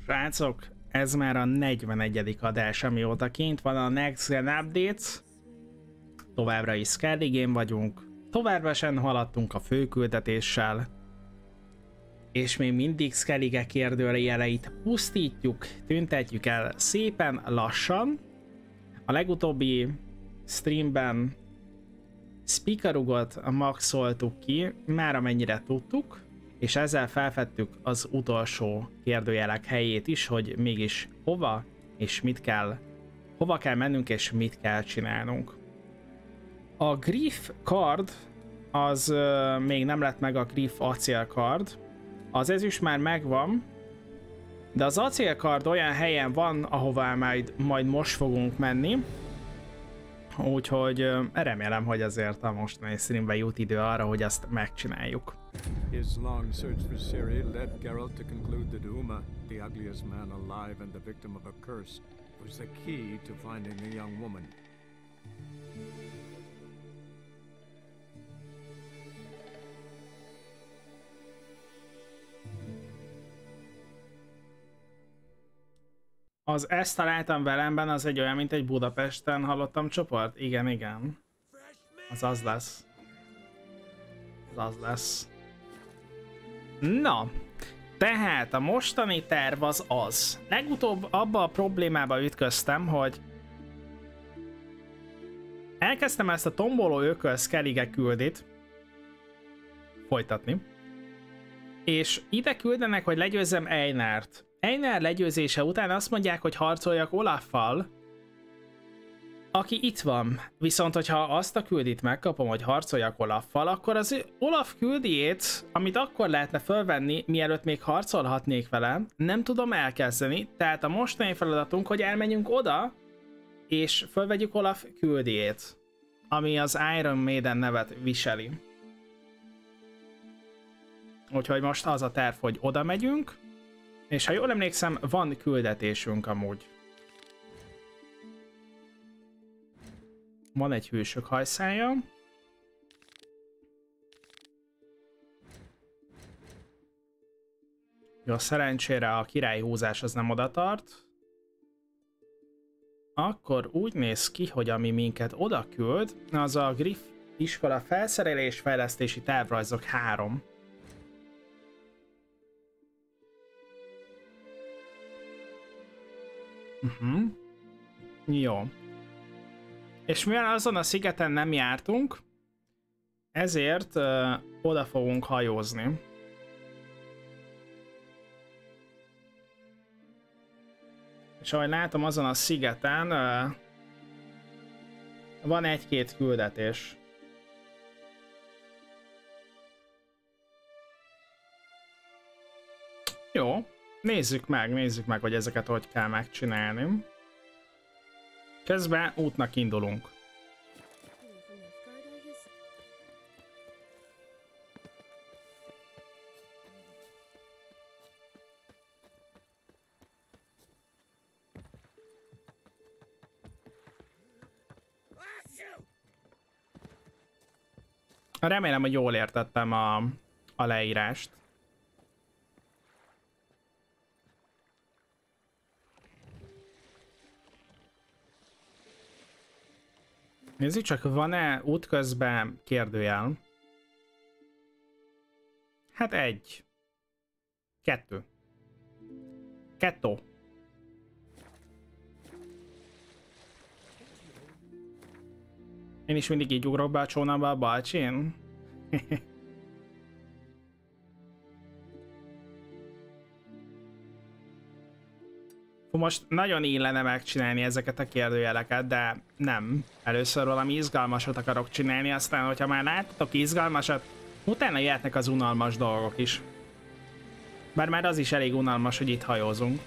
Srácok, ez már a 41. adás, amióta kint van a Next Gen Updates. Továbbra is Skelligén vagyunk, továbbra sem haladtunk a főküldetéssel, és még mindig Skellige kérdőjeleit pusztítjuk, tüntetjük el szépen lassan. A legutóbbi streamben Speakerugot maxoltuk ki, már amennyire tudtuk, és ezzel felfedtük az utolsó kérdőjelek helyét is, hogy mégis hova és mit kell, hova kell mennünk és mit kell csinálnunk. A Griff card az még nem lett meg, a Griff acél card. Az ezüst már megvan, de az acél card olyan helyen van, ahová majd most fogunk menni. Úgyhogy remélem, hogy azért a mostani streamben jut idő arra, hogy ezt megcsináljuk. His long search for Ciri led Geralt to conclude that Uma, the ugliest man alive and the victim of a curse, was the key to finding the young woman. Az Ezt találtam velemben, az egy olyan, mint egy Budapesten hallottam csoport? Igen, igen. Az lesz. Az lesz. Na, tehát a mostani terv az. Legutóbb abba a problémába ütköztem, hogy elkezdtem ezt a tomboló ököl Skellige küldit folytatni, és ide küldenek, hogy legyőzzem Einart. Einar legyőzése után azt mondják, hogy harcoljak Olaffal, aki itt van. Viszont, hogyha azt a küldit megkapom, hogy harcoljak Olaffal, akkor az Olaf küldiét, amit akkor lehetne fölvenni, mielőtt még harcolhatnék vele, nem tudom elkezdeni. Tehát a mostani feladatunk, hogy elmenjünk oda, és fölvegyük Olaf küldiét, ami az Iron Maiden nevet viseli. Úgyhogy most az a terv, hogy oda megyünk, és ha jól emlékszem, van küldetésünk amúgy. Van egy hősök hajszája. Jó, szerencsére a királyhúzás az nem oda tart. Akkor úgy néz ki, hogy ami minket oda küld, az a Griff iskola felszerelés fejlesztési tervrajzok 3. Jó. És mivel azon a szigeten nem jártunk, ezért oda fogunk hajózni. És ahogy látom, azon a szigeten van egy-két küldetés. Jó, nézzük meg, hogy ezeket hogy kell megcsinálni. Közben útnak indulunk. Remélem, hogy jól értettem a leírást. Nézzük csak, van-e útközben kérdőjel? Hát 1. 2. 2. Én is mindig így ugrok be a csónakba a balcsin. Most nagyon illene megcsinálni ezeket a kérdőjeleket, de nem. Először valami izgalmasat akarok csinálni, aztán, hogyha már láttatok izgalmasat, utána jöhetnek az unalmas dolgok is. Bár már az is elég unalmas, hogy itt hajózunk.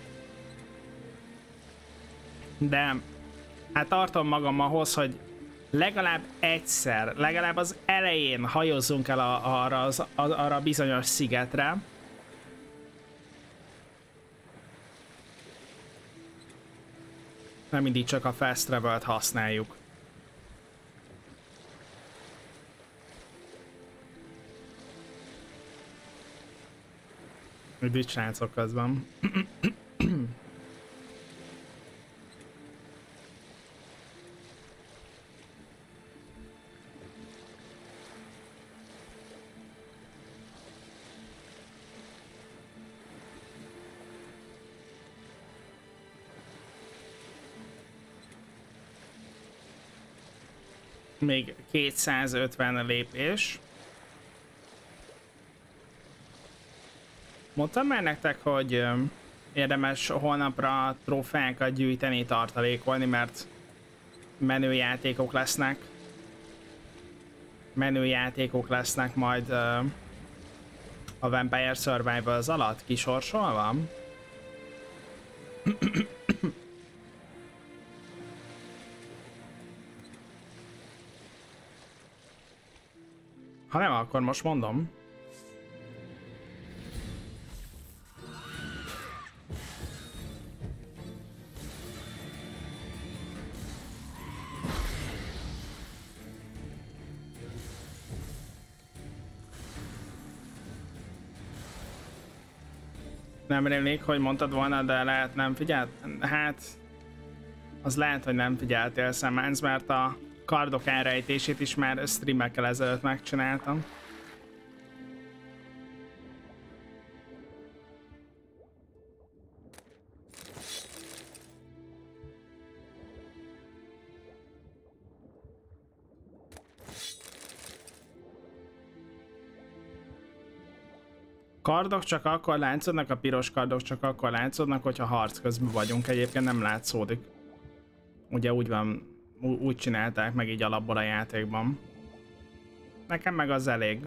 De hát tartom magam ahhoz, hogy legalább egyszer, legalább az elején hajózzunk el arra a bizonyos szigetre. Nem mindig csak a fast travel-t használjuk. Mit srácok közben? Még 250 lépés. Mondtam már nektek, hogy érdemes holnapra trófeákat gyűjteni, tartalékolni, mert menő játékok lesznek. Menő játékok lesznek majd a Vampire Survivors alatt kisorsolva. Ha nem, akkor most mondom. Nem rémlik, hogy mondtad volna, de lehet nem figyelt. Hát, az lehet, hogy nem figyeltél, Szemánc, mert a kardok elrejtését is már streamekkel ezelőtt megcsináltam. Kardok csak akkor látszódnak, a piros kardok csak akkor látszódnak, hogyha harc közben vagyunk, egyébként nem látszódik. Ugye úgy van, úgy csinálták meg így alapból a játékban. Nekem meg az elég.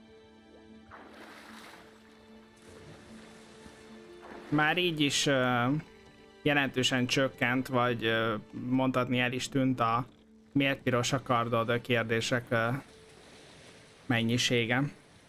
Már így is jelentősen csökkent, vagy mondhatni el is tűnt a miért piros a kardod kérdések mennyisége.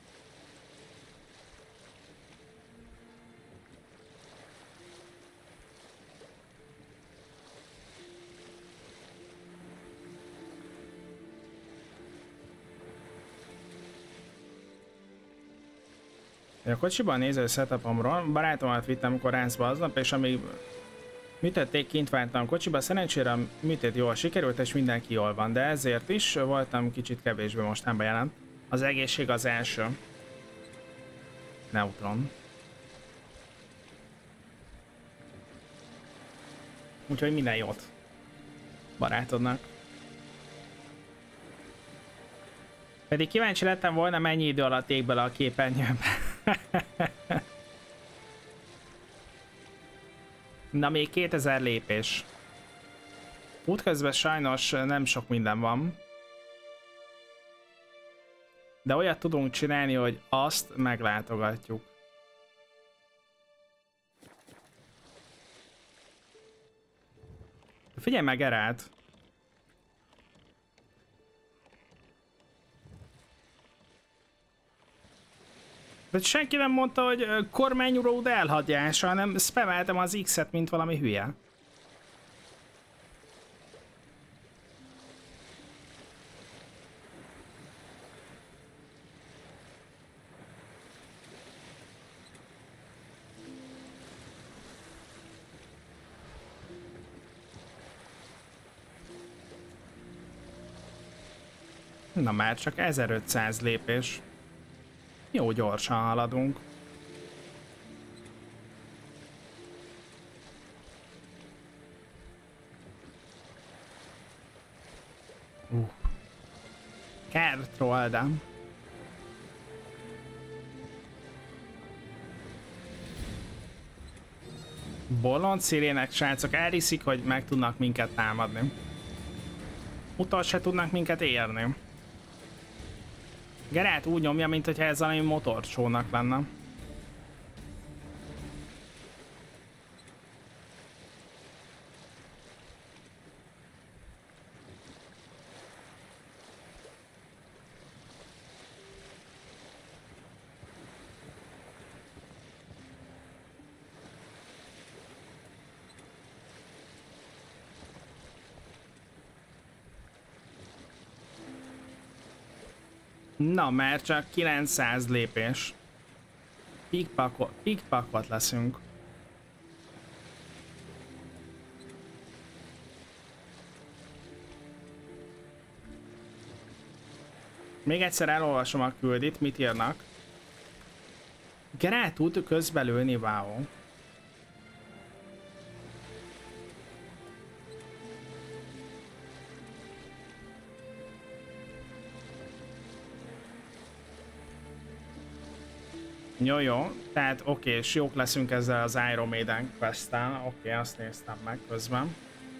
A kocsiban néző setupomról barátomat vittem Koránszba aznap, és amíg műtették, kint vártam a kocsiba, szerencsére a műtét jól sikerült, és mindenki jól van, de ezért is voltam kicsit kevésbé mostanában jelen. Az egészség az első. Neutron. Úgyhogy minden jót barátodnak. Pedig kíváncsi lettem volna, mennyi idő alatt ég bele a képernyőbe. Na, még 2000 lépés. Útközben sajnos nem sok minden van. De olyat tudunk csinálni, hogy azt meglátogatjuk. Figyelj meg, Geralt! De senki nem mondta, hogy kormányuród elhagyása, hanem spameltem az X-et, mint valami hülye. Na már csak 1500 lépés. Jó gyorsan haladunk. Kert roldám. Bolond szirének, srácok, elhiszik, hogy meg tudnak minket támadni. Utal se tudnak minket érni. Geralt úgy nyomja, mint hogyha ez valami motorsónak lenne. Na, mert csak 900 lépés. Pikpakot leszünk. Még egyszer elolvasom a küldit, mit írnak. Geralt tud közbelőni, wow. Jó, jó. Tehát oké, és jók leszünk ezzel az Iron Maiden quest-tel. Oké, azt néztem meg közben.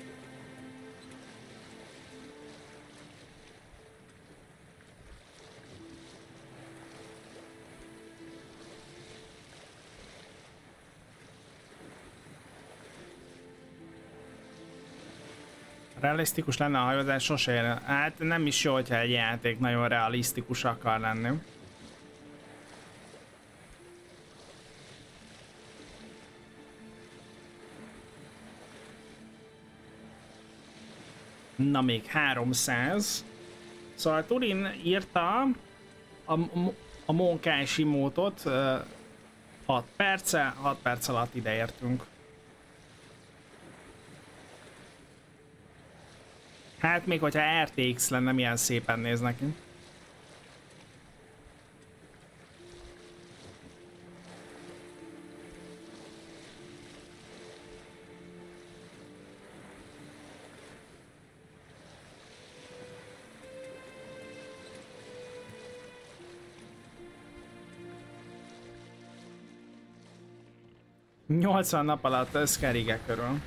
Realisztikus lenne a hajózás, sose jön. Hát nem is jó, hogyha egy játék nagyon realisztikus akar lenni. Na még 300. Szóval Turin írta a Monkási módot 6 perce, 6 perc alatt ideértünk. Hát még hogyha RTX lenne, milyen szépen néz neki. ...80 nap alatt Skellige körül.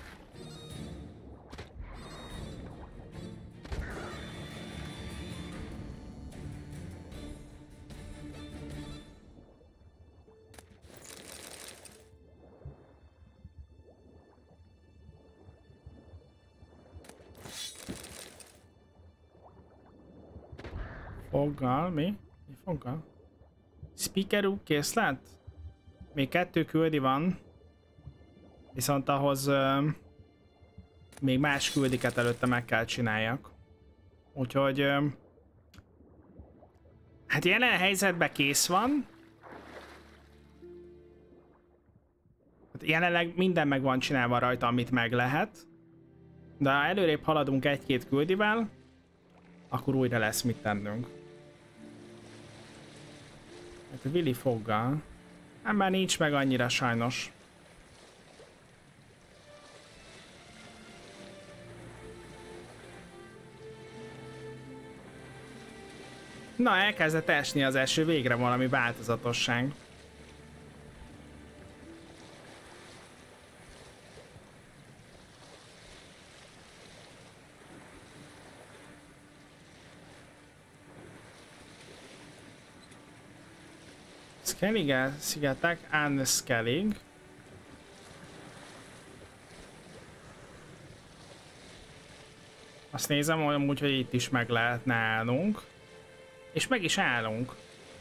Foggal, mi? Mi foggal? Speakerú készlet? Még 2 küldi van. Viszont ahhoz még más küldiket előtte meg kell csináljak. Úgyhogy hát jelen helyzetben kész van. Hát jelenleg minden meg van csinálva rajta, amit meg lehet. De ha előrébb haladunk 1-2 küldivel, akkor újra lesz mit tennünk. Hát a Willy foggal. Hát már nincs meg annyira sajnos. Na, elkezdett esni az eső, végre valami változatosság. Skellige szigetek, Unskellig. Azt nézem, hogy itt is meg lehetne állnunk. És meg is állunk.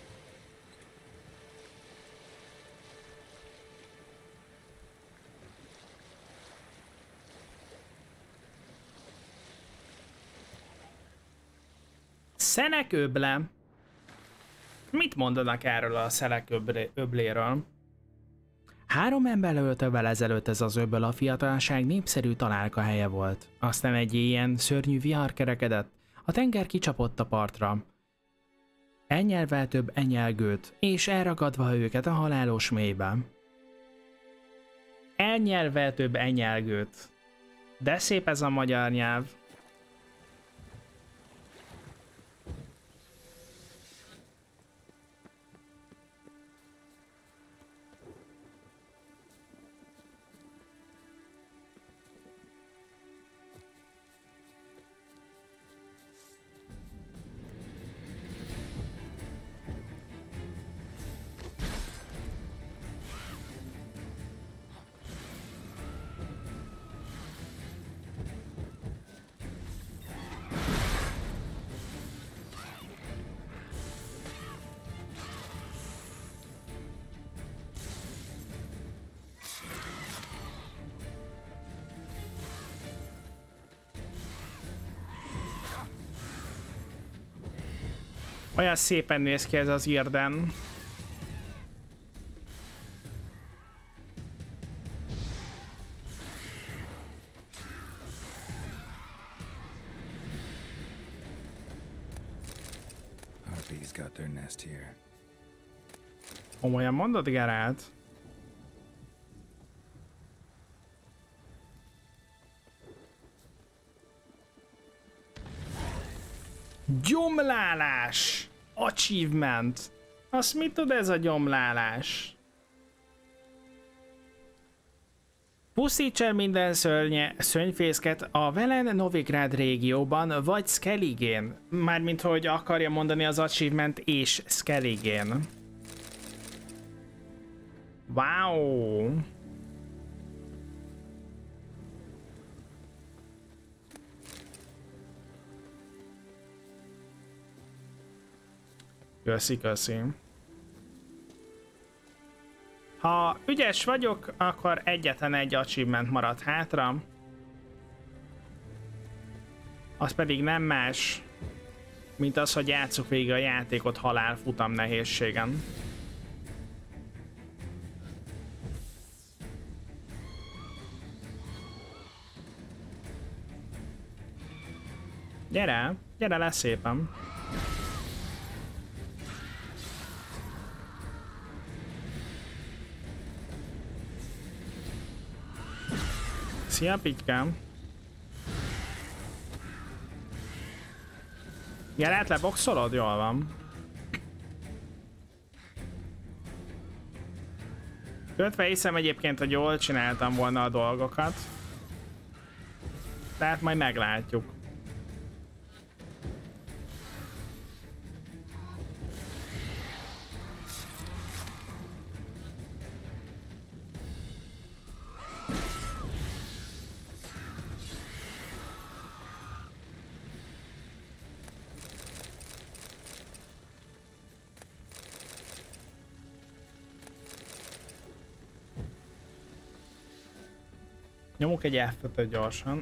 Szeneköble. Mit mondanak erről a Szeneköbléről? 3 emberöltővel ezelőtt ez az öböl a fiatalság népszerű találkahelye volt. Aztán egy ilyen szörnyű vihar kerekedett, a tenger kicsapott a partra. Elnyelvel több enyelgőt, és elragadva őket a halálos mélyben. Elnyelvel több enyelgőt. De szép ez a magyar nyelv. Olyan szépen néz ki ez az Irden. Harpies got their nest here. Komolyan mondod, Geralt? Gyomlálás! Achievement! Azt mit tud ez a gyomlálás? Pusztíts el minden szörnyfészket a Velen Novigrad régióban, vagy Skelligén. Mármint, hogy akarja mondani az achievement és Skelligén. Wow! Köszi. Ha ügyes vagyok, akkor egyetlen egy achievement marad hátra. Az pedig nem más, mint az, hogy játsszuk végig a játékot halálfutam nehézségen. Gyere le szépen. Szia, Pitykám! Gyere, leboxolod? Jól van. Kötve hiszem egyébként, hogy jól csináltam volna a dolgokat. Tehát majd meglátjuk. Nyomok egy F5-öt gyorsan.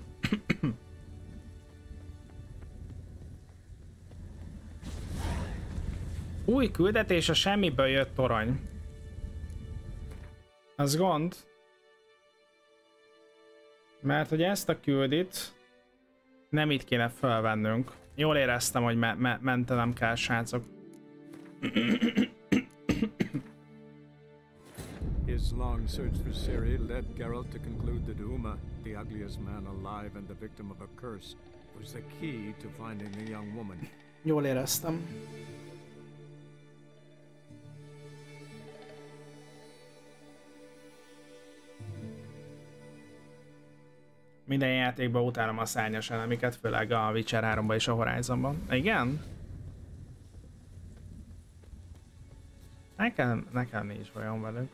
Új küldetés, a semmiből jött torony. Az gond. Mert hogy ezt a küldit nem itt kéne felvennünk. Jól éreztem, hogy mentenem kell, srácok. His long search for Ciri led Geralt to conclude that Uma, the ugliest man alive and the victim of a curse, was the key to finding the young woman. Jól éreztem. Minden játékban utálom a szárnyas elemiket, főleg a Witcher 3-ban és a Horizonban. Igen? Nekem nincs olyan velük.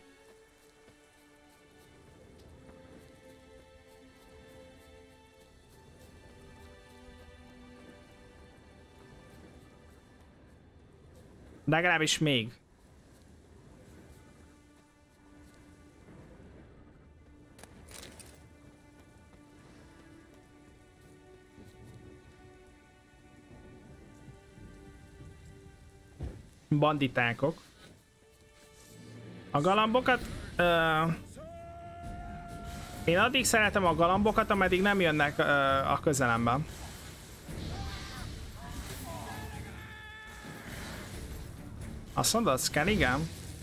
De legalábbis még. Banditákok. A galambokat... Én addig szeretem a galambokat, ameddig nem jönnek a közelemben. Azt mondod, Skelligen?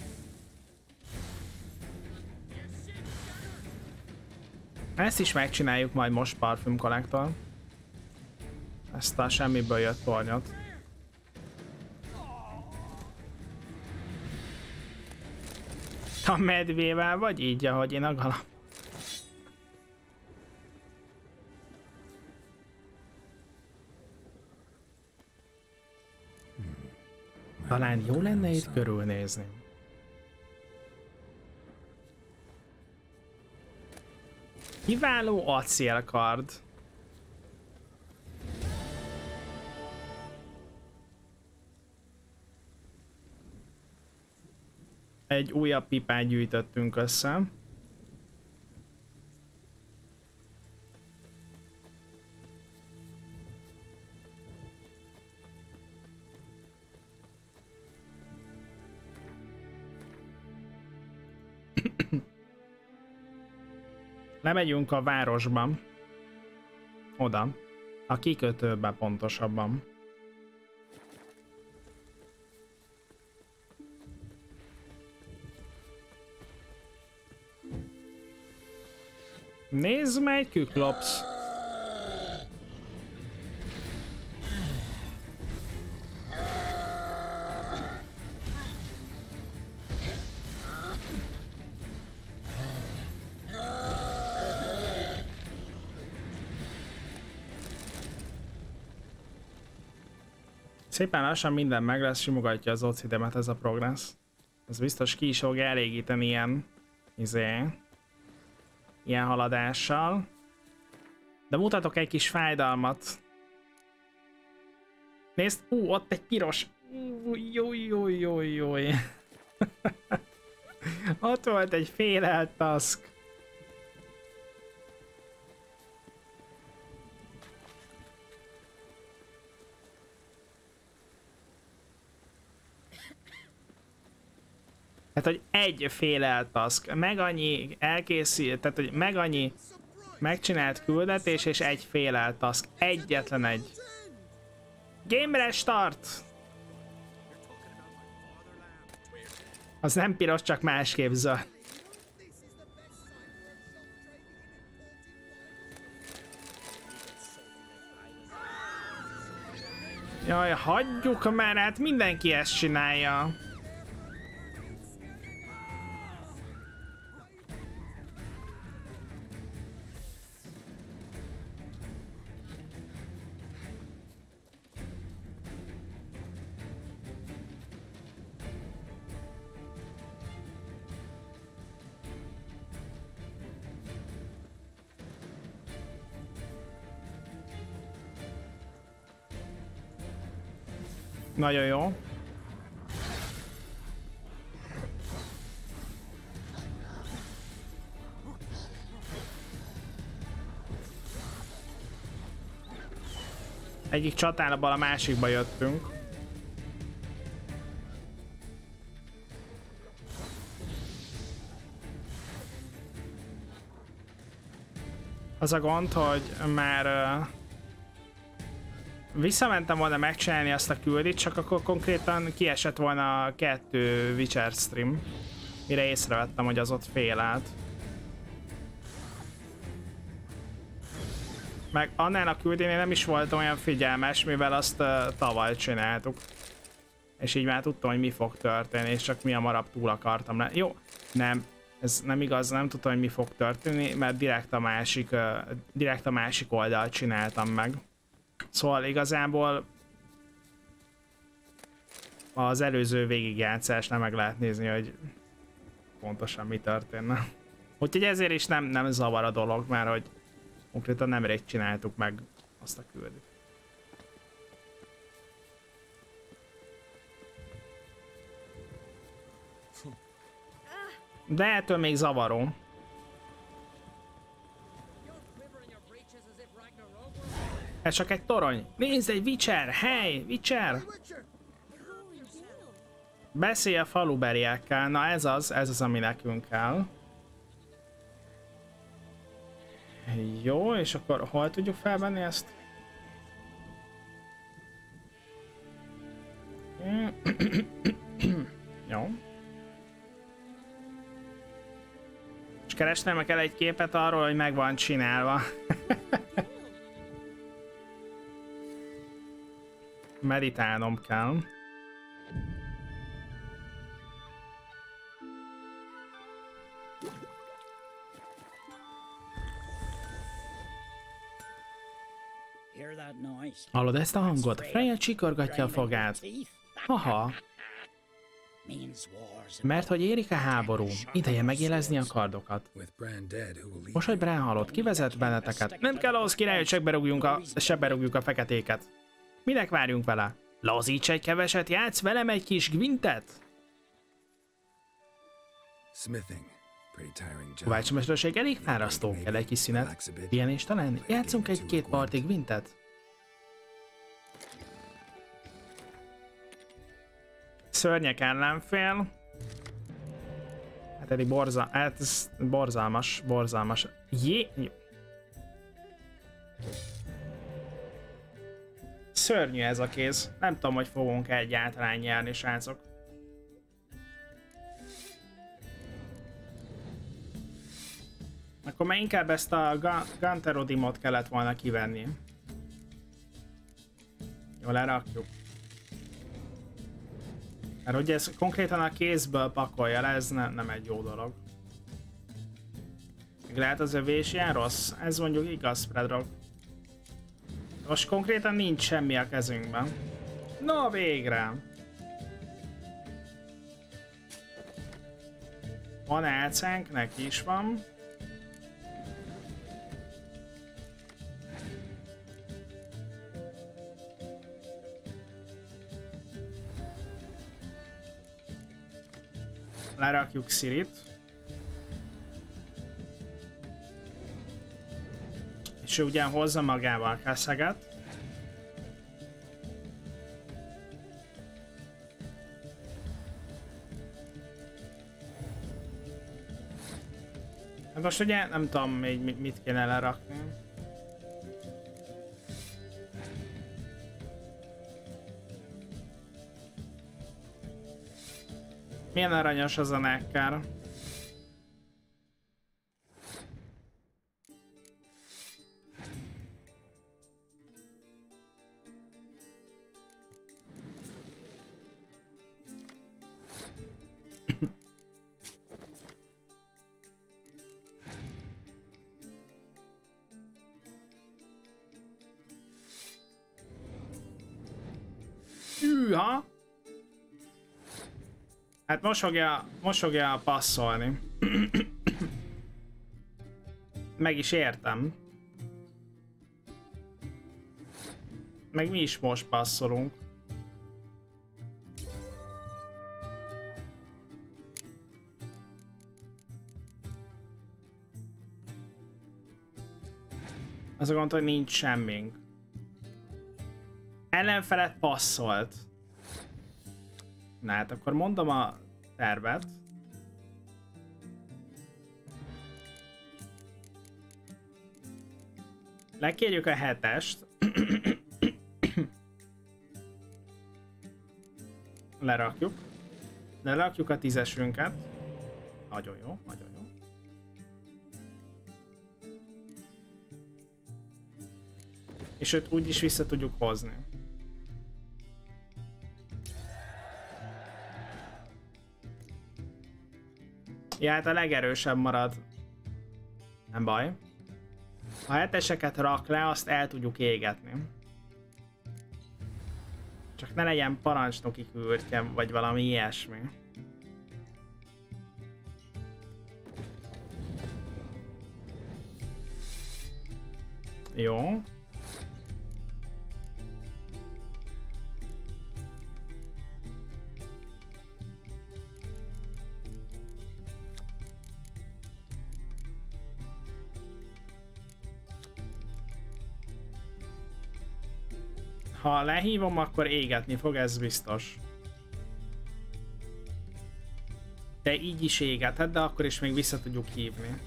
Ezt is megcsináljuk majd most Parfüm Collector. Ezt a semmiből jött tornyot. A medvével vagy így, ahogy én a galamb. Talán jó lenne itt körülnézni. Kiváló acélkard. Egy újabb pipát gyűjtöttünk össze. Lemegyünk a városban. Oda. A kikötőbe pontosabban. Nézd meg, Küklops! Szépen lassan minden meg lesz, simogatja az ocidemet ez a progress. Ez biztos ki is fog elégíteni ilyen haladással. De mutatok egy kis fájdalmat. Nézd, ott egy piros. Jaj. Ott volt egy félelt task. Hát, hogy egy félelt task, meg annyi elkészült, tehát, hogy meg annyi megcsinált küldetés, és egy félelt task. Egyetlen egy. Game restart! Az nem piros, csak másképp zöld. Jaj, hagyjuk már, hát mindenki ezt csinálja. Nagyon jó. Egyik csatából a másikba jöttünk. Az a gond, hogy már visszamentem volna megcsinálni azt a küldit, csak akkor konkrétan kiesett volna a 2 Witcher stream, mire észrevettem, hogy az ott félelt. Meg annál a küldénél nem is voltam olyan figyelmes, mivel azt tavaly csináltuk. És így már tudtam, hogy mi fog történni, és csak mi hamarabb túl akartam lenni. Jó, nem, ez nem igaz, nem tudtam, hogy mi fog történni, mert direkt a másik oldalt csináltam meg. Szóval igazából az előző végigjátszásnál meg lehet nézni, hogy pontosan mi történne. Úgyhogy ezért is nem zavar a dolog, mert hogy konkrétan nemrég csináltuk meg azt a küldit. De ettől még zavaró. Ez csak egy torony. Nézd, egy Witcher! Hey, Witcher! Beszélj a falubeliekkel. Na ez az, ami nekünk kell. Jó, és akkor hol tudjuk felvenni ezt? Jó. És keresnem kell egy képet arról, hogy meg van csinálva. Meditálnom kell. Hallod ezt a hangot? Freya csikorgatja a fogát. Haha. Mert hogy érik a háború, ideje megélezni a kardokat. Most, hogy Bran halott, kivezet benneteket. Nem kell ahhoz, király, hogy sebberúgjuk a feketéket. Minek várjunk vele? Lazíts egy keveset, játsz velem egy kis gvintet? Kovácsmesterség elég fárasztó, kell egy kis szünet. Pihenés talán? Játszunk egy-két parti gvintet? Szörnyek ellenfél. Hát eddig ez borzalmas. Szörnyű ez a kéz. Nem tudom, hogy fogunk egyáltalán nyerni, srácok. Akkor már inkább ezt a Ganterodimot kellett volna kivenni. Jól lerakjuk. Mert hogy ez konkrétan a kézből pakolja le, ez nem egy jó dolog. Még lehet az övés ilyen rossz? Ez mondjuk igaz, Predrog. Most konkrétan nincs semmi a kezünkben. No, végre! Van elcánk, neki is van. Lerakjuk Cirit. És ő ugyan hozza magával Kassagat. Hát most ugye nem tudom még mit kéne lerakni. Milyen aranyos az a nekkár. Hűha! Hát most fogja passzolni. Meg is értem. Meg mi is most passzolunk. Az a gond, hogy nincs semmink. Ellenfelet passzolt. Na hát akkor mondom a tervet. Lekérjük a 7-est. Lerakjuk. Lerakjuk a 10-esünket. Nagyon jó, nagyon jó. És őt úgy is vissza tudjuk hozni. Ja, hát a legerősebb marad. Nem baj. Ha 7-eseket rak le, azt el tudjuk égetni. Csak ne legyen parancsnoki kürtje, vagy valami ilyesmi. Jó. Ha lehívom, akkor égetni fog, ez biztos. De így is égethet, de akkor is még vissza tudjuk hívni.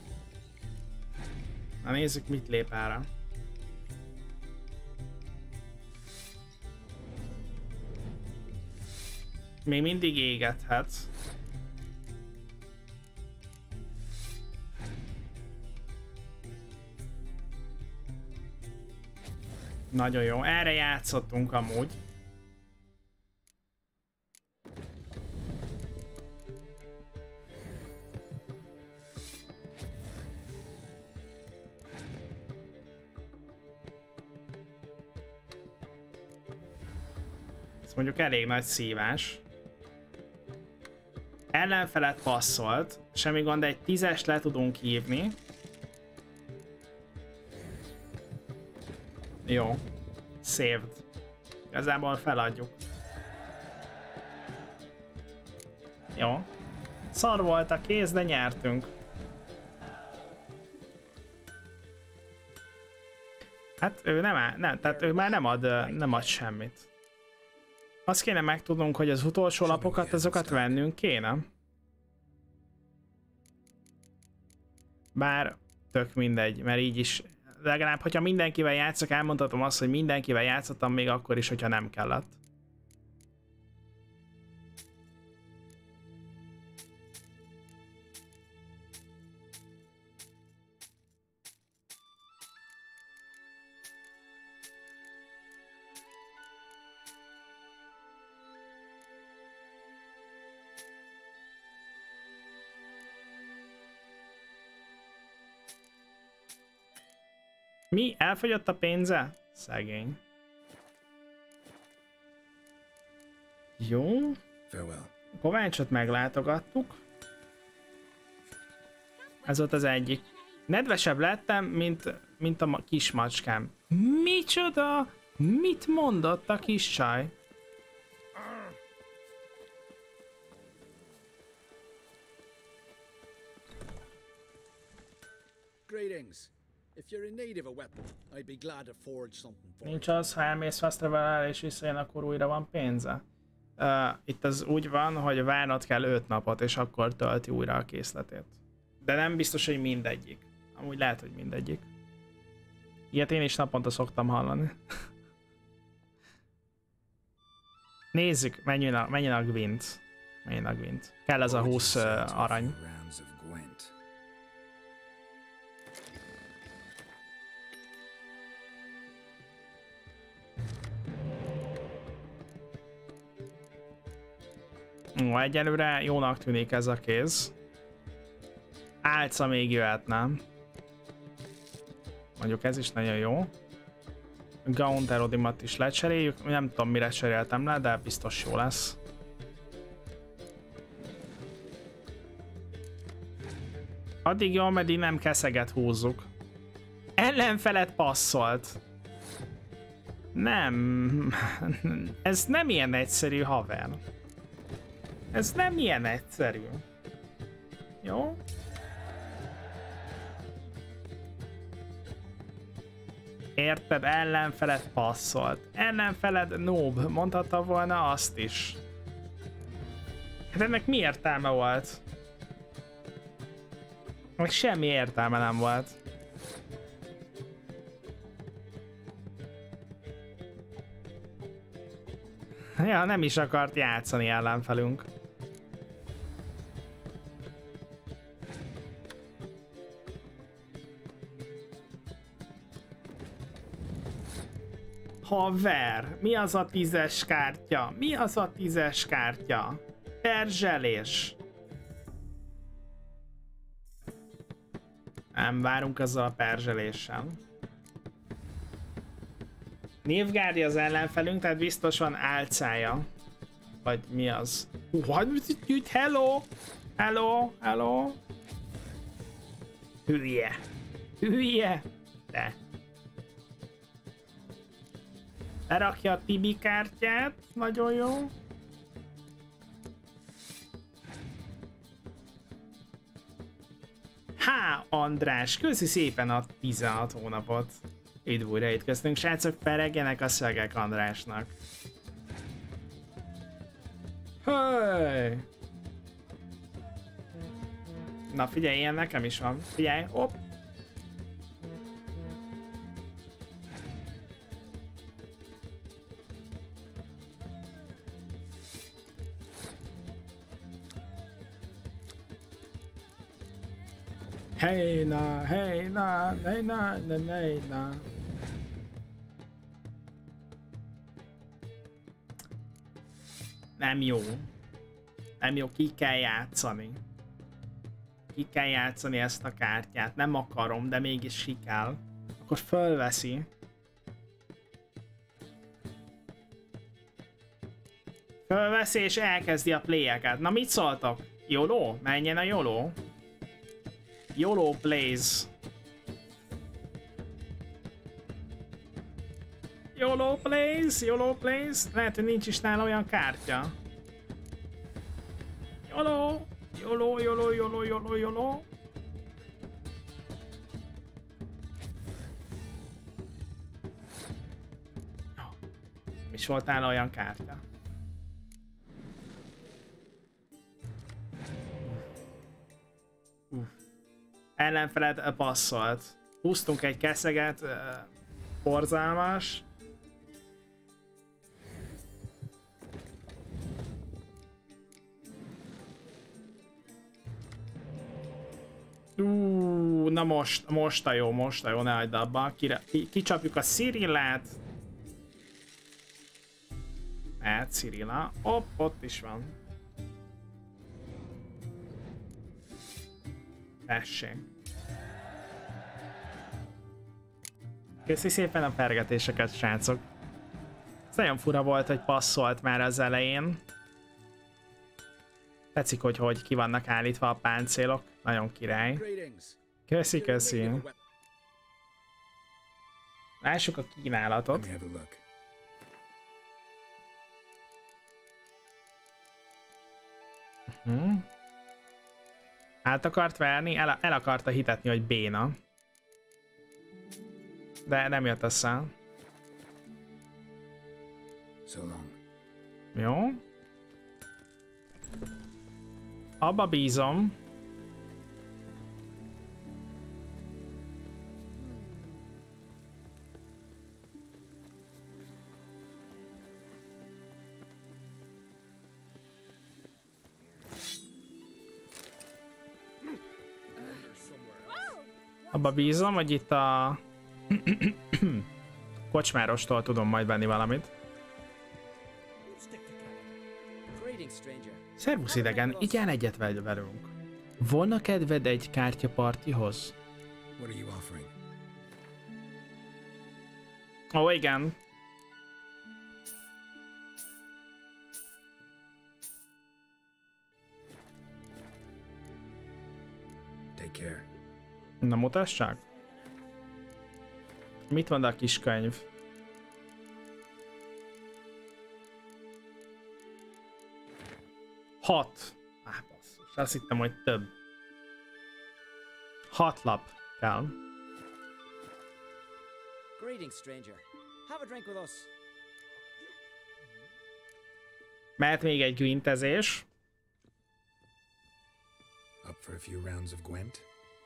Na nézzük, mit lép erre. Még mindig égethet. Nagyon jó, erre játszottunk amúgy. Ez mondjuk elég nagy szívás. Ellenfelet passzolt, semmi gond, egy 10-es le tudunk hívni. Jó. Saved. Igazából feladjuk. Jó. Szar volt a kéz, de nyertünk. Hát ő nem, tehát ő már nem ad semmit. Azt kéne megtudnunk, hogy az utolsó lapokat, azokat vennünk kéne. Bár tök mindegy, mert így is legalább, hogyha mindenkivel játszok, elmondhatom azt, hogy mindenkivel játszottam még akkor is, hogyha nem kellett. Mi? Elfogyott a pénze? Szegény. Jó. Farewell. Kovácsot meglátogattuk. Ez volt az egyik. Nedvesebb lettem, mint a kis macskám. Micsoda? Mit mondott a kis csaj? Greetings. If you're in need of a weapon, I'd be glad to forge something for you. Nincs az, ha elmész fast travel és visszajön, akkor újra van pénze? Itt az úgy van, hogy várnod kell 5 napot, és akkor tölti újra a készletét. De nem biztos, hogy mindegyik. Amúgy lehet, hogy mindegyik. Ilyet én is naponta szoktam hallani. Nézzük, menjen a Gwent. Menjen a Gwent. Kell ez a 20 arany. Rounds of Gwent. Ó, egyelőre jónak tűnik ez a kéz. Álca még jöhetne. Mondjuk ez is nagyon jó. Gaunt Erodimat is lecseréljük. Nem tudom, mire cseréltem le, de biztos jó lesz. Addig jó, meddig nem keszeget húzzuk. Ellenfelet passzolt. Nem. Ez nem ilyen egyszerű, haver. Ez nem ilyen egyszerű. Jó? Érted? Ellenfeled passzolt. Ellenfeled noob. Mondhatta volna azt is. Hát ennek mi értelme volt? Meg semmi értelme nem volt. Ja, nem is akart játszani ellenfelünk. Haver, mi az a 10-es kártya? Mi az a 10-es kártya? Perzselés. Nem várunk ezzel a perzseléssel. Nilfgaardi az ellenfelünk, tehát biztos van álcája. Vagy mi az? What? Hello! Hello! Hello! Hülye! Hülye! De! Lerakja a Tibi kártyát, nagyon jó. Há, András, köszi szépen a 16 hónapot. Itt újra itt köztünk, srácok, peregjenek a szögek Andrásnak. Hey! Na figyelj, ilyen nekem is van. Figyelj, hopp! Hey na, hey na, hey na, hey na. Nem jó. Nem jó, ki kell játszani. Ki kell játszani ezt a kártyát. Nem akarom, de mégis ki kell. Akkor fölveszi. Fölveszi és elkezdi a playeket. Na mit szóltok? YOLO? Menjen a YOLO? YOLO plays. YOLO plays, YOLO plays. Lehet, hogy nincs is nála olyan kártya. YOLO, YOLO, YOLO, YOLO, YOLO, YOLO. És volt nála olyan kártya. Ellenfeled passzolt. Húztunk egy keszeget, borzalmas. Na most a jó, ne hagyd abba. Kicsapjuk a Cyrillát. Hát Cyrilla. Hopp, ott is van. Tessék. Köszi szépen a pergetéseket, srácok. Ez nagyon fura volt, hogy passzolt már az elején. Tetszik, hogy ki vannak állítva a páncélok. Nagyon király. Greetings. Köszi, If you're in köszi. need of a weapon, Lássuk a Let kínálatot. me have a look. Át akart verni, el akarta hitetni, hogy béna. De nem jött össze. So long. Jó. Abba bízom. Abba bízom, hogy itt a kocsmárostól tudom majd venni valamit. Greetings, stranger. Szervusz idegen, igen egyet velünk. Volna kedved egy kártyapartihoz? What are you offering? Ó, igen. Take care. Na mutass csak. Mit mond a kis könyv? Hat. Basszus, azt hittem, hogy több. 6 lap kell. Greetings, stranger. Have a drink with us. Mehet még egy grintezés. Up for a few rounds of Gwent?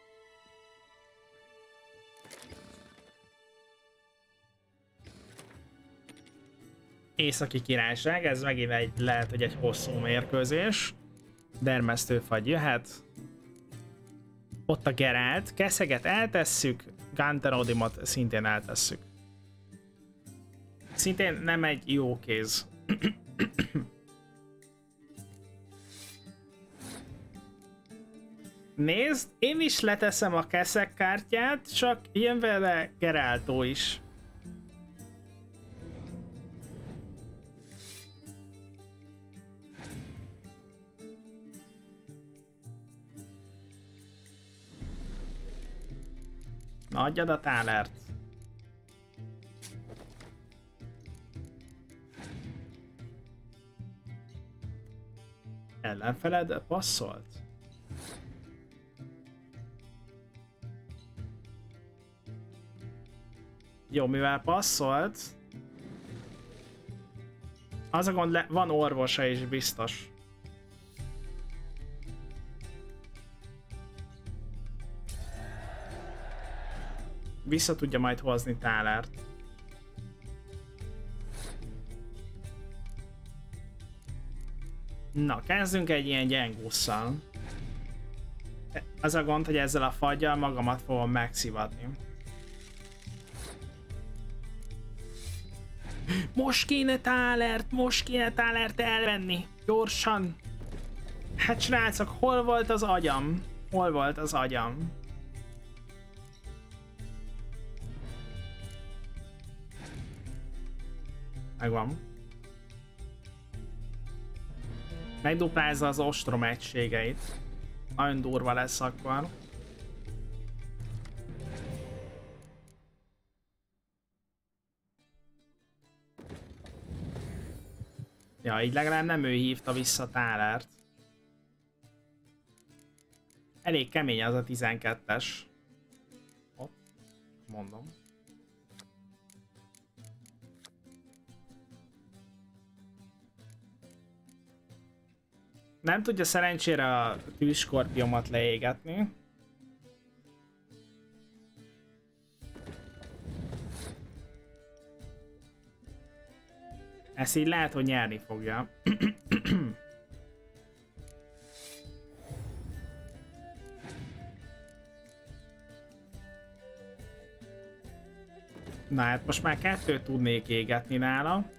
Északi Királyság, ez megint lehet, hogy egy hosszú mérkőzés. Dermesztőfagy jöhet. Ott a Geralt, Keszeget eltesszük, Ganterodimot szintén eltesszük. Szintén nem egy jó kéz. Nézd, én is leteszem a Keszek kártyát, csak jön vele Geraltó is. Na, adjad a tálert. Ellenfeled passzolt? Jó, mivel passzolt, az a gond, van orvosa is biztos. Vissza tudja majd hozni Tálert. Na, kezdünk egy ilyen gyengússzal. Az a gond, hogy ezzel a faggyal magamat fogom megszivatni. Most kéne Tálert elvenni. Gyorsan. Hát srácok, hol volt az agyam? Hol volt az agyam? Megvan. Megduplázza az ostrom egységeit. Nagyon durva lesz akkor. Ja, így legalább nem ő hívta vissza Tálert. Elég kemény az a 12-es. Ott, mondom. Nem tudja szerencsére a tűzskorpiomat leégetni. Ezt így lehet, hogy nyerni fogja. Na hát most már 2 tudnék égetni nála.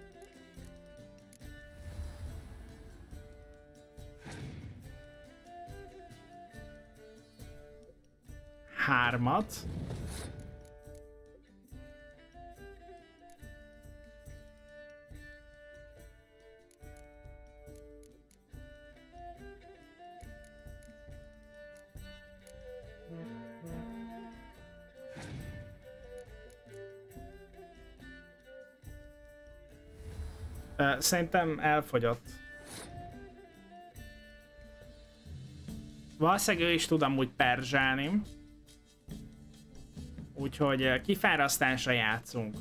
Hármat. Szerintem elfogyott. Valószínűleg ő is tud amúgy perzsálni. Úgyhogy kifárasztásra játszunk.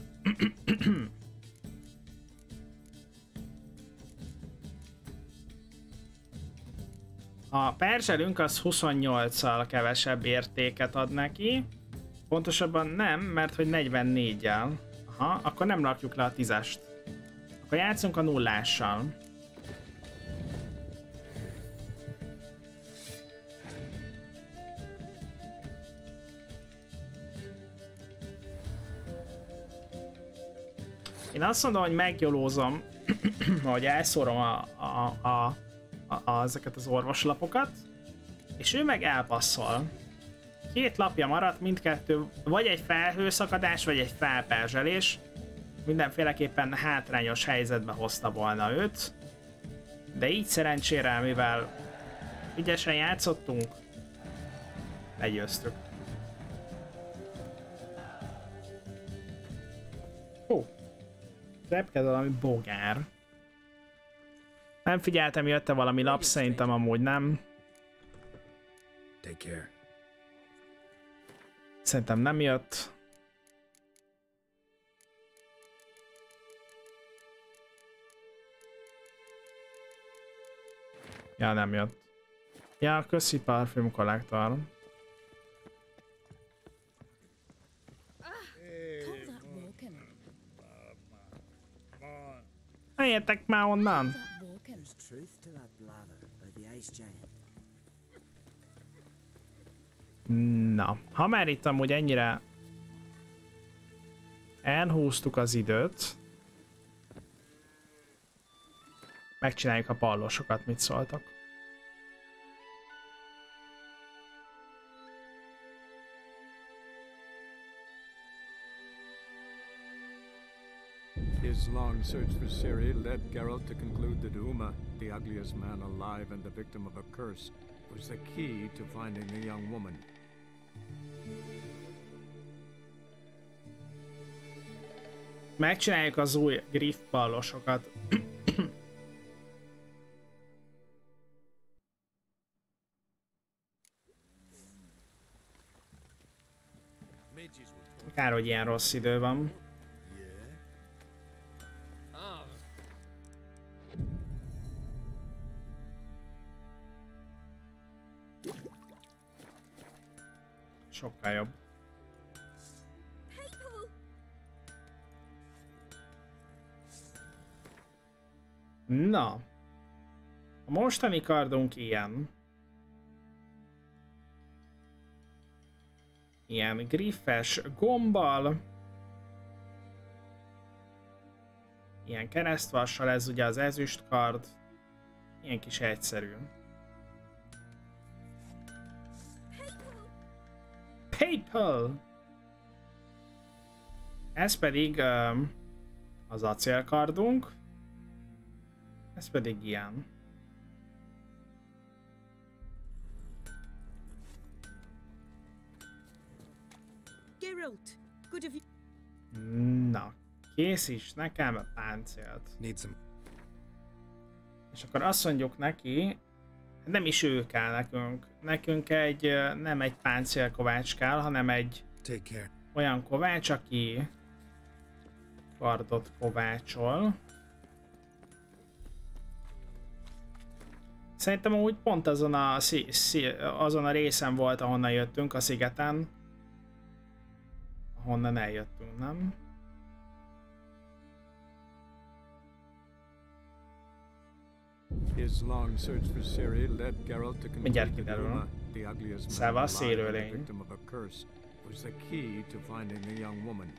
A perzselünk az 28-szal kevesebb értéket ad neki. Pontosabban nem, mert hogy 44-jel. Aha, akkor nem rakjuk le a 10-est. Akkor játszunk a nullással. Én azt mondom, hogy meggyalózom, hogy elszórom ezeket az orvoslapokat, és ő meg elpasszol. 2 lapja maradt, mindkettő vagy egy felhőszakadás, vagy egy felperzselés. Mindenféleképpen hátrányos helyzetbe hozta volna őt. De így szerencsére, mivel ügyesen játszottunk, legyőztük. Repked valami bogár. Nem figyeltem, jött-e valami lap, szerintem amúgy nem. Take care. Szerintem nem jött. Ja, nem jött. Ja, köszi parfüm kollektor. Eljöttek már onnan! Na, ha már itt amúgy ennyire elhúztuk az időt, megcsináljuk a pallosokat, mit szóltak. His long search for Ciri led Geralt to conclude that Uma, the ugliest man alive and the victim of a curse, was the key to finding the young woman. Megcsináljuk az új griff pallosokat. Kár, hogy ilyen rossz idő van. Sokkal jobb. Na. A mostani kardunk ilyen. Ilyen griffes gombbal. Ilyen keresztvassal, ez ugye az ezüst kard. Ilyen kis egyszerű. PayPal! Ez pedig az acélkardunk. Ez pedig ilyen. Geralt, good of you. Na, készíts nekem a páncélt. Need some. És akkor azt mondjuk neki, nem is ő kell nekünk. Nekünk nem egy páncélkovács kell, hanem egy Take care. olyan kovács, aki kardot kovácsol. Szerintem úgy pont azon a részen volt, ahonnan jöttünk, a szigeten. Ahonnan eljöttünk, nem? His long search for Ciri led Geralt to conclude that Uma, the ugliest man alive and the victim of a curse, was the key to finding the young woman.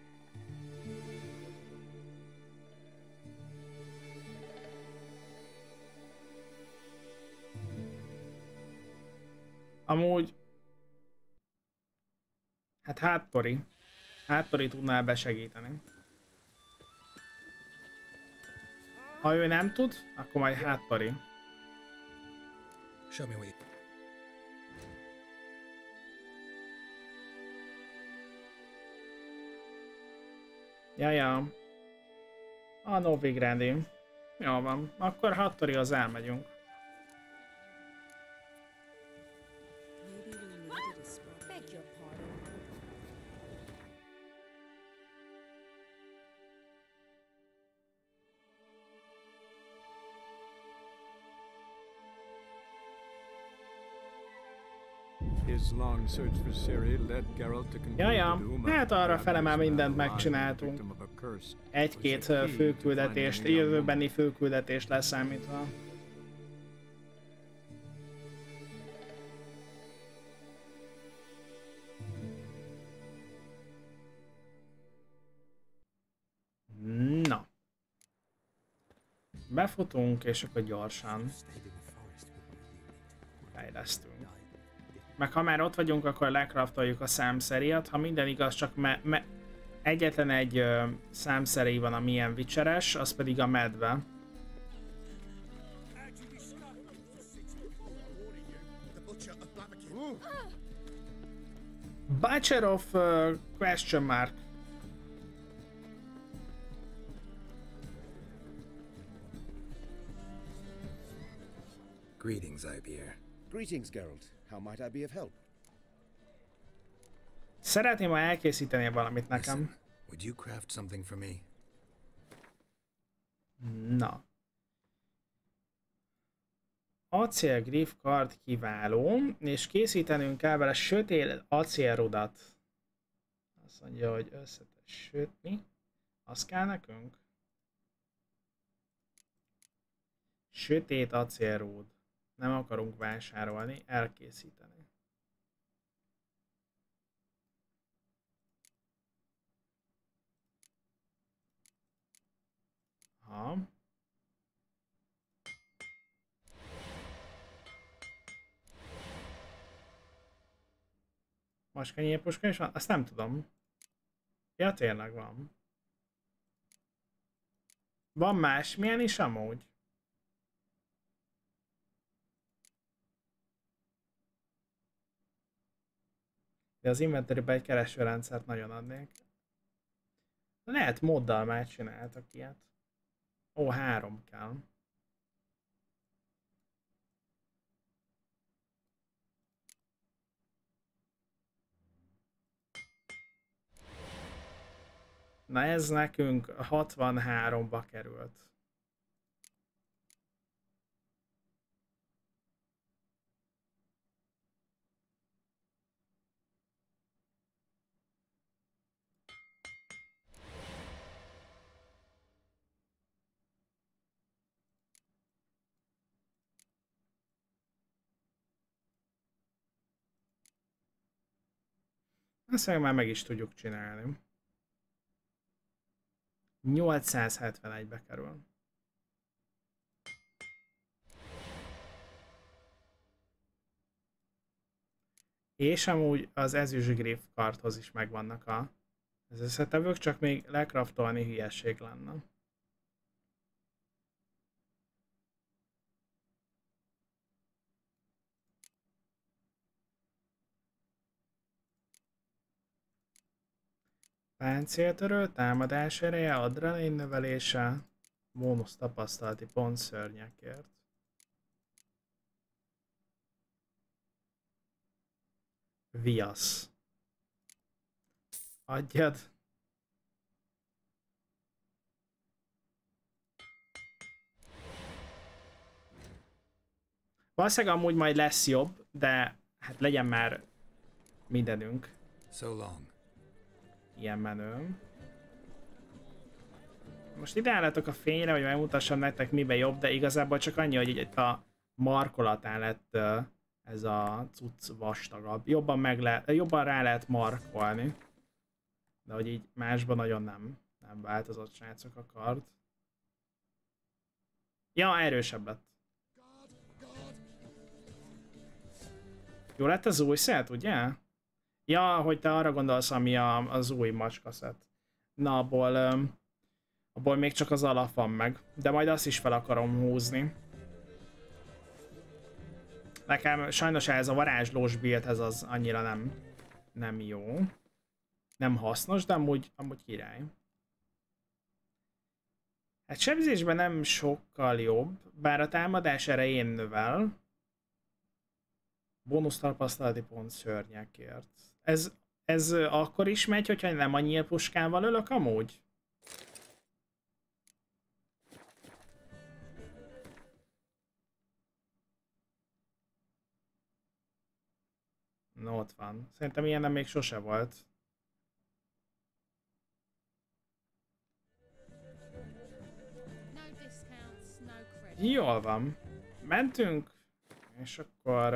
Amúgy... Hát Háttori tudná besegíteni. Ha ő nem tud, akkor majd Háttori. Show me what you... Ja. A Novigradi. Jó van, akkor Hattorihoz elmegyünk. Beg your pardon. His long search for Ciri led Geralt to conclude Jaja, that Uma, hát the arra fele már Aglias mindent man alive and the megcsináltunk. victim of a curse, Egy-két was the key to főküldetést, finding the young jövőbeni főküldetést leszámítva. Na. Befutunk, és akkor gyorsan fejlesztünk. Meg ha már ott vagyunk, akkor lecraftoljuk a számszeriat. Ha minden igaz, csak egyetlen egy számszeri van, ami ilyen vicseres, az pedig a medve. Butcher of question mark. Greetings, Ibeer. Greetings, Geralt. How might I be of help? Szeretném, ha elkészíteni valamit nekem. Listen, would you craft something for me? Na. Acélgriff kard kiváló, és készítenünk kell vele sötét acélrudat. Azt mondja, hogy összetett mi? Az kell nekünk? Sötét acélrúd. Nem akarunk vásárolni, elkészíteni. Ha. Maskenyérpuska is van? Azt nem tudom. Ja, tényleg van. Van másmilyen is amúgy? De az inventory-be egy keresőrendszert nagyon adnék. Lehet moddal már csináltak ilyet. Ó, 3 kell. Na ez nekünk 63-ba került. Ezt meg már meg is tudjuk csinálni. 871-be kerül. És amúgy az ezüstgriff kardhoz is megvannak az összetevők, csak még lecraftolni hülyesség lenne. Páncéltörő, támadás ereje, adrenalin növelése, bónusz tapasztalati pont szörnyekért. Viasz. Adjad. Valószínűleg amúgy majd lesz jobb, de hát legyen már mindenünk. So long. Ilyen menő. Most ide állhatok a fényre, hogy megmutassam nektek miben jobb, de igazából csak annyi, hogy itt a markolatán lett ez a cucc vastagabb. Jobban rá lehet markolni. De hogy így másban nagyon nem változott, srácok, a kard. Ja, erősebb lett. Jó lett az új szett, ugye? Ja, hogy te arra gondolsz, ami az új macskaszett. Na, abból még csak az alap van meg. De majd azt is fel akarom húzni. Nekem sajnos ez a varázslós build, ez az annyira nem jó. Nem hasznos, de amúgy király. Hát sebzésben nem sokkal jobb, bár a támadás erején növel. Bónusz tapasztalati pont szörnyekért. Ez akkor is megy, hogyha nem a nyílpuskával ölök amúgy? No, ott van. Szerintem ilyen még sose volt. Jól van. Mentünk, és akkor...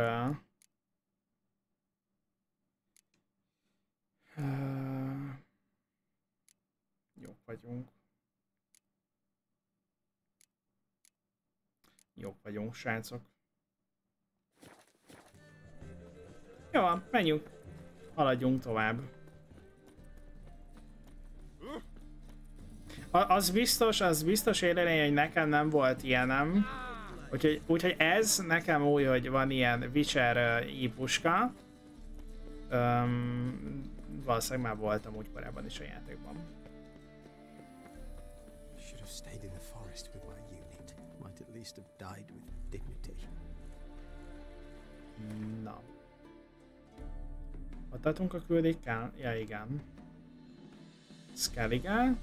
jók vagyunk. Jók vagyunk, srácok. Jó van, menjünk. Haladjunk tovább. Az biztos élelmény, hogy nekem nem volt ilyenem. Úgyhogy ez nekem új, hogy van ilyen Witcher i-puska. Valószínűleg már voltam úgy korábban is a játékban. Should have stayed in the forest with my unit. Might at least have died with dignity. Na. Ott adtunk a küldékkel? Ja, igen. Skellige.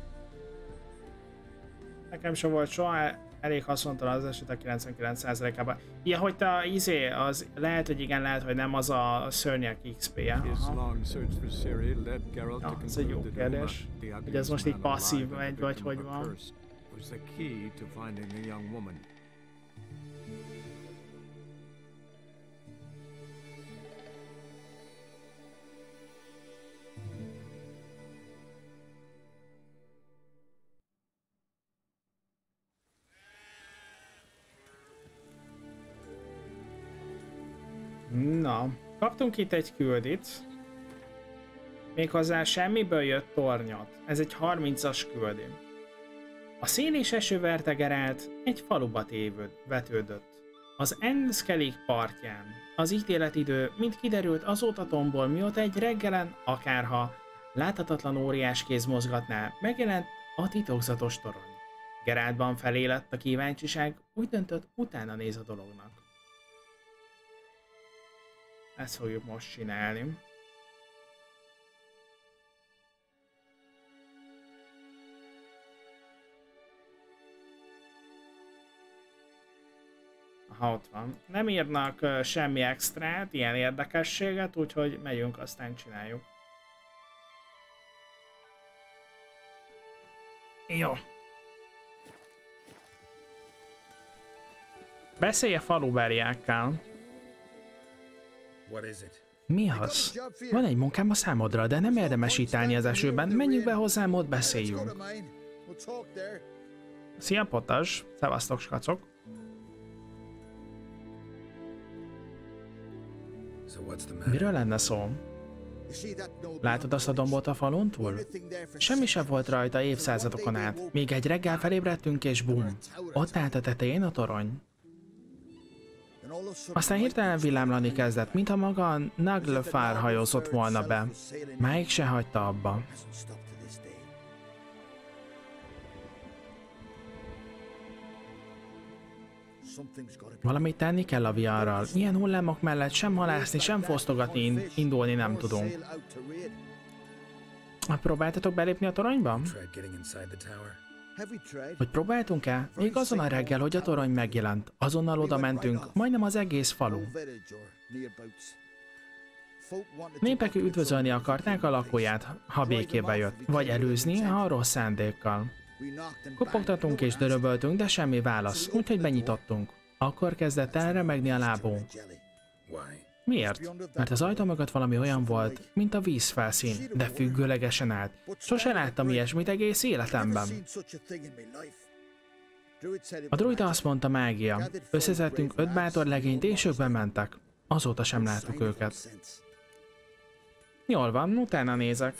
Nekem sem volt soha elég haszontalan az esetek 99%-ában. Ja, hogy te az lehet, hogy igen, lehet, hogy nem az a szörnyek XP-je. Ja, ez egy jó kérdés. Hogy ez most így passzív megy, vagy hogy van. Na, kaptunk itt egy küldit. Méghozzá semmiből jött tornyot. Ez egy 30-as küldi. A szél és eső verte Geralt, egy faluba vetődött. Az Ennskellig partján. Az ítéletidő, mint kiderült, azóta tombol, mióta egy reggelen, akárha láthatatlan óriás kéz mozgatná, megjelent a titokzatos torony. Geraltban felé lett a kíváncsiság, úgy döntött, utána néz a dolognak. Ezt fogjuk most csinálni. Aha, ott van. Nem írnak semmi extrát, ilyen érdekességet, úgyhogy megyünk, aztán csináljuk. Jó. Beszélj a falubeliákkal. Mi az? Van egy munkám a számodra, de nem érdemes itt állni az esőben. Menjünk be hozzám, ott beszéljünk. Szia, Potas! Szevasztok, skacok! Miről lenne szó? Látod azt a dombot a falon túl? Semmi sem volt rajta évszázadokon át. Még egy reggel felébredtünk és bum! Ott állt a tetején a torony. Aztán hirtelen villámlani kezdett, mintha maga Naglfar hajózott volna be. Máig se hagyta abba. Valamit tenni kell a viharral. Ilyen hullámok mellett sem halászni, sem fosztogatni, indulni nem tudunk. Próbáltatok belépni a toronyba? Hogy próbáltunk-e? Még azon a reggel, hogy a torony megjelent. Azonnal oda mentünk, majdnem az egész falu. Népek üdvözölni akarták a lakóját, ha békébe jött, vagy előzni, ha rossz szándékkal. Kopogtatunk és döröböltünk, de semmi válasz, úgyhogy benyitottunk. Akkor kezdett el remegni a lábunk. Miért? Mert az ajtó mögött valami olyan volt, mint a vízfelszín, de függőlegesen állt. Sose láttam ilyesmit egész életemben. A druida azt mondta, mágia. Összeszedtünk 5 bátor legényt és ők bementek. Azóta sem láttuk őket. Jól van, utána nézek.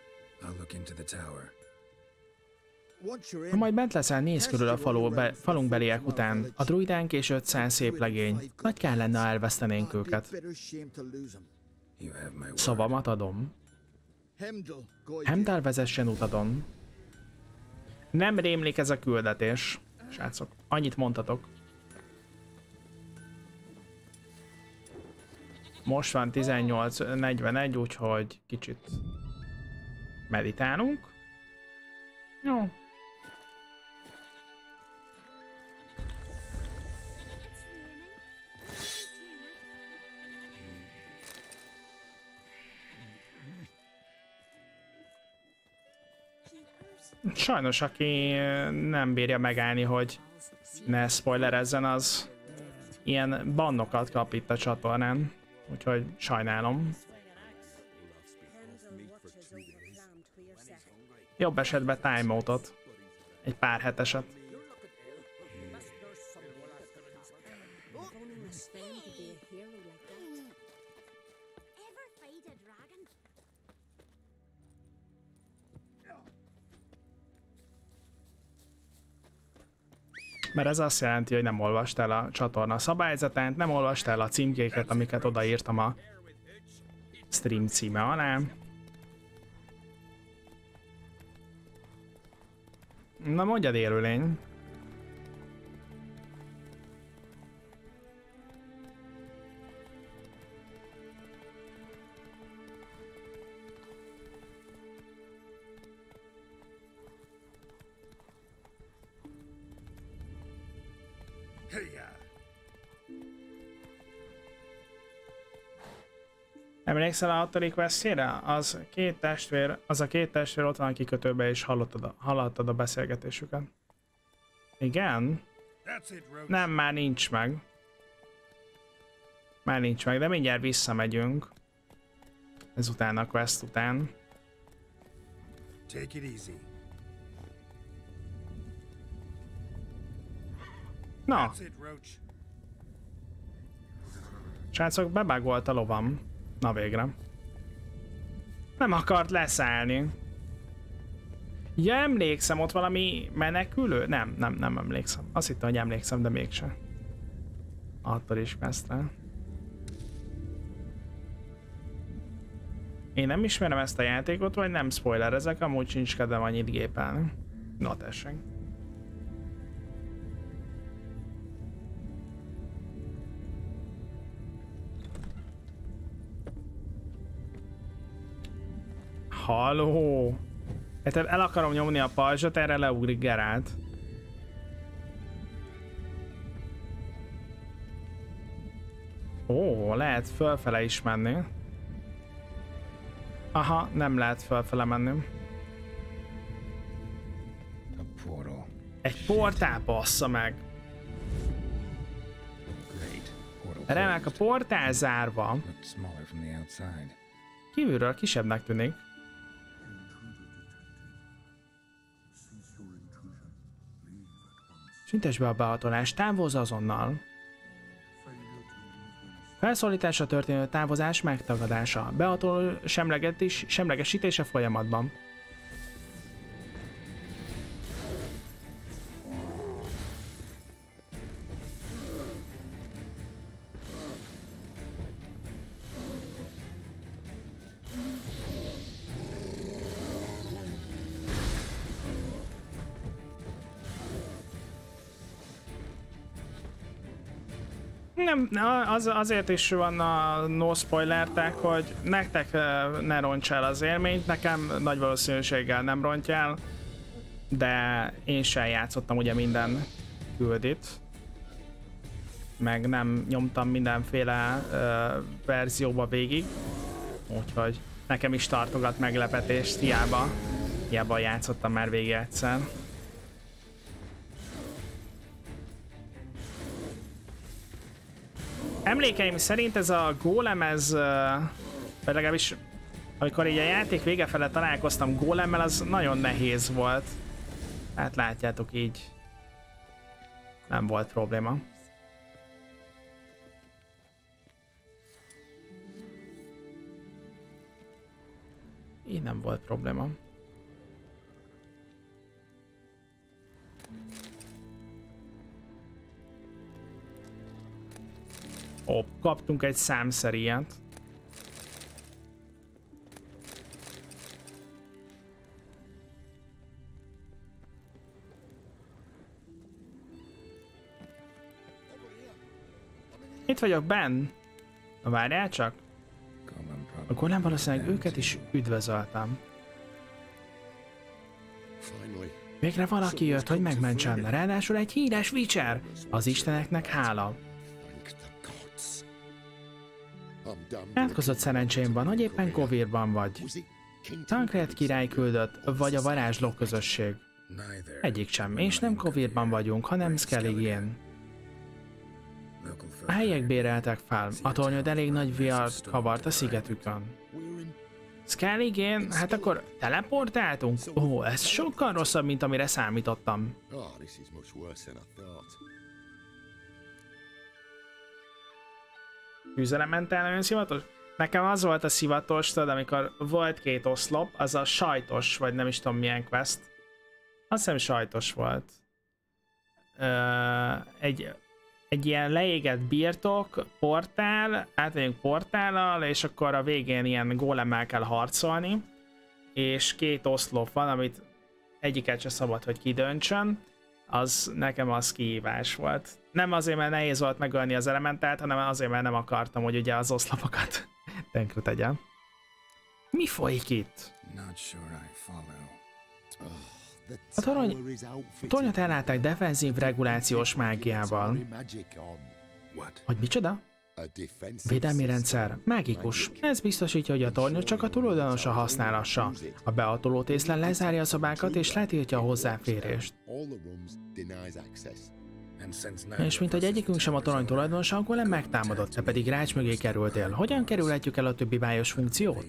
Ha majd bent leszel, nézz körül a falunk beliek után. A druidánk és 500 szép legény. Nagy kell lenne, ha elvesztenénk őket. Szavamat adom. Heimdall vezessen utadon. Nem rémlik ez a küldetés, srácok. Annyit mondhatok. Most van 18:41, úgyhogy kicsit meditálunk. Jó. Sajnos, aki nem bírja megállni, hogy ne spoilerezzen, az ilyen bannokat kap itt a csatornán. Úgyhogy sajnálom. Jobb esetben timeoutot. Egy pár heteset. Mert ez azt jelenti, hogy nem olvastál a csatorna szabályzatát, nem olvastál a címkéket, amiket odaírtam a stream címe alá. Na mondjad, élőlény. Emlékszel a 6. questjére? Az a két testvér ott van a kikötőbe, és hallottad a beszélgetésüket. Igen? Nem, már nincs meg. Már nincs meg, de mindjárt visszamegyünk. Ezután a quest után. Na! Srácok, bebágolt a lovam. Na végre. Nem akart leszállni. Ja, emlékszem, ott valami menekülő? Nem emlékszem. Azt hittem, hogy emlékszem, de mégsem. Attól is messze. Én nem ismerem ezt a játékot, vagy nem spoilerezek, amúgy sincs kedvem annyit gépelni. Na tessék. Halló! Tehát el akarom nyomni a pajzsot, erre leugrik Geralt. Ó, lehet fölfele is menni. Aha, nem lehet fölfele menni. Egy portál, bassza meg! Remek, a portál zárva. Kívülről kisebbnek tűnik. Szüntesd be a behatolást, távozz azonnal. Felszólításra történő távozás megtagadása. Behatoló semlegesítése folyamatban. Nem, azért is van a no spoilertek, hogy nektek ne ronts el az élményt, nekem nagy valószínűséggel nem rontja el, de én sem játszottam ugye minden küldit, meg nem nyomtam mindenféle verzióba végig, úgyhogy nekem is tartogat meglepetést, hiába játszottam már végig egyszer. Emlékeim szerint ez a gólem, vagy legalábbis amikor így a játék vége fele találkoztam gólemmel, az nagyon nehéz volt. Hát látjátok, így nem volt probléma. Így nem volt probléma. Hopp, kaptunk egy számszeriát. Itt vagyok, Ben. Na várjál csak. Akkor nem valószínűleg őket is üdvözöltem. Végre valaki jött, hogy megmentsen, ráadásul egy híres Witcher. Az isteneknek hála. Átkozott szerencsém van, hogy éppen Kovírban vagy. Tancred király küldött, vagy a varázsló közösség. Egyik sem, és nem Kovírban vagyunk, hanem Skelligén. A helyiek béreltek fel, a tornyod elég nagy vihart kavart a szigetükön. Skelligén? Hát akkor teleportáltunk? Ó, ez sokkal rosszabb, mint amire számítottam. Tűzelementál nagyon szivatos? Nekem az volt a szivatos, tudod, amikor volt 2 oszlop, az a sajtos, vagy nem is tudom milyen quest. Azt hiszem sajtos volt. Egy ilyen leégett birtok, portál, átmegyünk portállal, és akkor a végén ilyen gólemmel kell harcolni, és 2 oszlop van, amit egyiket se szabad, hogy kidöntsön, az nekem az kihívás volt. Nem azért, mert nehéz volt megölni az elementált, hanem azért, mert nem akartam, hogy ugye az oszlopokat tönkre tegyem. Mi folyik itt? A tornyot ellátták defenzív regulációs mágiával. Hogy micsoda? Védelmi rendszer. Mágikus. Ez biztosítja, hogy a tornyot csak a tulajdonosa használhassa. A behatoló tészlen lezárja a szobákat és letiltja a hozzáférést. És mint hogy egyikünk sem a torony tulajdonosa, akkor nem megtámadott, te pedig rács mögé kerültél. Hogyan kerülhetjük el a többi bájos funkciót?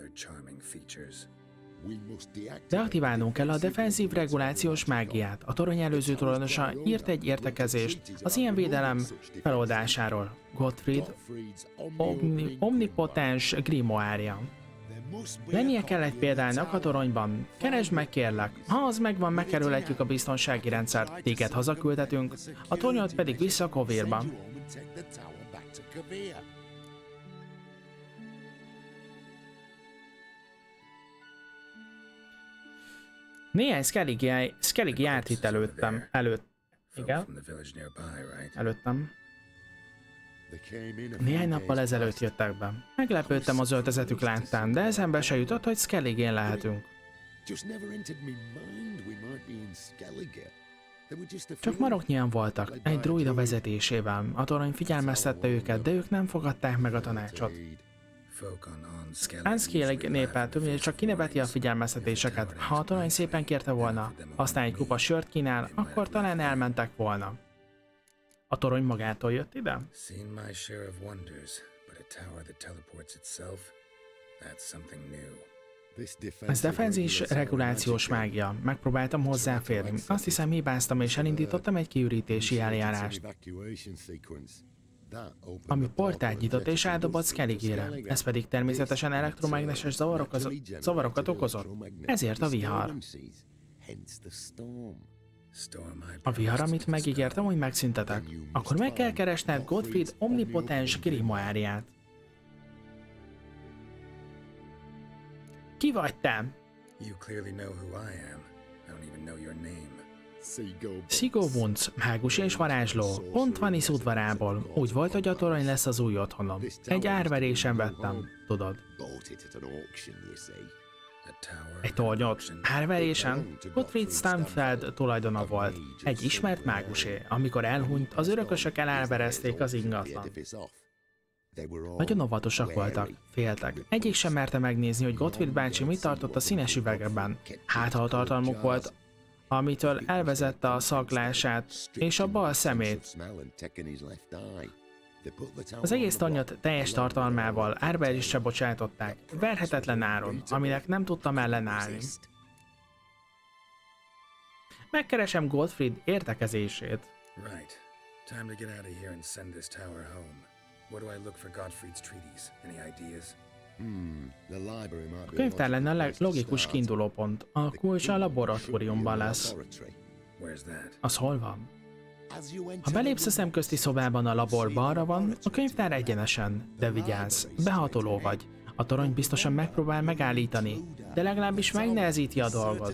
Deaktiválnunk kell a defenzív regulációs mágiát. A torony előző tulajdonosa írt egy értekezést az ilyen védelem feloldásáról. Gottfried omnipotens grimoire-ja. Lennie kell egy példának a toronyban. Keresd meg, kérlek. Ha az megvan, megkerülhetjük a biztonsági rendszert. Téged hazaküldhetünk, a tornyot pedig vissza Kovírba. Néhány Skellig járt itt előttem. Igen. Előttem. Néhány nappal ezelőtt jöttek be. Meglepődtem az öltözetük láttán, de eszembe se jutott, hogy Skelligén lehetünk. Csak maroknyian voltak, egy druida vezetésével. A torony figyelmeztette őket, de ők nem fogadták meg a tanácsot. Skellig népe többnyire csak kineveti a figyelmeztetéseket. Ha a torony szépen kérte volna, aztán egy kupa sört kínál, akkor talán elmentek volna. A torony magától jött ide? Ez defenzív regulációs mágia. Megpróbáltam hozzáférni. Azt hiszem, hibáztam és elindítottam egy kiürítési eljárást, ami portált nyitott és eldobott Skelligére. Ez pedig természetesen elektromágneses zavarokat okozott. Ezért a vihar. A vihar, amit megígértem, hogy megszüntetek. Akkor meg kell keresned Gottfried omnipotens grimoire-ját. Ki vagy te? Sigo Wunz, mágus és varázsló, pont Vanis udvarából. Úgy volt, hogy a torony lesz az új otthonom. Egy árverésen vettem, tudod. Egy tornyot? Árverésen? Gottfried Stamfeld tulajdona volt. Egy ismert mágusé. Amikor elhunyt, az örökösök elárverezték az ingatlan. Nagyon óvatosak voltak, féltek. Egyik sem merte megnézni, hogy Gottfried bácsi mit tartott a színes üvegben. Hát, ha a tartalmuk volt, amitől elvezette a szaglását és a bal szemét. Az egész tornyot teljes tartalmával árverésre bocsátották, verhetetlen áron, aminek nem tudtam ellenállni. Megkeresem Gottfried értekezését. A könyvtár lenne a logikus kiindulópont. A kulcs a laboratóriumban lesz. Az hol van? Ha belépsz a szemközti szobában, a labor balra van, a könyvtár egyenesen, de vigyázz, behatoló vagy. A torony biztosan megpróbál megállítani, de legalábbis megnehezíti a dolgot.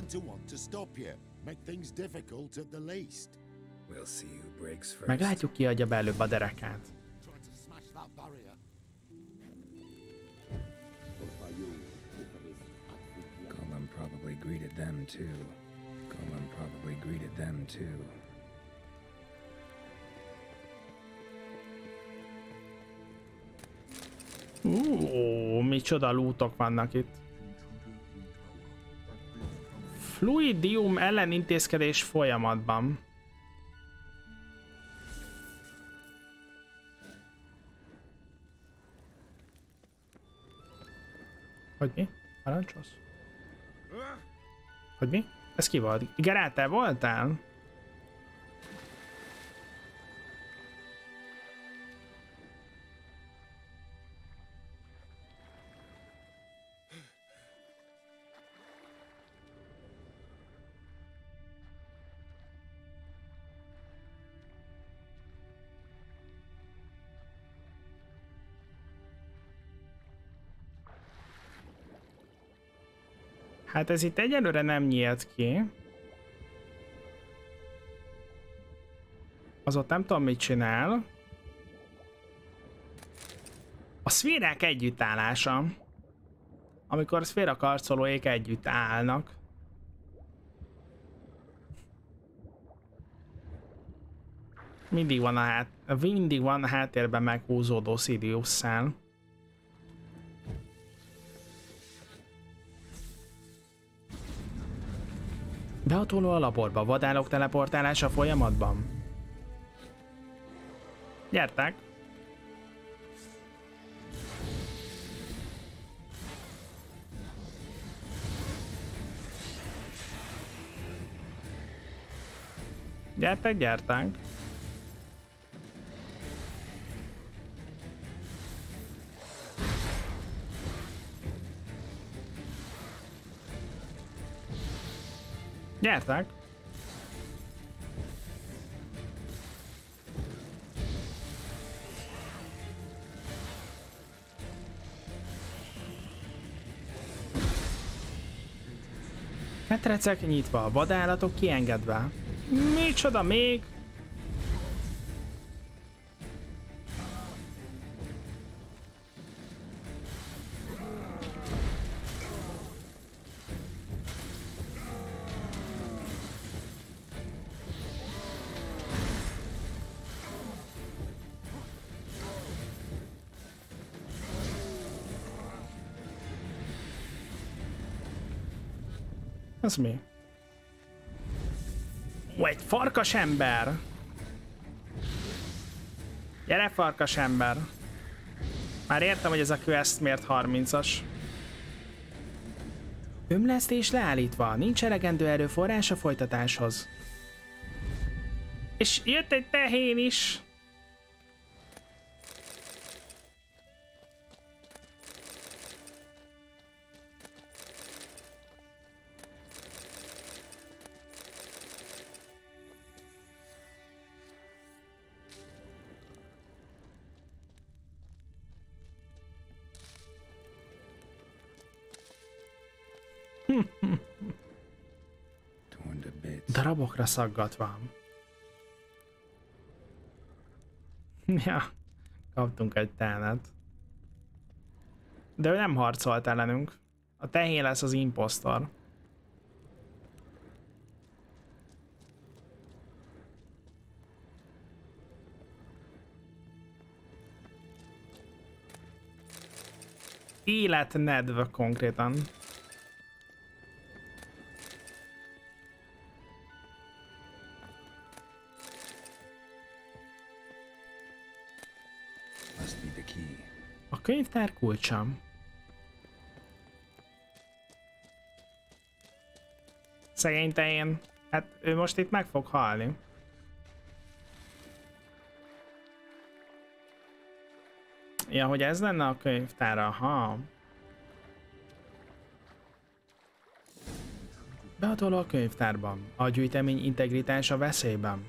Meglátjuk, ki adja be előbb a derekát. barrier. Golan probably greeted them too. Golan probably greeted them too. Micsoda lootok vannak itt. Fluidium ellenintézkedés folyamatban. Hogy mi? Parancsolsz? Hogy mi? Ez ki volt? Geralt, te voltál? Hát ez itt egyelőre nem nyílt ki. Az ott nem tudom mit csinál. A szférák együttállása. Amikor a szféra karcolóik együtt állnak. Mindig van a háttérben meghúzódó Sidious szál. Behatoló a laborba, vadállók teleportálása folyamatban. Gyertek! Gyertek, gyertek! Gyertek! Ketrecek nyitva, vadállatok kiengedve. Micsoda még? Ez mi? Ó, egy farkas ember! Gyere, farkas ember! Már értem, hogy ez a quest miért 30-as. Ömlesztés leállítva, nincs elegendő erőforrás a folytatáshoz. És jött egy tehén is! Darabokra szaggatva. Ja, kaptunk egy tánet. De ő nem harcolt ellenünk. A tehén lesz az imposztor. Életnedv konkrétan. A könyvtár kulcsa. Szegény tehén. Hát ő most itt meg fog halni. Ja, hogy ez lenne a könyvtár, aha. Behatoló a könyvtárban. A gyűjtemény integritása veszélyben.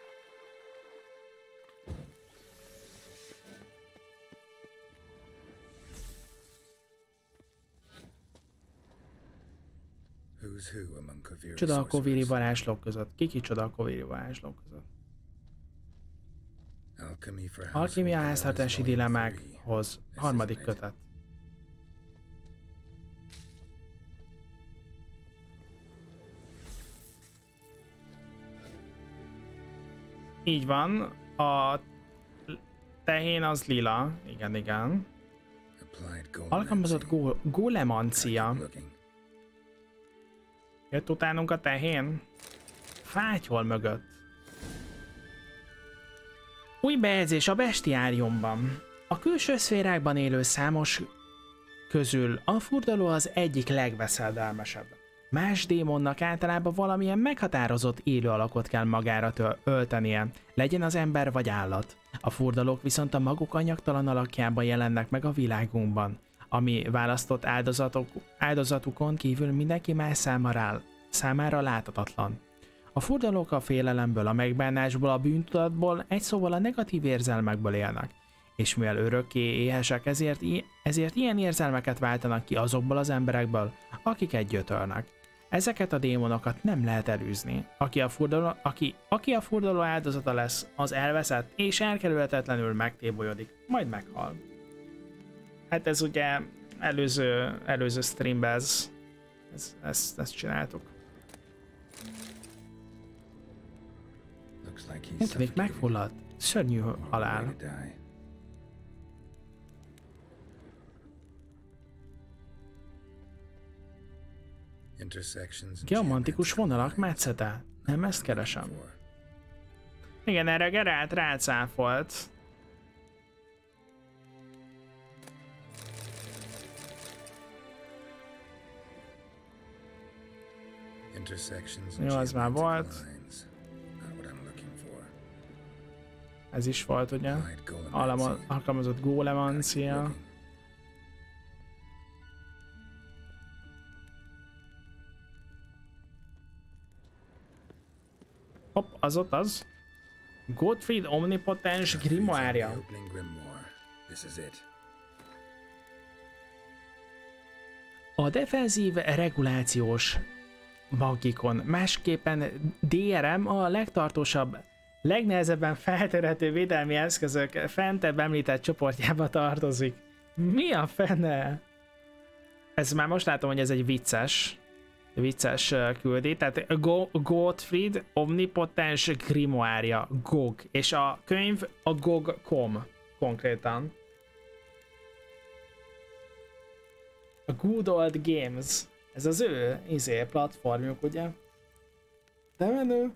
Csoda a kovéri varázslók között. Ki csoda a kovéri varázslók között? Alkímia háztartási dilemmákhoz. Harmadik kötet. Így van, a tehén az lila, igen. Alkalmazott gólemancia. Jött utánunk a tehén? Fátyol mögött. Új bejegyzés a bestiáriumban. A külső szférákban élő számos közül a furdaló az egyik legveszedelmesebb. Más démonnak általában valamilyen meghatározott élő alakot kell magára öltenie, legyen az ember vagy állat. A furdalók viszont a maguk anyagtalan alakjában jelennek meg a világunkban, ami választott áldozatukon kívül mindenki más számára láthatatlan. A furdalók a félelemből, a megbánásból, a bűntudatból, egy szóval a negatív érzelmekből élnek. És mivel örökké éhesek, ezért ilyen érzelmeket váltanak ki azokból az emberekből, akiket gyötörnek. Ezeket a démonokat nem lehet elűzni. Aki a furdaló áldozata lesz, az elveszett és elkerülhetetlenül megtébolyodik, majd meghal. Hát ez ugye előző streamben ezt csináltuk. Úgy tűnik megfulladt. Szörnyű halál. Geomantikus vonalak metszete. Nem ezt keresem. Igen, erre Geralt rácáfolt. Jó, az már volt. Ez is volt, ugye? Alkalmazott gólemancia. Hopp, az ott az. Gottfried omnipotens grimoire. A defenzív regulációs magikon, másképpen DRM a legtartósabb, legnehezebben feltörhető védelmi eszközök fentebb említett csoportjába tartozik. Mi a fene? Ez már most látom, hogy ez egy vicces küldi, tehát Gottfried omnipotens grimoire, GOG, és a könyv a GOG.com konkrétan. A Good Old Games, ez az ő platformjuk, ugye? De menő.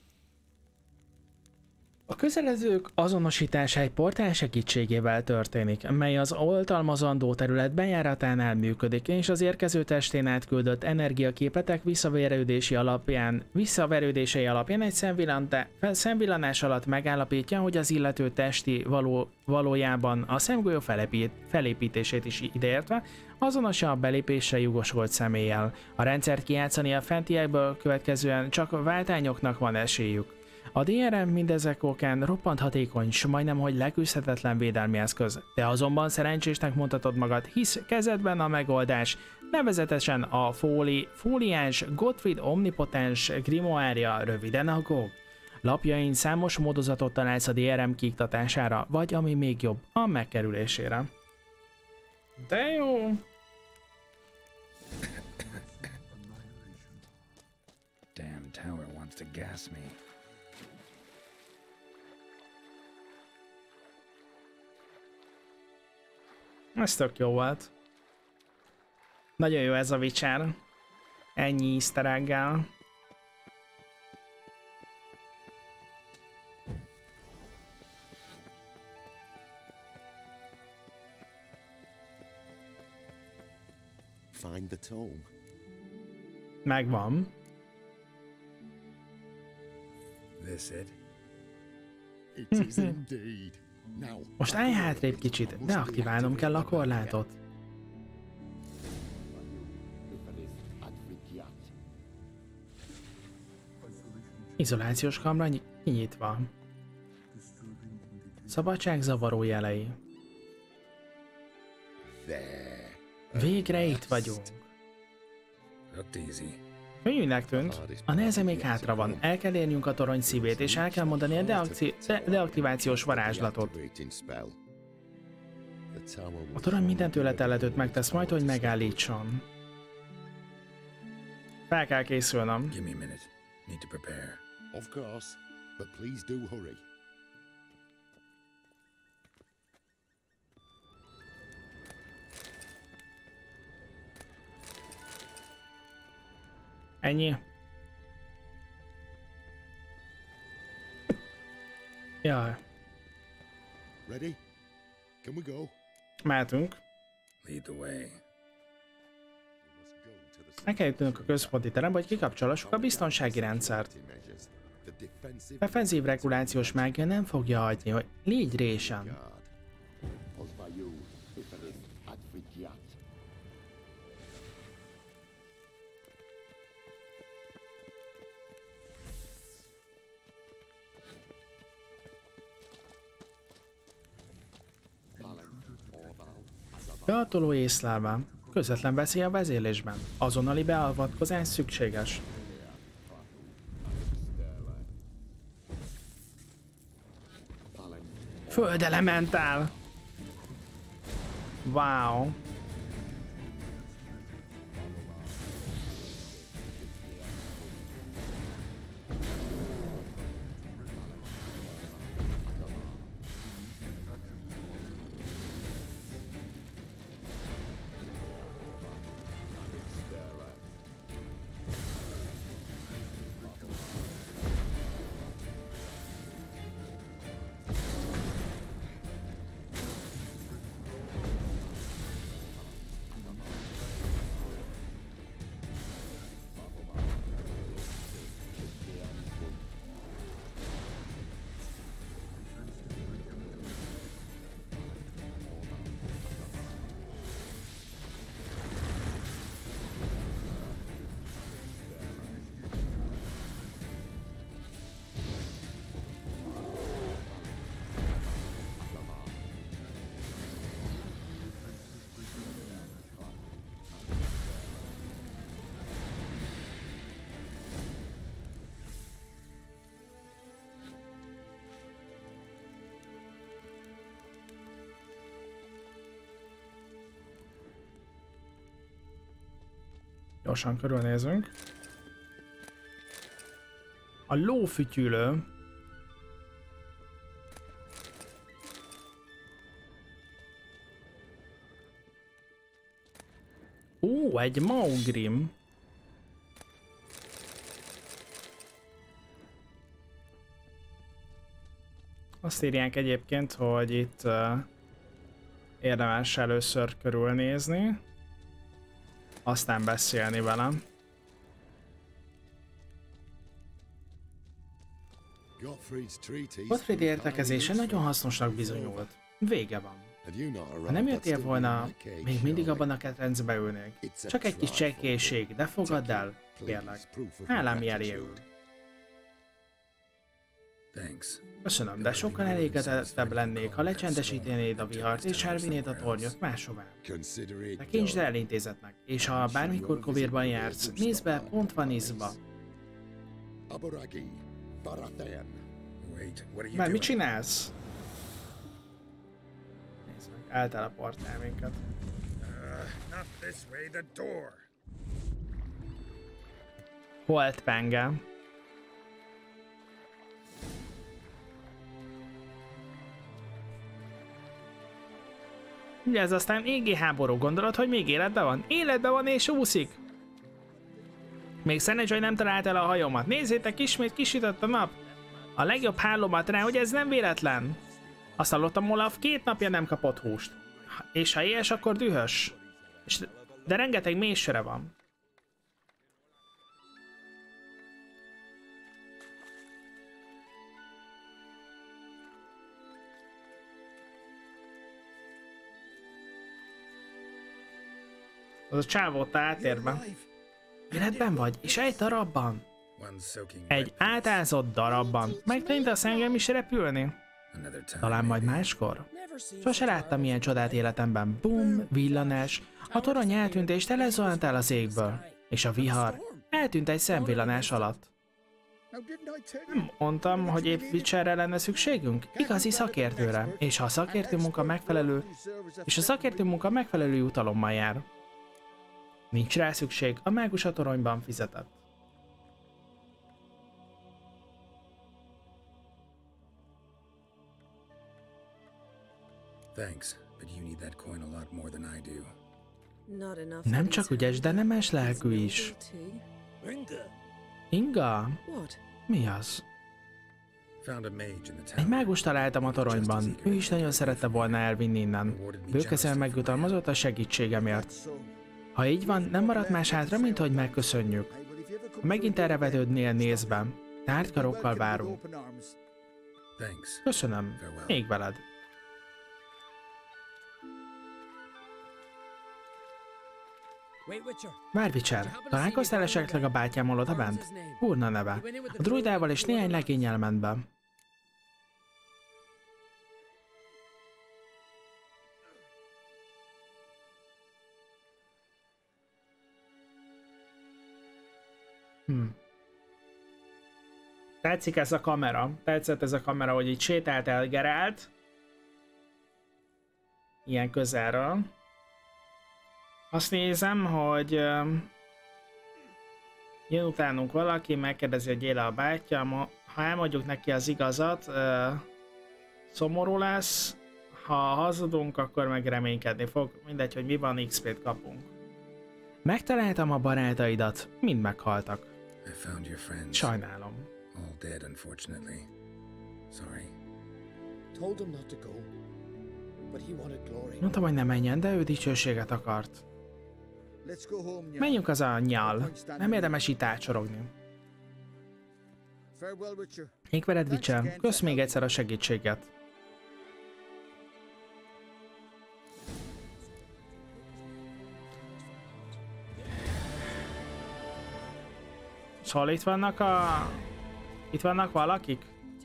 A közelezők azonosítása egy portál segítségével történik, mely az oltalmazandó terület bejáratánál működik, és az érkező testén átküldött energiaképletek visszaverődései alapján egy szemvillanás alatt megállapítja, hogy az illető testi valójában a szemgolyó felépítését is ideértve azonos a belépésre jogosult személlyel. A rendszert kijátszani a fentiekből következően csak váltányoknak van esélyük. A DRM mindezek okán roppant hatékony, s majdnem hogy leküzdhetetlen védelmi eszköz, de azonban szerencsésnek mondhatod magad, hisz kezedben a megoldás, nevezetesen a fóliáns Gottfried omnipotens grimoire, röviden a GOG. Lapjain számos módozatot találsz a DRM kiiktatására, vagy ami még jobb, a megkerülésére. De jó! Damn tower wants to gas me. Ez tök jó volt. Nagyon jó ez a Witcher. Ennyi easter egg-gel. Find the tome. Megvan. This it? It is indeed. Now, Most állj hátrébb kicsit, de aktiválnom kell a korlátot. Izolációs kamra kinyitva. Szabadság zavaró jelei. there. Végre itt vagyunk. Looked easy. Könnyűnek tűnt. A neheze még hátra van. El kell érnünk a torony szívét, és el kell mondani a deaktivációs varázslatot. A torony minden tőle telhetőt megtesz majd, hogy megállítson. Fel kell készülnöm. Give me a minute. Need to prepare. Of course, but please do hurry. Ennyi. Jaj. Ready? Can we go? Mehetünk. Lead the way. Meg kell jutnunk a központi terembe, hogy kikapcsolassuk a biztonsági rendszert. A defenzív regulációs mágia nem fogja hagyni, hogy légy résen. Behatoló észlelve. Közvetlen veszély a vezérlésben. Azonnali beavatkozás szükséges. Földelementál! Wow! Gyorsan körülnézünk. A lófütyülő. Ó, egy Maugrim. Azt írják egyébként, hogy itt érdemes először körülnézni, aztán beszélni velem. Gottfried értekezése nagyon hasznosnak bizonyult. Vége van. Ha nem jöttél volna, még mindig abban a ketrencbe ülnék. Csak egy kis csekélység, de fogadd el, kérlek. Hálám jeléül. Köszönöm, de sokkal elégedettebb lennék, ha lecsendesítenéd a vihart és elvinnéd a tornyot máshová. Tekintsd el intézetnek, és ha bármikor Kovérban jársz, nézd be Pont-Vanizba. Már mit csinálsz? Nézd meg, elteleportál minket. Holt penge. Ugye ez aztán égi háború, gondolod, hogy még életben van? Életben van és úszik! Még Szenedzsaj nem talált el a hajómat. Nézzétek, ismét kisütött a nap! A legjobb hálómat rá, hogy ez nem véletlen. Azt hallottam, Olaf 2 napja nem kapott húst. És ha éhes, akkor dühös. De rengeteg méhsere van. Az a csávó ott átérbe. Életben vagy, és egy darabban. Egy átázott darabban. Megtanítasz engem is repülni? Talán majd máskor? Sose láttam ilyen csodát életemben. Bum, villanás, a torony eltűnt és telezuhant el az égből. És a vihar eltűnt egy szemvillanás alatt. Now didn't I tell you? Nem mondtam, hogy épp Witcherre lenne szükségünk? Igazi szakértőre. És a szakértő munka megfelelő jutalommal jár. Nincs rá szükség, a mágus a toronyban fizetett. Thanks, but you need that coin a lot more than I do. Not enough. Nem csak ügyes, de nemes lelkű is. Inga? What? Mi az? Found a mage in the Egy town. mágust találtam a toronyban. Ő is nagyon szerette volna elvinni innen. Bőkezően megjutalmazott a segítségemért. Ha így van, nem maradt más hátra, mint hogy megköszönjük. Ha megint erre vetődnél, nézd be. Tárt karokkal várunk. Thanks. Köszönöm. Még veled. Wait, Witcher. Várj, Witcher, találkoztál esetleg a bátyámmal odabent? Urna neve. A druidával és néhány legényel ment be. Tetszik ez a kamera. Tetszett ez a kamera, hogy így sétált el Geralt. Ilyen közelről. Azt nézem, hogy jön utánunk valaki, megkérdezi, hogy éle a bátyám. Ha elmondjuk neki az igazat, szomorú lesz. Ha hazudunk, akkor meg reménykedni fog. Mindegy, hogy mi van, XP-t kapunk. Megtaláltam a barátaidat, mind meghaltak. I found your friends. Sajnálom. All dead, unfortunately. Sorry. Told him not to go, but he wanted glory. Mondtam, hogy ne menjen, de ő dicsőséget akart. Let's go home, Njal. Menjünk az anyjal. Nem érdemes itt átsorogni. Farewell, Witcher. Még veled, Witcher. Kösz még egyszer a segítséget. Szóval itt vannak Itt vannak valakik?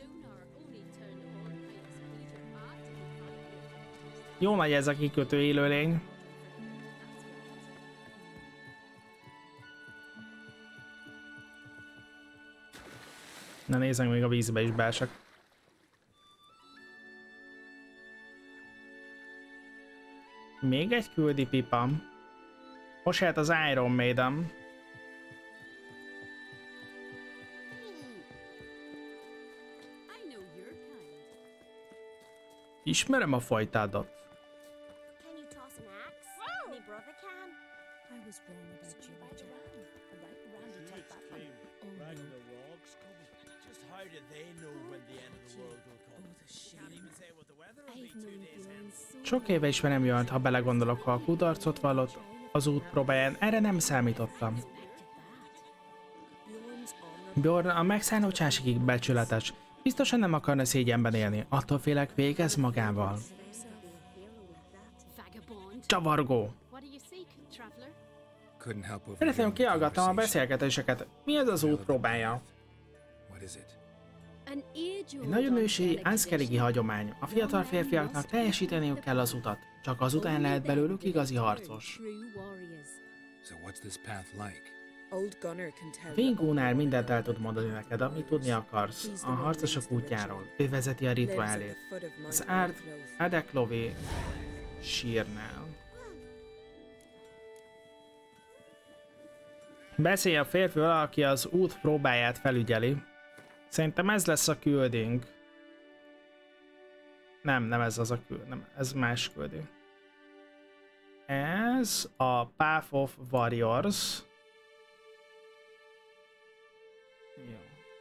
Jó nagy ez a kikötő élőlény. Na nézzük, még a vízbe is beesek. Még egy küldi pipa. Most hát az Iron Maiden. Ismerem a fajtádat. Can you toss an axe? My brother can. I was wrong about you, Witcher. Randy, take that one. Oh, no. Just how do they know when the end of the world will come? Oh, the Can't even say what the weather will be I've 2 known days Bjorn hence. so Sok éve ismerem Bjornt, ha belegondolok, ha a kudarcot vallott az út próbáján, erre nem számítottam. Bjorn's honor. Bjorn a megszállódtságig becsületes. Biztosan nem akarna szégyenben élni, attól félek végez magával. Vagabond. Csavargó! What do you seek, traveler? Couldn't help overhearing Szeretném the kihallgattam a conversation. beszélgetéseket. Mi ez az út próbája? What is it? An Egy age-old nagyon ősi angelic Anskeligi tradition. hagyomány. A fiatal férfiaknak teljesíteniük kell az utat. Csak azután lehet belőlük igazi harcos. True warriors. So what's this path like? Old Gunnar can tell. Vingúnál mindent el tud mondani neked, amit tudni akarsz. A harcosok útjáról. Ő vezeti a rituálét. Az Adeklovi sírnál. Beszélj a férfival, aki az út próbáját felügyeli. Szerintem ez lesz a küldénk. Nem ez az a küld, nem, ez más küldő. Ez a Path of Warriors. Jó.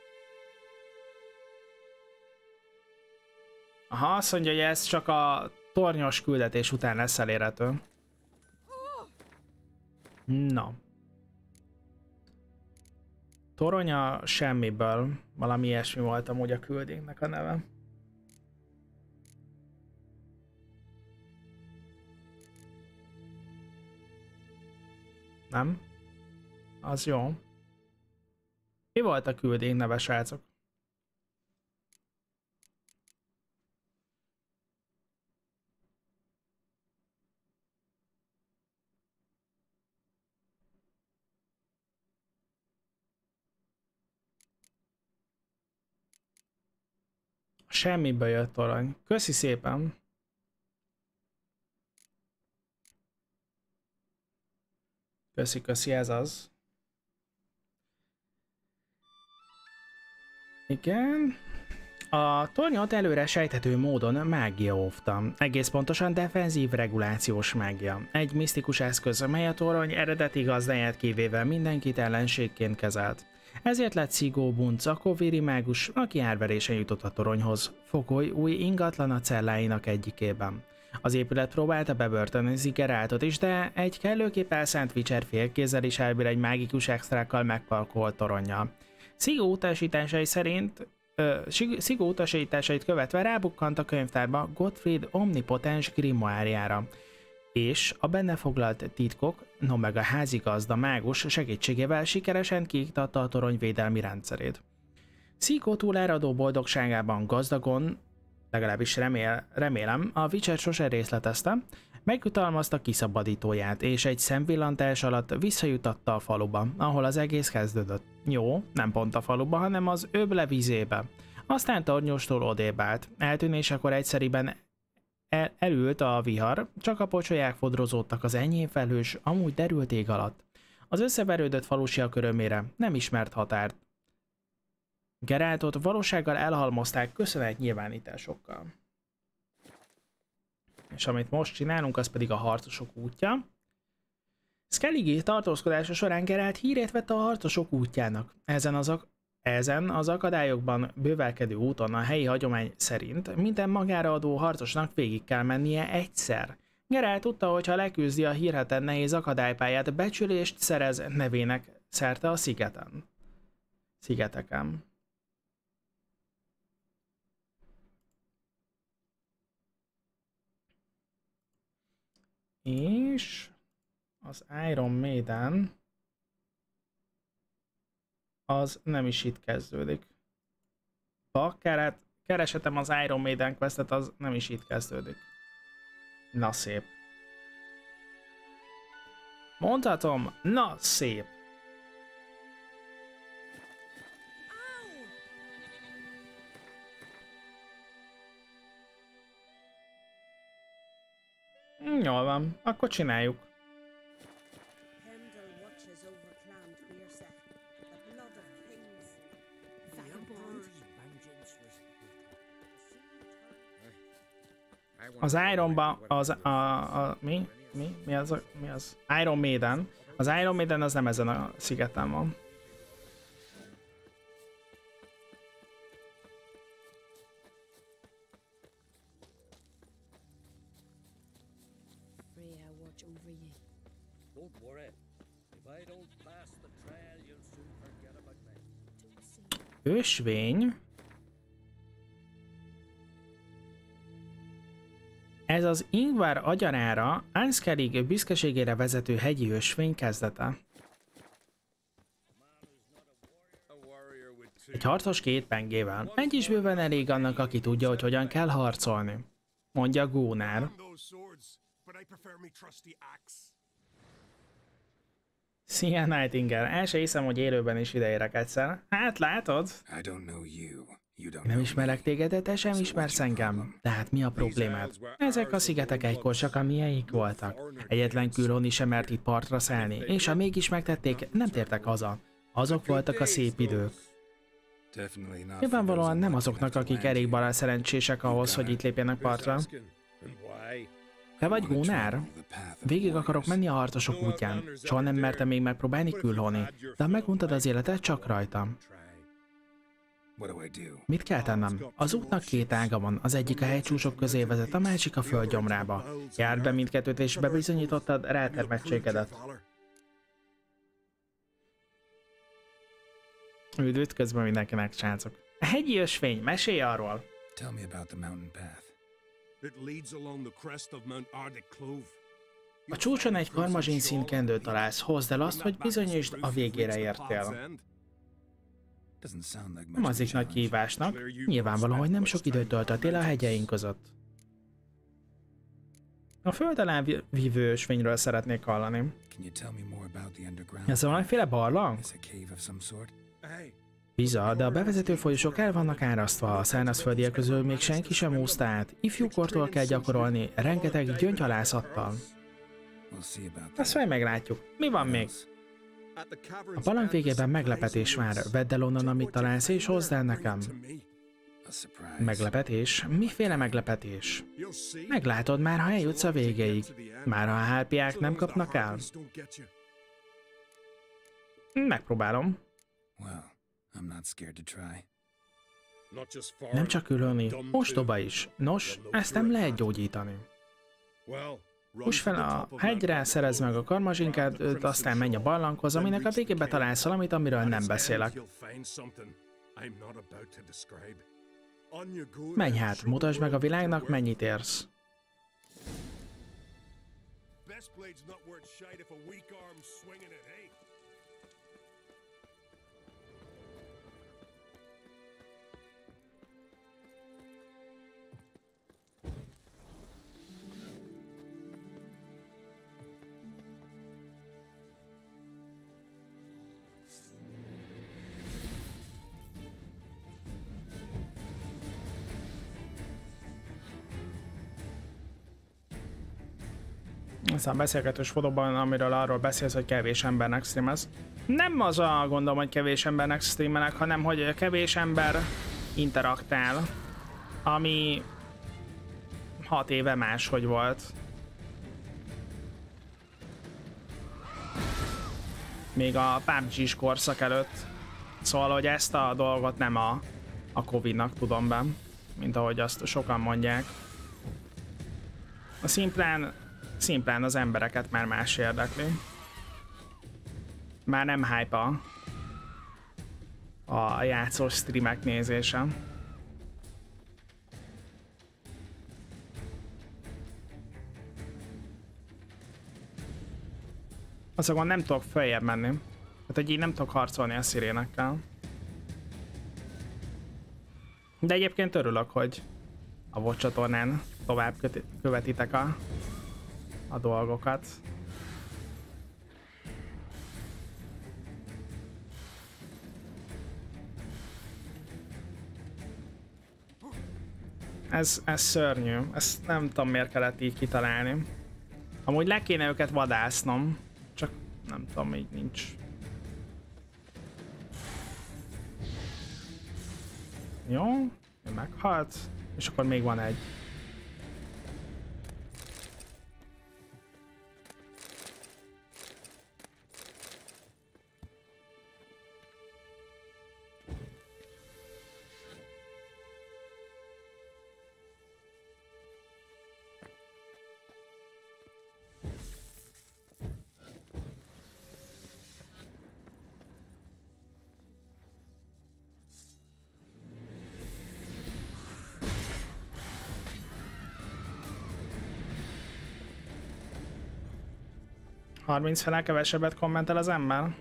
Aha, azt mondja, hogy ez csak a tornyos küldetés után lesz elérhető. Na. Toronya semmiből. Valami ilyesmi volt amúgy a küldénknek a neve. Nem? Az jó. Mi volt a küldénk neve, srácok? Semmiből jött torony. Köszi szépen. Köszi, ez az. Igen. A tornyot előre sejthető módon mágia óvta. Egész pontosan defenzív regulációs mágia. Egy misztikus eszköz, mely a torony eredeti gazdáját kivéve mindenkit ellenségként kezelt. Ezért lett Szigó Bunc a kovéri mágus, aki árverésen jutott a toronyhoz, Fogoly új ingatlan a celláinak egyikében. Az épület próbálta bebörtönözni Geraltot is, de egy kellőképp elszánt Witcher félkézzel is elbír egy mágikus extrákkal megparkolt toronnyal. Szigó utasításait követve rábukkant a könyvtárba Gottfried omnipotens grimoáriára, és a benne foglalt titkok, no meg a házigazda mágus segítségével sikeresen kiiktatta a torony védelmi rendszerét. Szigó túláradó boldogságában gazdagon, legalábbis remélem, a Witcher sose részletezte, megjutalmazta kiszabadítóját, és egy szemvillantás alatt visszajutatta a faluba, ahol az egész kezdődött. Jó, nem pont a faluba, hanem az öble vizébe. Aztán tornyostól odébb állt. Eltűnésekor egyszeriben elült a vihar, csak a pocsolyák fodrozódtak az enyhén felhős, amúgy derült ég alatt. Az összeverődött falusiak örömére nem ismert határt. Geraltot valósággal elhalmozták köszönetnyilvánításokkal. És amit most csinálunk, az pedig a harcosok útja. Skellige tartózkodása során Geralt hírét vette a harcosok útjának. Ezen az akadályokban bővelkedő úton a helyi hagyomány szerint minden magára adó harcosnak végig kell mennie egyszer. Geralt tudta, hogy ha leküzdi a hírheten nehéz akadálypályát, becsülést szerez nevének szerte a szigeteken. És az Iron Maiden az nem is itt kezdődik. Ha keresetem az Iron Maiden questet, az nem is itt kezdődik. Na szép. Mondhatom, na szép. Jól van, akkor csináljuk. Az Ironban mi az? Iron Maiden. Az Iron Maiden az nem ezen a szigeten van. Ösvény. Ez az Ingvar agyarára, Anskellig büszkeségére vezető hegyi ösvény kezdete. Egy harcos két pengével. Egy is bőven elég annak, aki tudja, hogy hogyan kell harcolni, mondja Gunnar. Szia, Nightingale. El se hiszem, hogy élőben is ideérek egyszer. Hát látod? Nem ismerek téged, de te sem ismersz engem. Tehát mi a problémád? Ezek a szigetek egykor csak a miénk voltak. Egyetlen külhoni sem mert itt partra szállni, és ha mégis megtették, nem tértek haza. Azok voltak a szép idők. Nyilvánvalóan nem azoknak, akik elég balán szerencsések ahhoz, hogy itt lépjenek partra. Te vagy Gunnar? Végig akarok menni a harcosok útján. Soha nem mertem még megpróbálni külhoni, de ha meguntad az életet, csak rajtam. Mit kell tennem? Az útnak két ága van, az egyik a hegycsúcsok közé vezet, a másik a földgyomrába. Járd be mindkettőt és bebizonyítottad rátermettségedet. Üdvöt közben mindenkinek, srácok. A hegyi ösvény, mesélj arról! A csúcson egy karmazsin színkendőt találsz, hozd el azt, hogy bizonyítsd, a végére értél. Nem azik nagy kihívásnak, nyilvánvaló, hogy nem sok időt töltöttél a hegyeink között. A föld alá vívő ösvényről szeretnék hallani. Ez valamiféle barlang? Biza, de a bevezető folyosók el vannak árasztva, a szárazföldiek közül még senki sem úszta át. Ifjúkortól kell gyakorolni, rengeteg gyöngyhalászattal. Azt majd meglátjuk. Mi van még? A balang végében meglepetés vár. Vedd el onnan, amit találsz, és hozd el nekem. Meglepetés? Miféle meglepetés? Meglátod már, ha eljutsz a végéig. Már ha a hárpiák nem kapnak el? Megpróbálom. Nem csak ülni, ostoba is. Nos, ezt nem lehet gyógyítani. Fuss fel a hegyre, szerezd meg a karmazsinkád, aztán menj a barlanghoz, aminek a végébe találsz valamit, amiről nem beszélek. Menj hát, mutasd meg a világnak, mennyit érsz. Aztán a beszélgetős fotóban, amiről arról beszélsz, hogy kevés embernek streamelsz. Nem az a gondom, hogy kevés embernek streamelek, hanem hogy kevés ember interaktál, ami 6 éve máshogy volt. Még a PUBG-s korszak előtt. Szóval, hogy ezt a dolgot nem a Covid-nak tudom be, mint ahogy azt sokan mondják. Szimplán az embereket már más érdekli. Már nem hype a játszós streamek nézése. Azokon nem tudok följebb menni. Tehát, hogy így nem tudok harcolni a szirénekkel. De egyébként örülök, hogy a VOD csatornán tovább követitek a dolgokat. Ez szörnyű. Ezt nem tudom, miért kellett így kitalálni. Amúgy le kéne őket vadásznom, csak nem tudom, így nincs. Jó, ő meghalt, és akkor még van egy. Harminc felel kevesebbet kommentel az ember.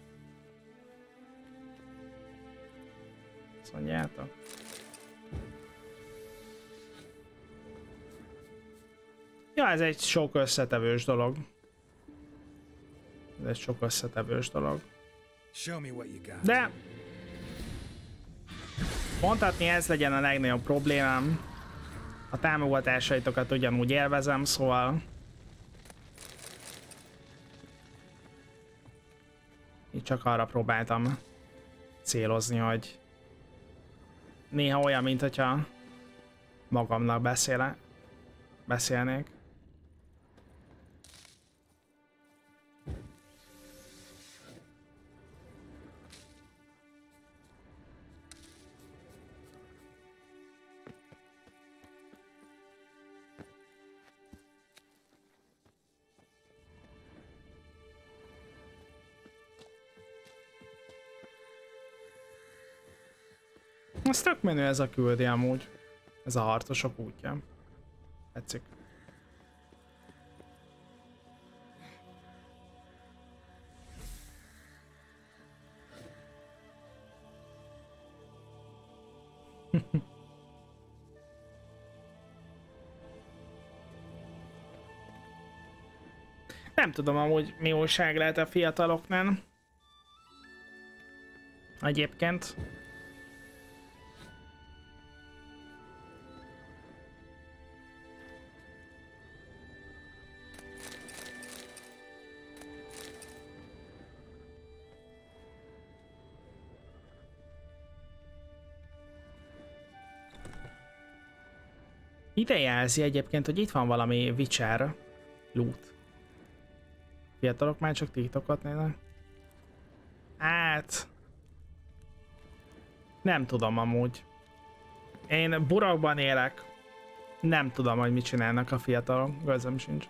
Azt mondjátok. Ja, ez egy sok összetevős dolog. Ez egy sok összetevős dolog. De mondhatni, ez legyen a legnagyobb problémám. A támogatásaitokat ugyanúgy élvezem, szóval így csak arra próbáltam célozni, hogy néha olyan, mint hogyha magamnak beszélnék. Ez tök menő, ez a küldi amúgy. Ez a harcosok útja. Tetszik. Nem tudom amúgy mi újság lehet a fiataloknál. Egyébként. Ide jelzi egyébként, hogy itt van valami Witcher loot. Fiatalok már csak TikTokot néznek. Hát... nem tudom amúgy. Én Burakban élek. Nem tudom, hogy mit csinálnak a fiatalok. Gőzöm sincs.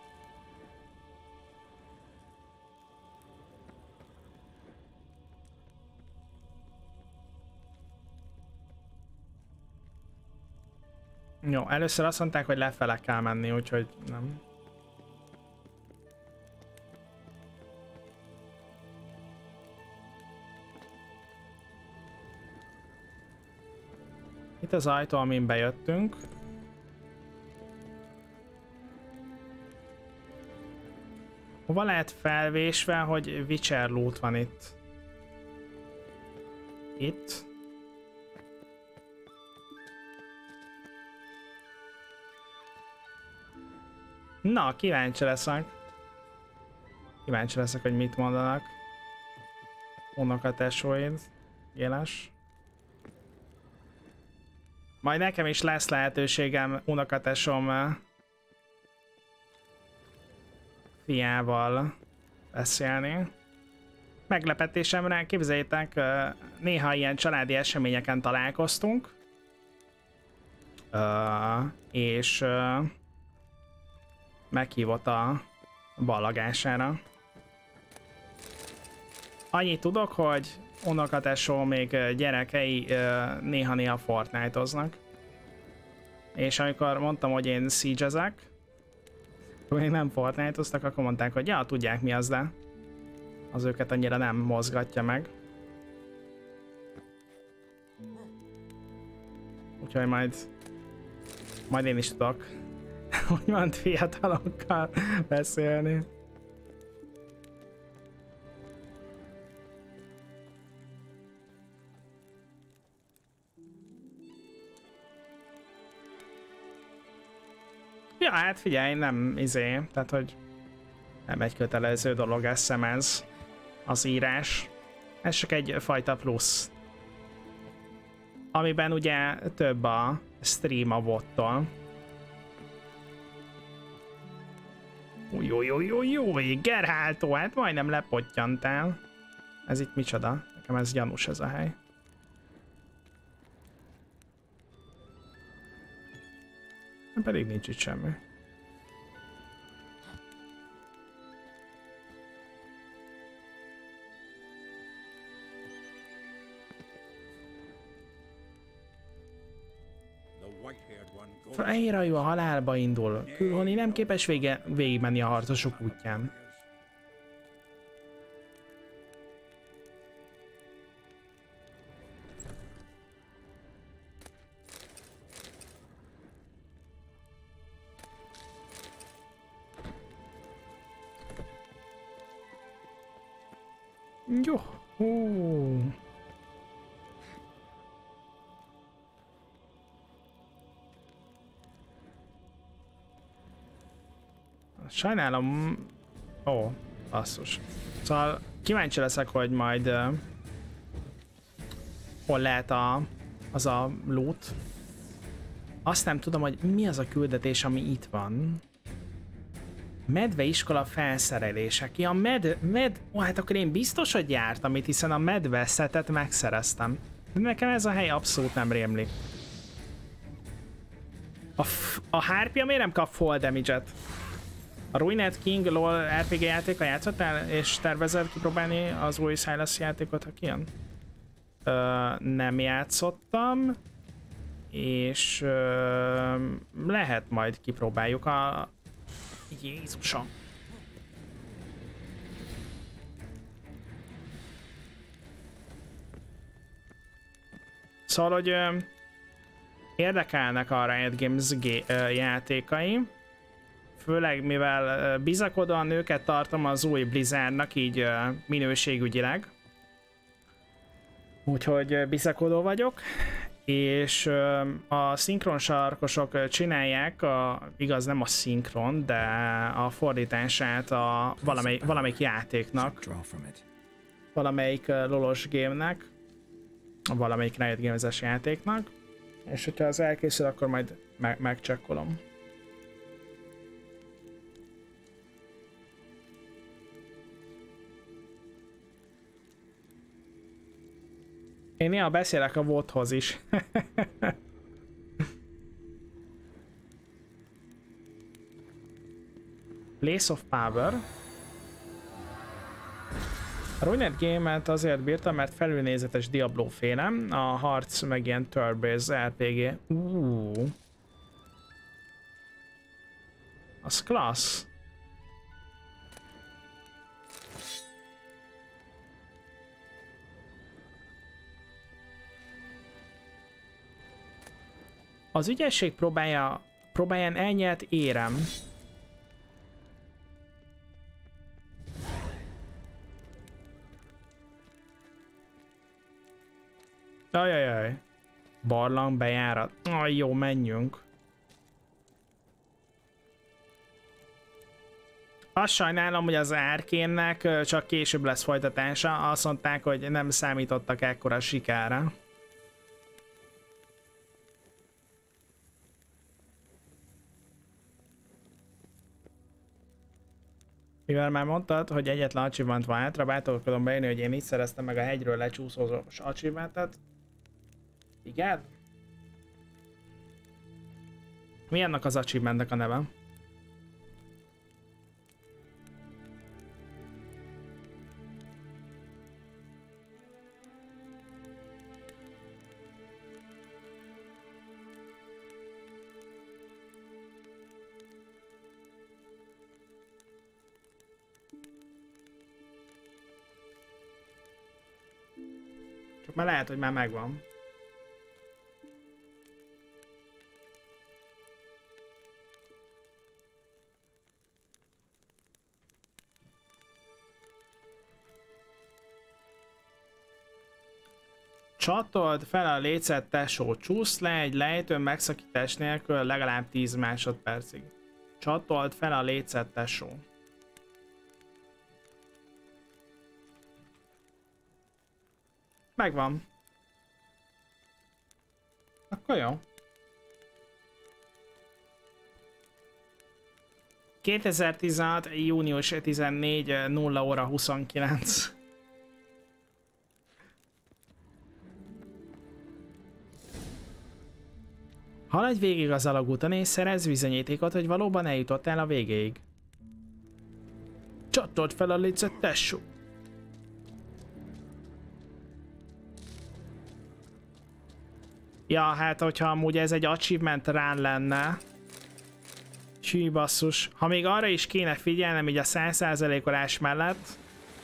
Jó, először azt mondták, hogy lefele kell menni, úgyhogy nem. Itt az ajtó, amin bejöttünk. Hova lehet felvésve, hogy Witcher loot van itt? Itt. Na, kíváncsi leszek. Kíváncsi leszek, hogy mit mondanak. Unokatesóid. Éles. Majd nekem is lesz lehetőségem unokatesom fiával beszélni. Meglepetésemre, képzeljétek, néha ilyen családi eseményeken találkoztunk. És meghívott a ballagására. Annyit tudok, hogy unokatesó még gyerekei néha-néha Fortnite-oznak. És amikor mondtam, hogy én siege-ezek, még nem Fortnite-oztak, akkor mondták, hogy ja, tudják mi az, de az őket annyira nem mozgatja meg. Úgyhogy majd én is tudok úgymond fiatalokkal beszélni. Ja, hát figyelj, nem tehát hogy nem egy kötelező dolog, eszem ez az írás. Ez csak egyfajta plusz. Amiben ugye több a stream a VOD-tól. Új, Gerháltó, hát majdnem lepottyantál. Ez itt micsoda? Nekem ez gyanús ez a hely. Pedig nincs itt semmi. Fejrajú a halálba indul. Külhoni nem képes végigmenni a harcosok útján. Jó. Sajnálom. Ó, basszus. Szóval kíváncsi leszek, hogy majd hol lehet az a loot. Azt nem tudom, hogy mi az a küldetés, ami itt van. Medveiskola felszerelések. Ja, ó, hát akkor én biztos, hogy jártam itt, hiszen a medve szetet megszereztem. De nekem ez a hely abszolút nem rémlik. A hárpia miért nem kap fall damage-et? A Ruined King LOL RPG játéka játszottál, és tervezed kipróbálni az új Silas játékot, ha kijön? Nem játszottam, és lehet majd kipróbáljuk a... Jézusom! Szóval, hogy érdekelnek a Riot Games játékai, főleg mivel bizakodóan őket tartom az új Blizzardnak így minőségügyileg. Úgyhogy bizakodó vagyok, és a szinkron sarkosok csinálják, igaz nem a szinkron, de a fordítását a valamelyik játéknak, valamelyik lolos game-nek, valamelyik Riot Games-es játéknak, és hogyha az elkészül, akkor majd megcsekkolom. Én néha beszélek a VOD-hoz is. Place of Power. A Ruined Game-et azért bírtam, mert felülnézetes Diablo féle, a harc meg ilyen turn-based RPG. Az klassz. Az ügyesség próbáján elnyert érem. Ajajaj. Barlang bejárat. Jó, menjünk. Azt sajnálom, hogy az Arcane-nek csak később lesz folytatása. Azt mondták, hogy nem számítottak ekkora sikára. Mivel már mondtad, hogy egyetlen achievement van hátra, bátorkodom beírni, hogy én így szereztem meg a hegyről lecsúszós achievementet. Igen? Mi annak az achievementnek a neve? Csak már lehet, hogy már megvan. Csatold fel a lécet, tesó. Csúsz le egy lejtőn megszakítás nélkül legalább 10 másodpercig. Csatold fel a lécet, tesó. Megvan. Akkor jó. 2016. június 14. 0 óra 29. Haladj végig az alagúton és szerezz bizonyítékot, hogy valóban eljutottál a végéig. Csatold fel a lécet, tesó! Ja, hát hogyha amúgy ez egy achievement rán lenne. Hű basszus. Ha még arra is kéne figyelnem így a 100%-olás mellett.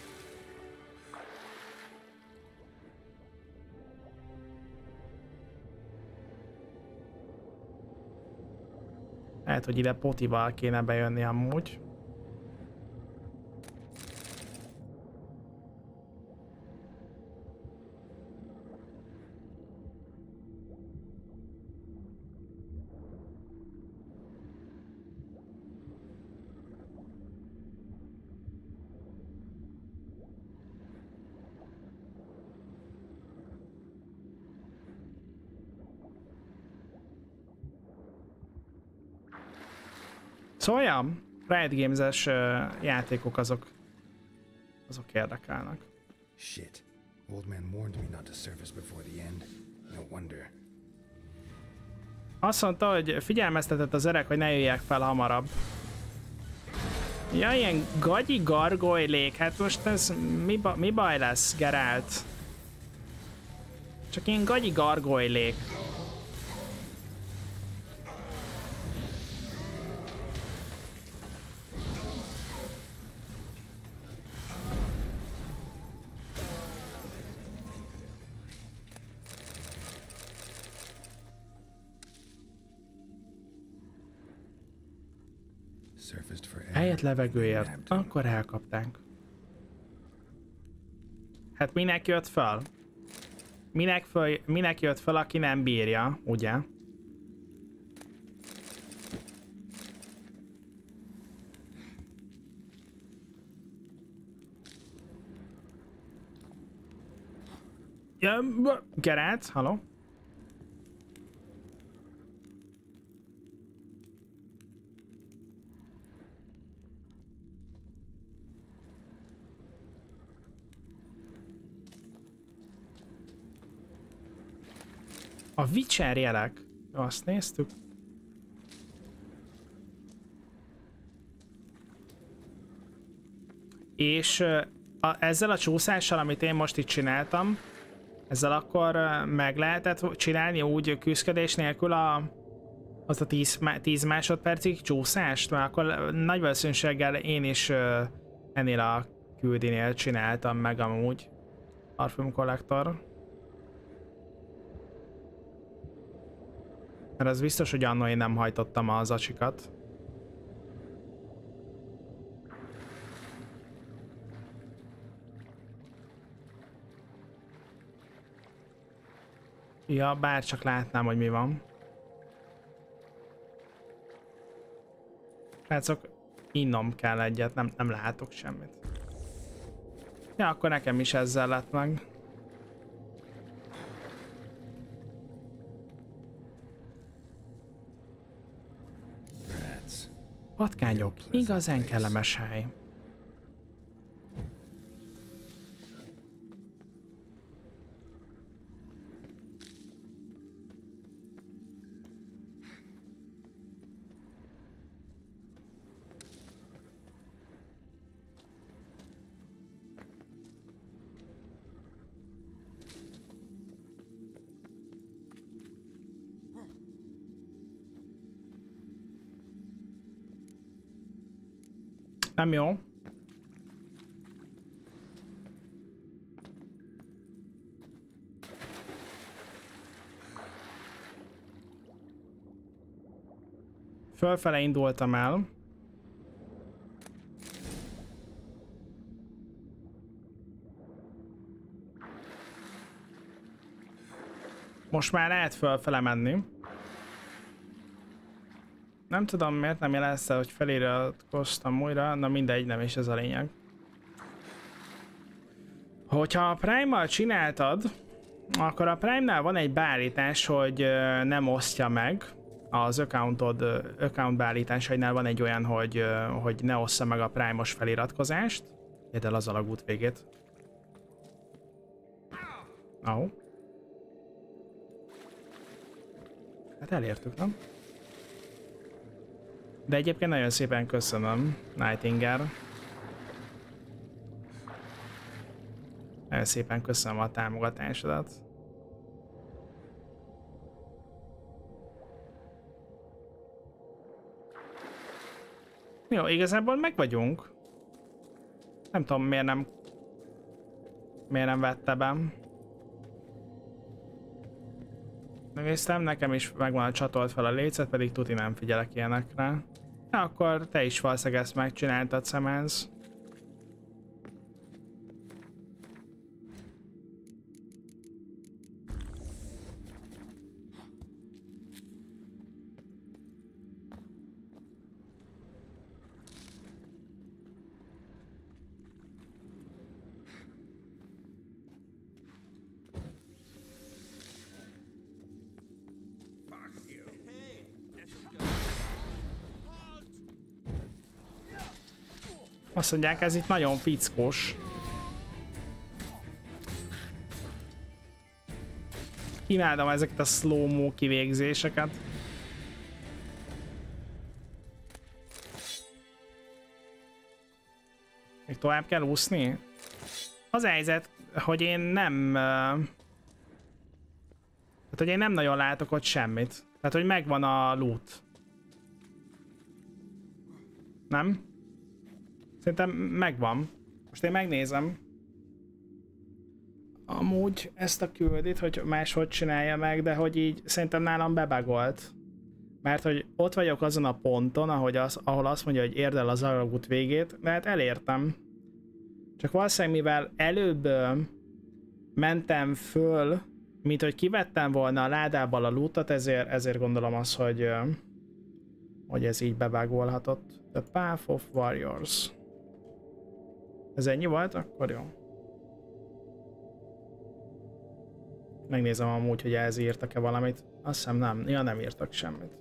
Lehet, hogy ide potival kéne bejönni amúgy. Szóval olyan, Riot Games-es játékok azok érdekelnek. Shit. Old man warned me not to surface before the end. No wonder. Azt mondta, hogy figyelmeztetett az öreg, hogy ne jöjjek fel hamarabb. Ja, ilyen gagyi gargolylék, hát most ez mi baj lesz, Geralt? Csak ilyen gagyi gargolylék. Helyett levegőért, akkor elkaptánk. Hát minek jött fel? minek jött fel, aki nem bírja, ugye? Ja, Geralt, haló? A Witcher jelek. Azt néztük. És ezzel a csúszással, amit én most itt csináltam, ezzel akkor meg lehetett csinálni úgy küzdködés nélkül azt a 10 másodpercig csúszást? Mert akkor nagy valószínűséggel én is ennél a küldinél csináltam meg amúgy Parfüm Collector. Mert az biztos, hogy annól én nem hajtottam az acsikat. Ja, bár csak látnám, hogy mi van. Srácok, innom kell egyet, nem látok semmit. Ja, akkor nekem is ezzel lett meg. Patkányok, igazán kellemes hely. Nem jó. Fölfele indultam el. Most már lehet fölfele menni. Nem tudom miért nem jelezte, hogy feliratkoztam újra, na mindegy, nem is ez a lényeg. Hogyha a Prime-mal csináltad, akkor a Prime-nál van egy beállítás, hogy nem osztja meg. Az account beállításainál van egy olyan, hogy ne ossza meg a Prime-os feliratkozást. Érd el az alagút végét. Oh. Hát elértük, nem? De egyébként nagyon szépen köszönöm, Nightingale. Nagyon szépen köszönöm a támogatásodat. Jó, igazából meg vagyunk. Nem tudom, miért nem vette be. Megnéztem, nekem is megvan a csatolt fel a lécet, pedig tuti nem figyelek ilyenekre. Na, akkor te is valószínűleg ezt megcsináltad, Szemenz. Azt mondják, ez itt nagyon fickós. Imádom ezeket a slow-mo kivégzéseket. Még tovább kell úszni? Az a helyzet, hogy én nem... Tehát, hogy én nem nagyon látok ott semmit. Tehát, hogy megvan a loot. Nem? Szerintem megvan. Most én megnézem. Amúgy ezt a küldit, hogy máshogy csinálja meg, de hogy így szerintem nálam bebagolt. Mert hogy ott vagyok azon a ponton, ahol azt mondja, hogy érd el az alagút végét, de hát elértem. Csak valószínűleg mivel előbb mentem föl mint hogy kivettem volna a ládából a lootot, ezért gondolom azt, hogy ez így bevágolhatott. The Path of Warriors. Ez ennyi volt? Akkor jó. Megnézem amúgy, hogy ez írtak-e valamit. Azt hiszem nem. Ja, nem írtak semmit.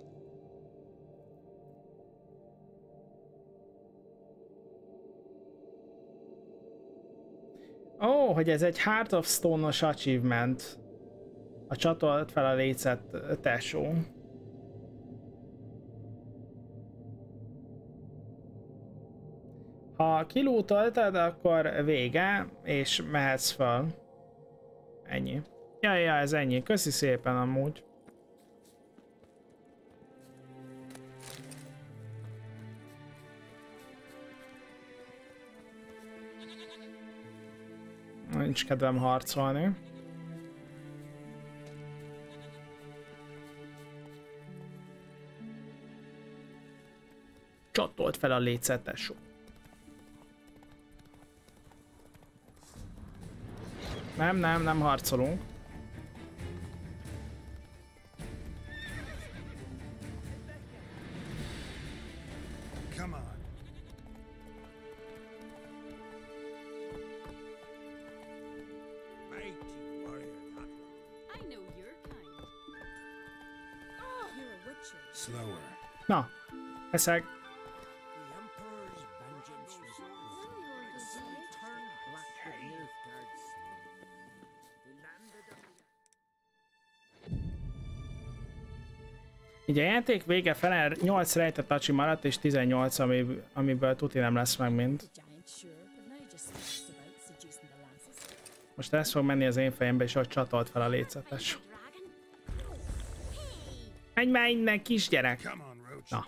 Ó, hogy ez egy Heart of Stone-os achievement. A csatolt fel a lécet tesó. Ha kilútoltad, akkor vége, és mehetsz fel. Ennyi. Ja, ez ennyi. Köszi szépen amúgy. Nincs kedvem harcolni. Csatolt fel a lécet, tesó. Nem harcolunk. Na, eszek. Így a játék vége fele 8 rejtett acsi maradt és 18, amiből tuti nem lesz meg mind. Most ez fog menni az én fejembe, és hogy csatolt fel a lécetes. Menj már innen, kisgyerek! Na.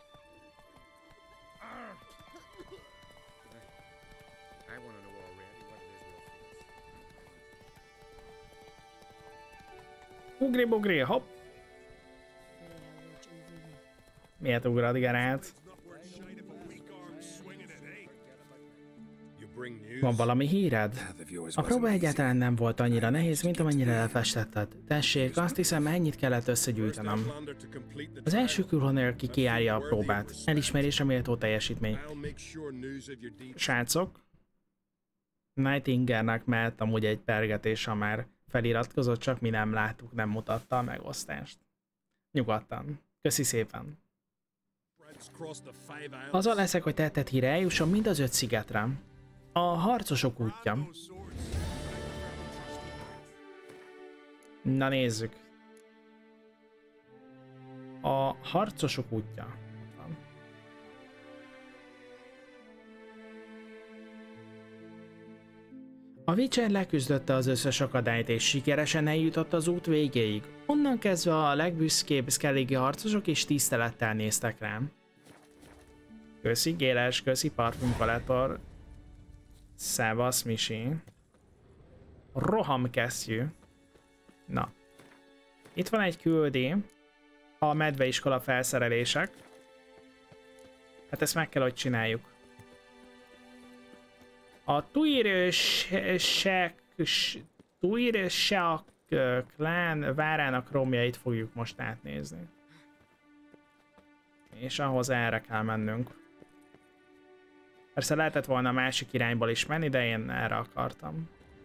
Ugri-bugri, hopp! Miért ugrad, Geralt? Van valami híred? A próba egyáltalán nem volt annyira nehéz, mint amennyire elfestetted. Tessék, azt hiszem, ennyit kellett összegyűjtenem. Az első külhonnél kiárja a próbát. Elismerésre méltó teljesítmény. Srácok, Nightingale-nek mehet amúgy egy pergetés, ha már feliratkozott, csak mi nem láttuk, nem mutatta a megosztást. Nyugodtan. Köszi szépen. Azzal leszek, hogy tettet híre eljusson mind az 5 szigetre. A harcosok útja. Na nézzük. A harcosok útja. A Witcher leküzdötte az összes akadályt és sikeresen eljutott az út végéig. Onnan kezdve a legbüszkébb Skellige harcosok is tisztelettel néztek rám. Köszi Géles, köszi Parfüm Collector. Szevasz Misi. Rohamkesztyű. Na. Itt van egy küldi. A medveiskola felszerelések. Hát ezt meg kell, hogy csináljuk. A Tuirsek klán várának romjait fogjuk most átnézni. És ahhoz erre kell mennünk. Persze lehetett volna a másik irányból is menni, de én erre akartam.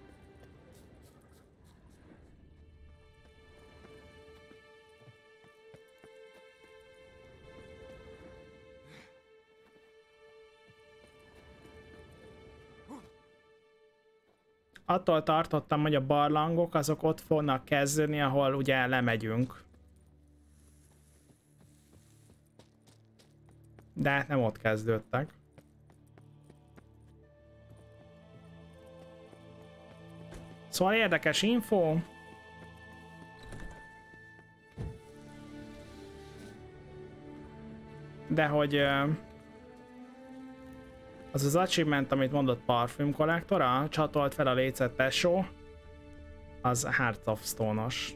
Attól tartottam, hogy a barlangok azok ott fognak kezdeni, ahol ugye lemegyünk. De hát nem ott kezdődtek. Szóval érdekes info. De hogy az achievement, amit mondott Parfüm Collector, a csatolt fel a lécet tesó, az Heart of Stone-os.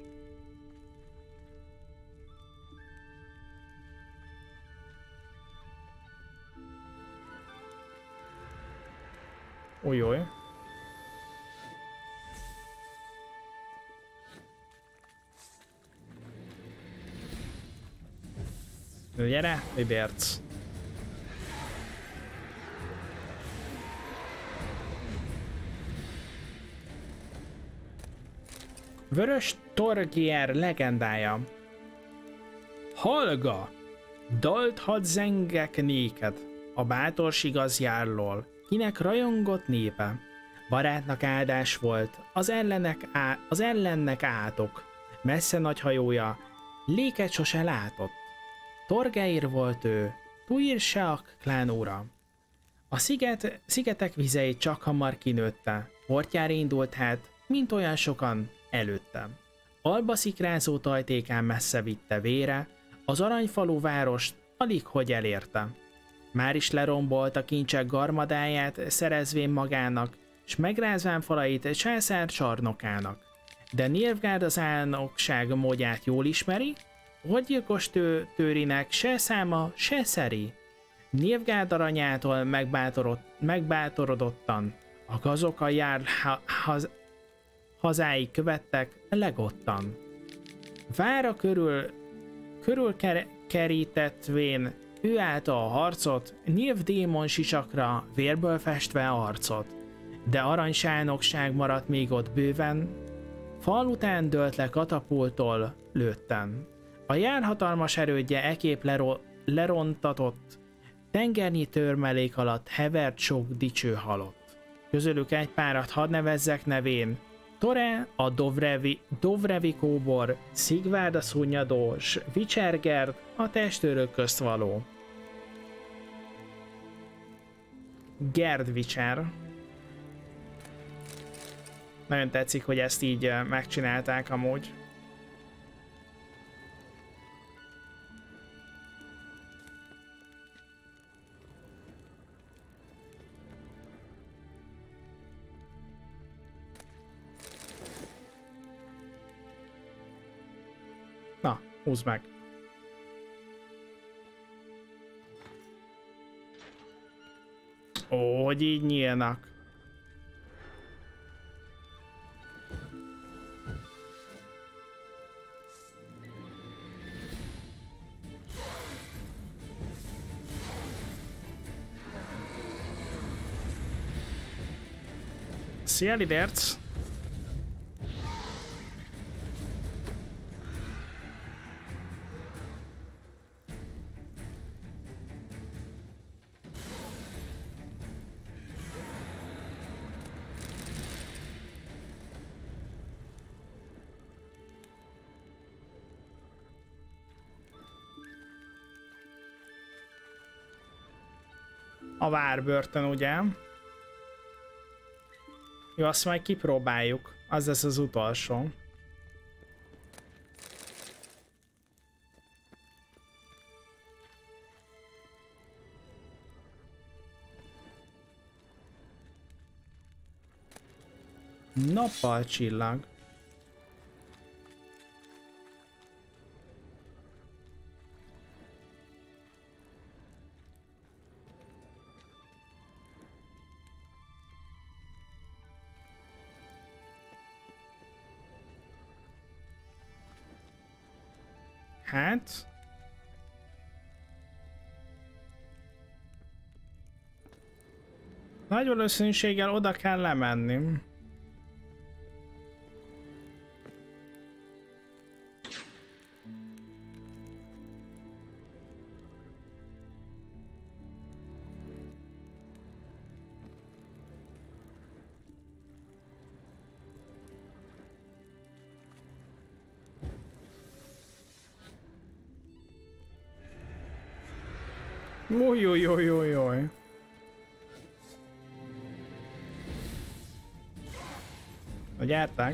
Újjúj. Gyere, Liberc. Vörös Torgier legendája. Hallga! Dalt hadd zengek néked, a bátorság az járlól, kinek rajongott népe. Barátnak áldás volt, az ellennek átok, messze nagy hajója, léket sose látott. Torgeir volt ő, Tuirsheaq klán ura. A szigetek vizeit csak hamar kinőtte, portjára indult hát, mint olyan sokan előtte. Alba szikrázó tajtékán messze vitte vére, az aranyfalú várost alig hogy elérte. Már is lerombolt a kincsek garmadáját szerezvén magának, s megrázván falait császár csarnokának. De Nilfgaard az álnokság módját jól ismeri, hogy gyilkos tőrinek se száma, se szeri. Nilfgaard aranyától megbátorodottan, a gazok a jár hazáig követtek legottan. Vára körül kerítettvén ő állta a harcot, Nilf démon sisakra vérből festve arcot. De aranysálnokság maradt még ott bőven, fal után dőlt le katapultól lőtten. A jár hatalmas erődje ekép lerontatott, tengernyi törmelék alatt hevert sok dicső halott. Közülük egy párat hadd nevezzek nevén, Tore a Dovrevi kóbor, Szigvárd a szunnyadó, s Vicsergerd a testőrök közt való. Gerd Vicser. Nagyon tetszik, hogy ezt így megcsinálták amúgy. Na, húzd meg. Ó, hogy így nyílnak. Szia, Liberc! A várbörtön, ugye? Jó, azt majd kipróbáljuk. Az lesz az utolsó. Nappal csillag. Hát... nagy valószínűséggel oda kell lemenni. Ojojojojoj. Na gyárták.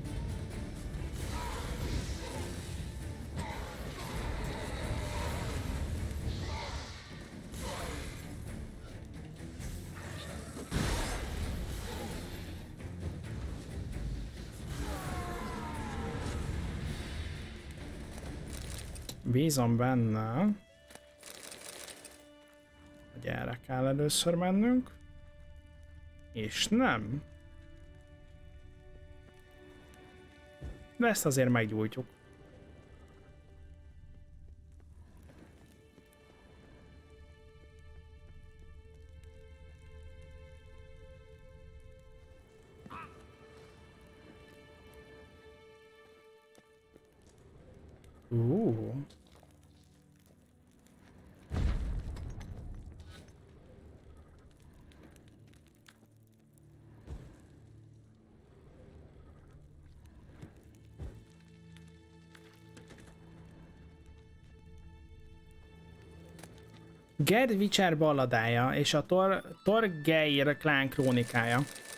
Bízom benne. Erre kell először mennünk. És nem. De ezt azért meggyújtjuk. Gerd Witcher balladája és a Torgeir klán krónikája.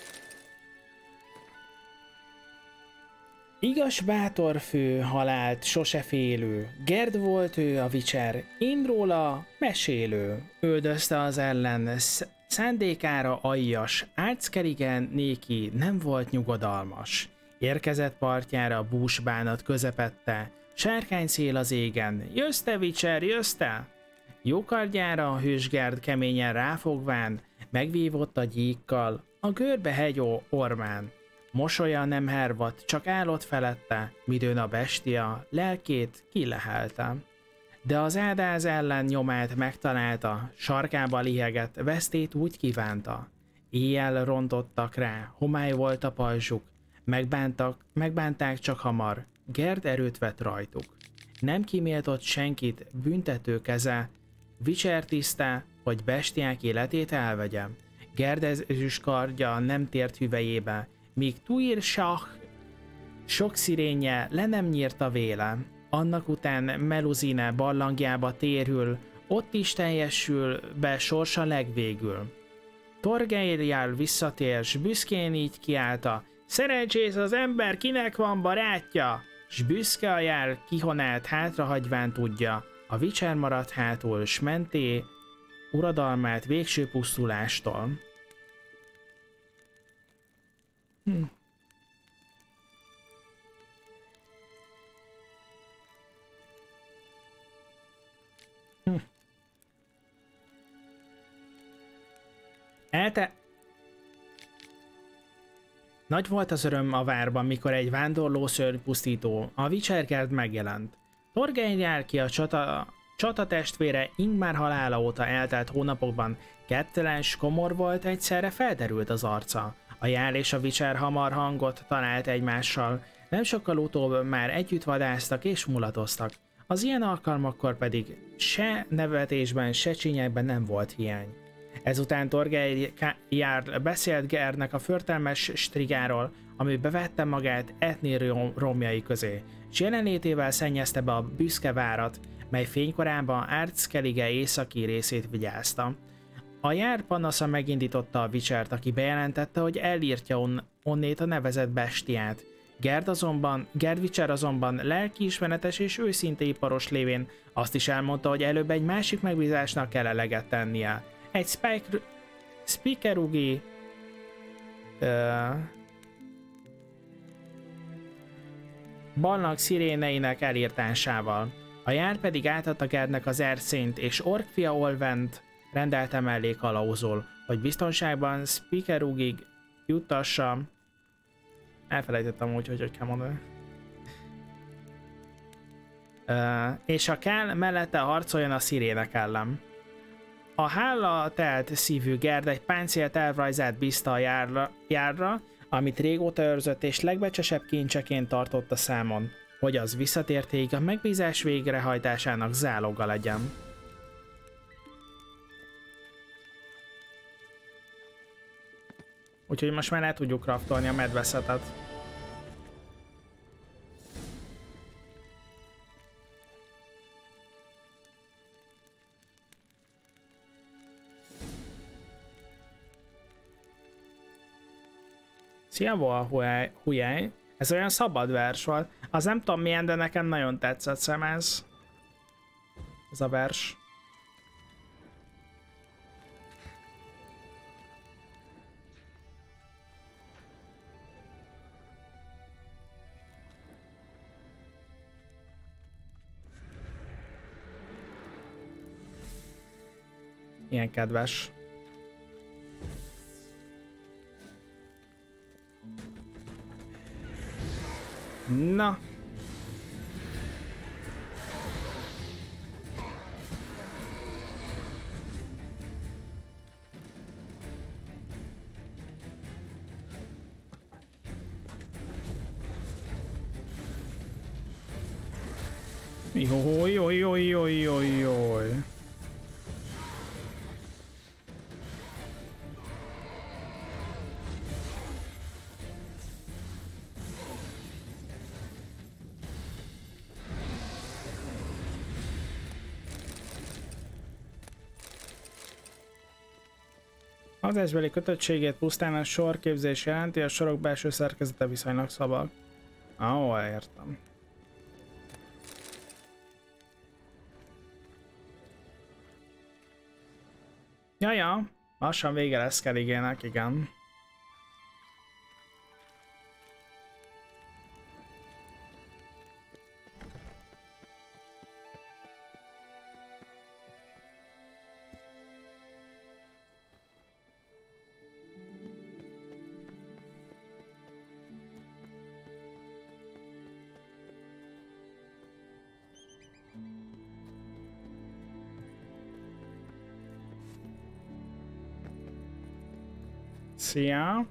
Igaz bátor fő halált sose félő, Gerd volt ő a Witcher, én róla mesélő. Üldözte az ellen, szándékára aljas, Árckerigen néki nem volt nyugodalmas. Érkezett partjára búsbánat közepette, sárkány szél az égen, jössz te Witcher, jössz te? Jókardjára a hős Gerd keményen ráfogván, megvívott a gyíkkal, a görbe hegy ormán. Mosolya nem hervadt, csak állott felette, midőn a bestia lelkét kilehelte. De az ádáz ellen nyomát megtalálta, sarkába lihegett, vesztét úgy kívánta. Éjjel rontottak rá, homály volt a pajzsuk, megbánták csak hamar, Gerd erőt vett rajtuk. Nem kíméltott senkit büntető keze, Witcher tiszte, hogy bestiák életét elvegye. Gerd ezüst kardja nem tért hüvelyébe, míg Tuir Shah sok szirénye le nem nyírta véle. Annak után Meluzine barlangjába térül, ott is teljesül be sorsa legvégül. Torgeir visszatér, s büszkén így kiállta, szerencsés az ember, kinek van barátja, s büszke a jár kihonált hátrahagyván tudja, a Witcher maradt hátul, s menté uradalmát végső pusztulástól. Nagy volt az öröm a várban, mikor egy vándorló szörnypusztító, a Witcher Gerd megjelent. Torgeir jár ki a csata testvére Ingmar halála óta eltelt hónapokban kedvtelen s komor volt, egyszerre felderült az arca. A jár és a Witcher hamar hangot talált egymással, nem sokkal utóbb már együtt vadásztak és mulatoztak. Az ilyen alkalmakkor pedig se nevetésben, se csínyekben nem volt hiány. Ezután Torgeir jár beszélt Gerdnek a förtelmes strigáról, ami bevette magát Etni romjai közé, s jelenlétével szennyezte be a büszke várat, mely fénykorában Árckelige északi részét vigyázta. A jár panasza megindította a Witchert, aki bejelentette, hogy elírtja onnét a nevezett bestiát. Gerd Witcher azonban lelkiismeretes és őszinte iparos lévén azt is elmondta, hogy előbb egy másik megbízásnak kell eleget tennie. Egy Spikerugi balnak sziréneinek elírtásával. A jár pedig átadta Gerdnek az erszényt, és Orkfia Olvent rendelte mellé kalauzul, hogy biztonságban Spikerugig juttassa. Elfelejtettem úgy, hogy kell mondani. És ha kell, mellette harcoljon a szirének ellen. A hála telt szívű Gerd egy páncélt elvrajzát bízta a járra, amit régóta őrzött és legbecsesebb kincseként tartotta számon, hogy az visszatértéig a megbízás végrehajtásának záloga legyen. Úgyhogy most már el tudjuk craftolni a medveszetet. Szia, Hujjaj! Ez olyan szabad vers volt. Az nem tudom milyen, de nekem nagyon tetszett ez a vers. Ilyen kedves. Na. Joj, joj, joj, joj, joj, joj. Adásbeli kötöttségét pusztán a sorképzés jelenti, a sorok belső szerkezete viszonylag szabad. Ó, értem. Jaja, lassan vége lesz Skelligének, igen. Szia!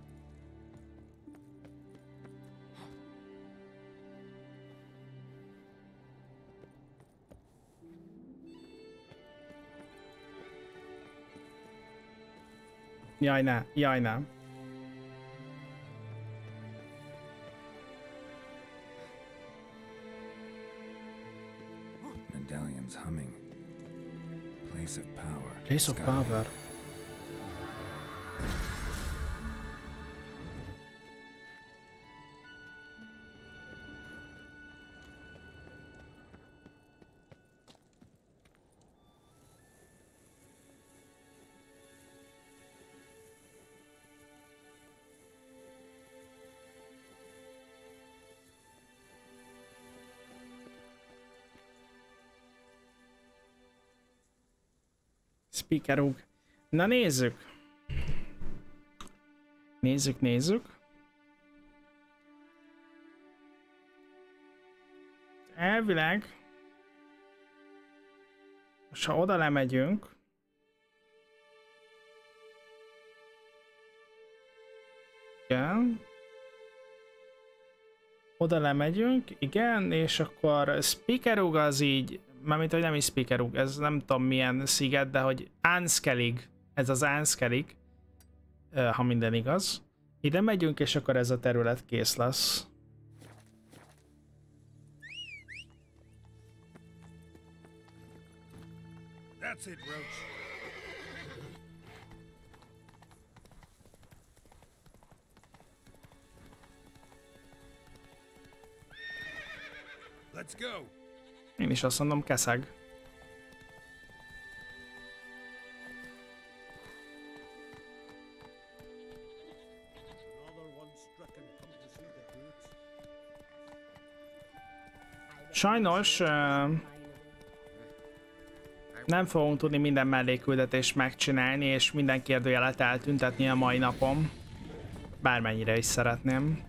Jaj, ne, jaj, ne. Medallion's humming. Place of power. Place of power. Speakerug. Na nézzük. Nézzük. Elvileg, most ha oda lemegyünk, igen, oda lemegyünk, igen, és akkor Speakerug az így, mármint, hogy nem is Speakerug, ez nem tudom milyen sziget, de hogy Anskellig, ez az Anskellig, ha minden igaz. Ide megyünk, és akkor ez a terület kész lesz. That's it, Roach. Let's go. Én is azt mondom, keszeg. Sajnos nem fogunk tudni minden mellékküldetést megcsinálni, és minden kérdőjelet eltüntetni a mai napon. Bármennyire is szeretném.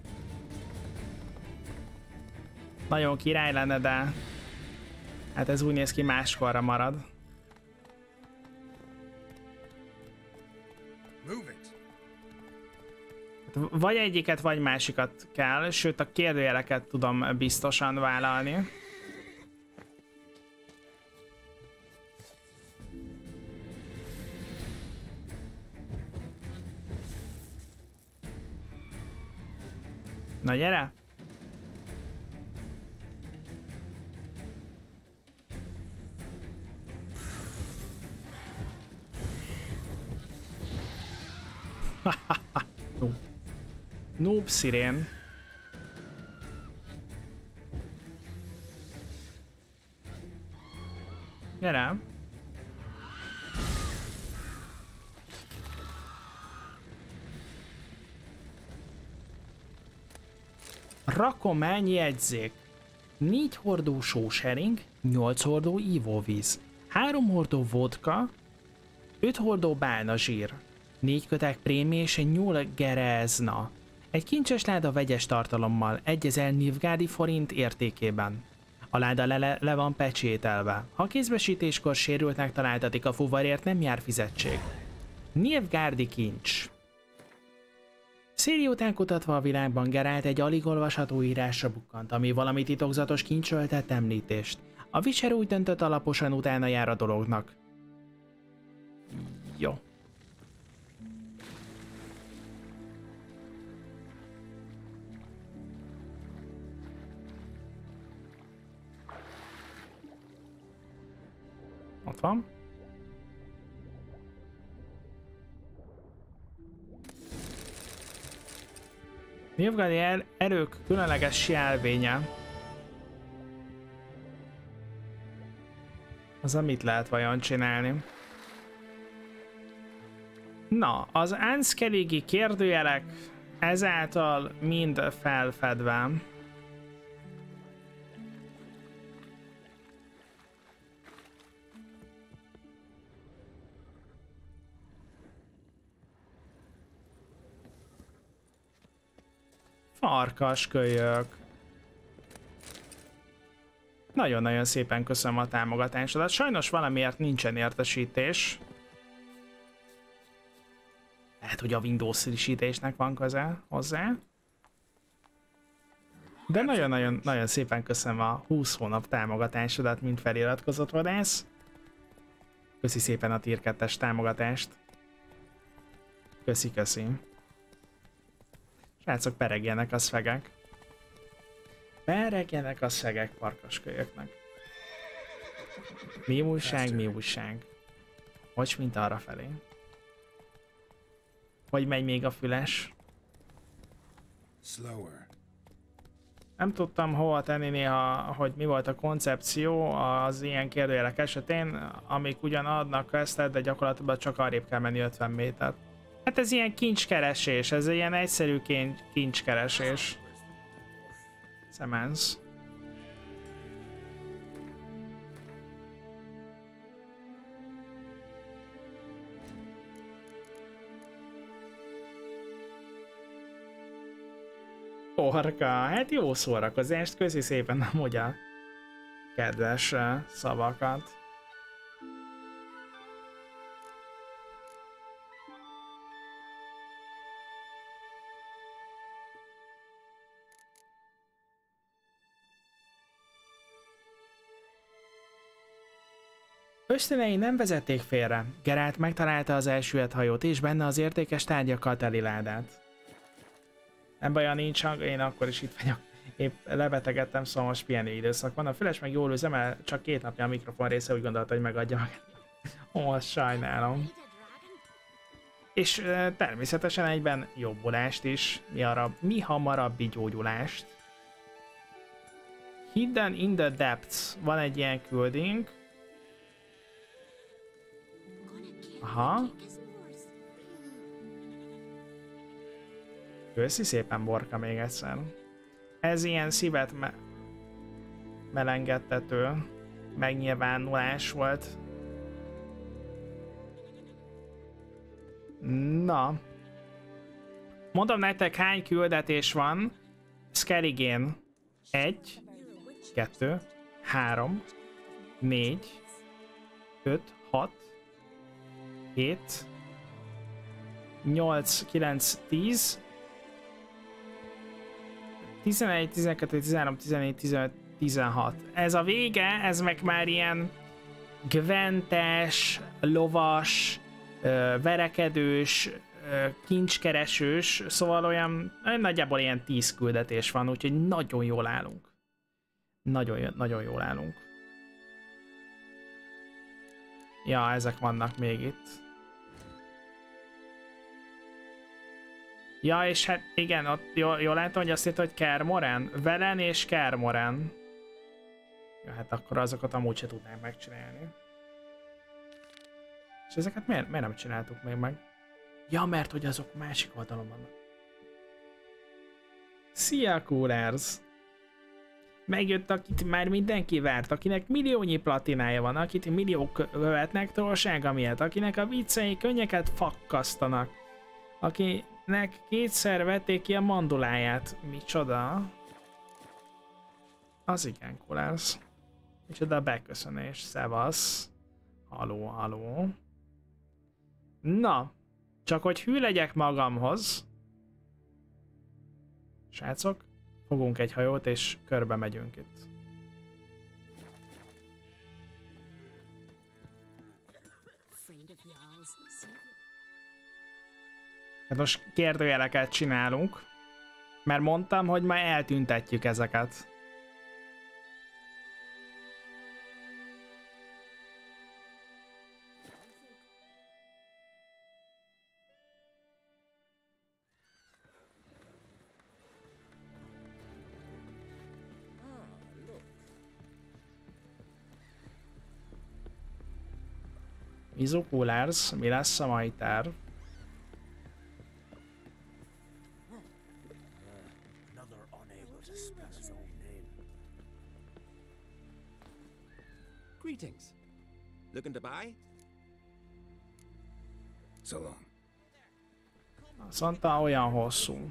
Nagyon király lenne, de hát ez úgy néz ki, máskorra marad. Vagy egyiket, vagy másikat kell, sőt a kérdőjeleket tudom biztosan vállalni. Na gyere! Noob szirén. Gyere! Rakomány jegyzék. 4 hordó sósering, 8 hordó ivóvíz, 3 hordó vodka, 5 hordó bálnazsír, 4 kötek prémi és egy nyúl gerezna. Egy kincses láda vegyes tartalommal 1000 nilfgaardi forint értékében. A láda le van pecsételve. Ha kézbesítéskor sérültnek találtatik a fuvarért, nem jár fizetség. Nilfgaardi kincs. Széri után kutatva a világban, Geralt egy alig olvasható írásra bukkant, ami valami titokzatos kincsről tett említést. A Witcher úgy döntött, alaposan utána jár a dolognak. Jó. Ott van. Nilfgaardi erők különleges jelvénye. Az mit lehet vajon csinálni? Na, az Anskellige kérdőjelek ezáltal mind felfedve. Farkaskölyök. Nagyon-nagyon szépen köszönöm a támogatásodat. Sajnos valamiért nincsen értesítés. Lehet, hogy a Windows frissítésnek van köze hozzá. De nagyon-nagyon szépen köszönöm a 20 hónap támogatásodat, mint feliratkozott vadász. Köszi szépen a Tier 2-es támogatást. Köszi. Srácok, peregjenek a szvegek. Peregjenek a szvegek farkaskölyöknek. Mi újság? Hogy mint arra felé. Hogy megy még a füles? Nem tudtam hova tenni néha, hogy mi volt a koncepció az ilyen kérdőjelek esetén, amik ugyan adnak questet, de gyakorlatilag csak arrébb kell menni 50 métert. Hát ez ilyen kincskeresés, ez ilyen egyszerű kincskeresés. Szemensz. Porka, hát jó szórakozást, köszi szépen amúgy a kedves szavakat. Ösztönei nem vezették félre. Geralt megtalálta az elsüllyedt hajót és benne az értékes tárgyakkal teli ládát. Nem baja nincs hang, én akkor is itt vagyok. Épp lebetegedtem, szóval most pihenő időszak van. A füles meg jól üzemel, csak 2 napja a mikrofon része úgy gondolta, hogy megadja meg. Ó, azt sajnálom. És természetesen egyben jobbulást is. Mi hamarabbi gyógyulást. Hidden in the Depths. Van egy ilyen küldünk. Aha. Köszi szépen, Borka, még egyszer. Ez ilyen szívet melengettető megnyilvánulás volt. Na. Mondom nektek, hány küldetés van. Skelligén 1, 2, 3, 4, 5, 6, 7, 8, 9, 10, 11, 12, 13, 14, 15, 16. Ez a vége, ez meg már ilyen gwentes, lovas, verekedős, kincskeresős, szóval olyan nagyjából ilyen 10 küldetés van, úgyhogy nagyon jól állunk. Nagyon jól állunk. Ja, ezek vannak még itt. Ja, és hát igen, ott jól látom, hogy azt írta, hogy Kermoren. Velen és Kermoren. Ja, hát akkor azokat amúgy se tudnánk megcsinálni. És ezeket miért nem csináltuk még meg? Ja, mert hogy azok másik oldalon vannak. Szia, Coolers! Megjött, akit már mindenki várt, akinek milliónyi platinája van, akit milliók követnek trollsága miatt, akinek a viccei könnyeket fakkasztanak, akinek 2-szer vették ki a manduláját. Micsoda? Az igen, Coolers. Micsoda beköszönés, szevasz. Haló. Na, csak hogy hű legyek magamhoz. Srácok, fogunk egy hajót és körbe megyünk itt. Hát most kérdőjeleket csinálunk, mert mondtam, hogy már eltüntetjük ezeket. Izocoolers, mi lesz a mai terv? Greetings. Looking to buy? So long. Azt mondta, olyan hosszú.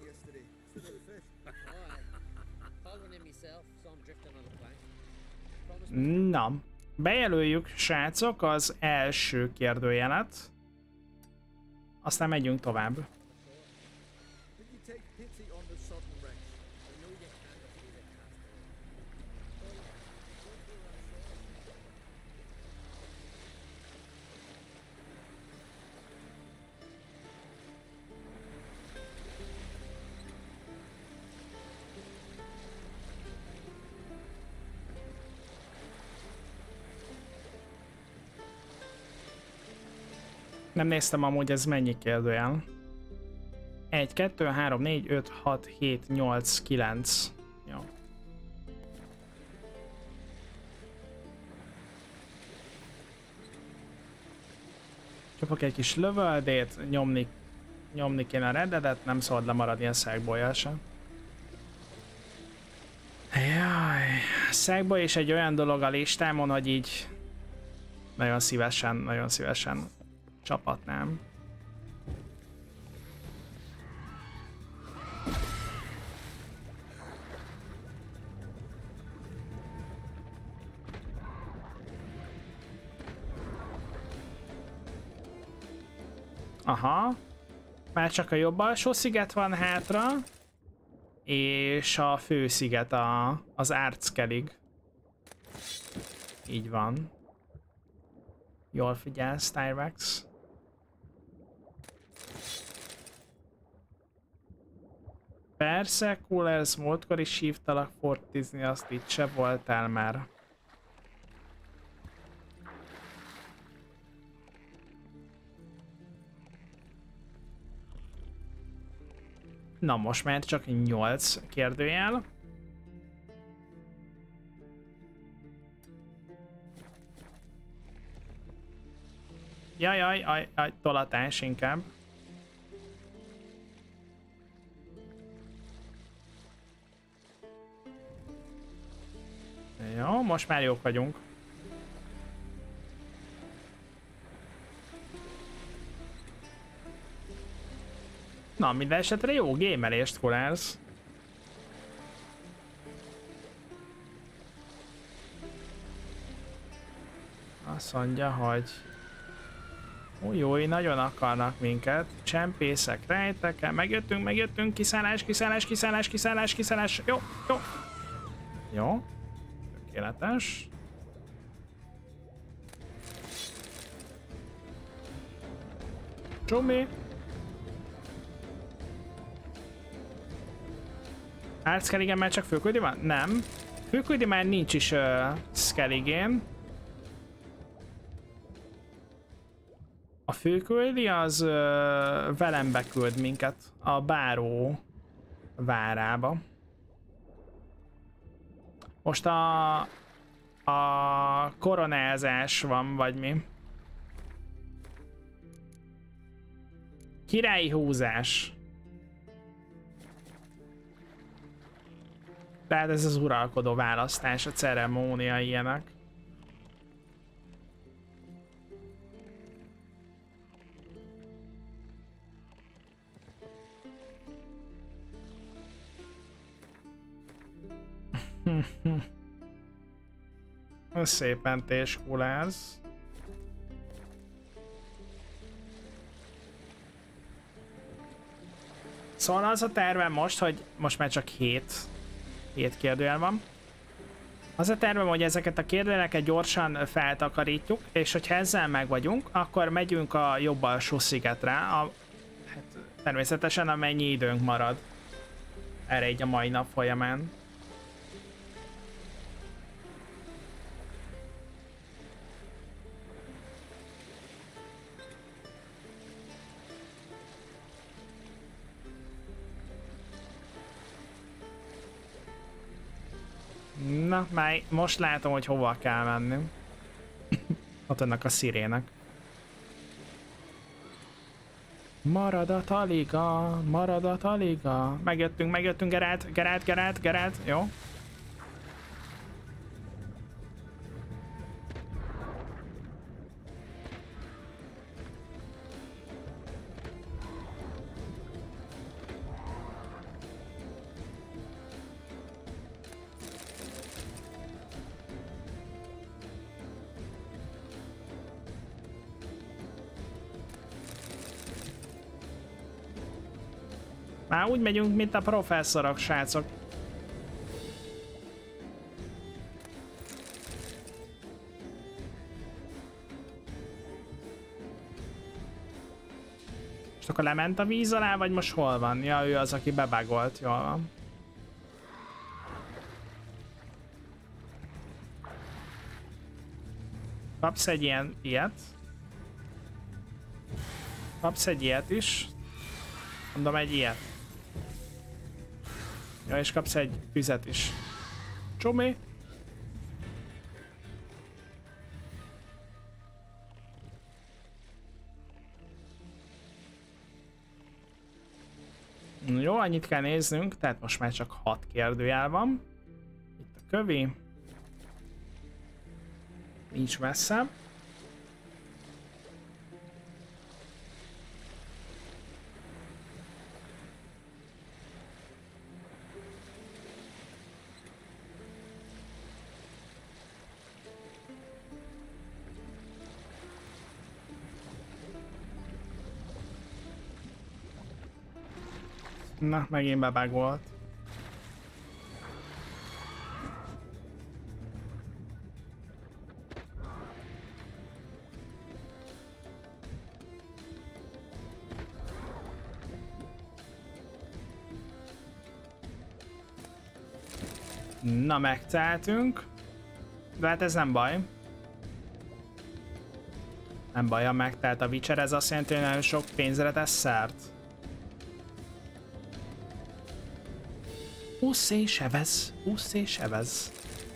Na, bejelöljük, srácok, az első kérdőjelet. Aztán megyünk tovább. Nem néztem amúgy, ez mennyi kérdőjel. 1, 2, 3, 4, 5, 6, 7, 8, 9. Jó. Csapok egy kis lövöldét, nyomni kéne a Red-et, nem szabad lemaradni a Sackboy-jal sem. Jaj, Sackboy is egy olyan dolog a listámon, hogy így nagyon szívesen csapatnám. Aha. Már csak a jobb alsó sziget van hátra. És a fő sziget az Artskellig. Így van. Jól figyelsz, Tyrex. Persze, Coolers, múltkor is hívtalak fortizni, azt itt se voltál már. Na most már csak 8 kérdőjel. Jaj, tolatás inkább. Jó, most már jók vagyunk. Na, minden esetre jó gémelést, Coolers. Azt mondja, hogy új, nagyon akarnak minket. Csempészek, rejtek, megjöttünk, kiszállás. Jó. Tökéletes. Csumi. Artskelligen már csak főküldi van? Nem. Főküldi már nincs is Skelligén. A főküldi az velem beküld minket a báró várába. Most a koronázás van, vagy mi? Királyi húzás. Tehát ez az uralkodó választás, a ceremónia, ilyenek. Szépen téskulálsz. Szóval az a tervem most, hogy most már csak 7 kérdőjel van. Az a tervem, hogy ezeket a kérdőjeleket gyorsan feltakarítjuk, és hogyha ezzel meg vagyunk, akkor megyünk a jobb alsó szigetre. Hát Természetesen amennyi időnk marad erre így a mai nap folyamán. Na, már most látom, hogy hova kell menni. Ott ennek a szirének. Marad a taliga, marad a taliga. Megjöttünk, Geralt, jó? Már úgy megyünk, mint a professzorok, srácok. Most akkor lement a víz alá, vagy most hol van? Ja, ő az, aki bebágolt, jól van. Kapsz egy ilyet. Kapsz egy ilyet is. Mondom, egy ilyet. Ja, és kapsz egy füzet is. Csomé. Jó, annyit kell néznünk, tehát most már csak 6 kérdőjel van. Itt a kövi. Nincs messze. Na, megint bebágolt. Na, megtaláltunk. De hát ez nem baj. Nem baj, ha megtalált a Witcher, ez azt jelenti, hogy nagyon sok pénzre tesz szert. Úsz és evez, úsz és evez.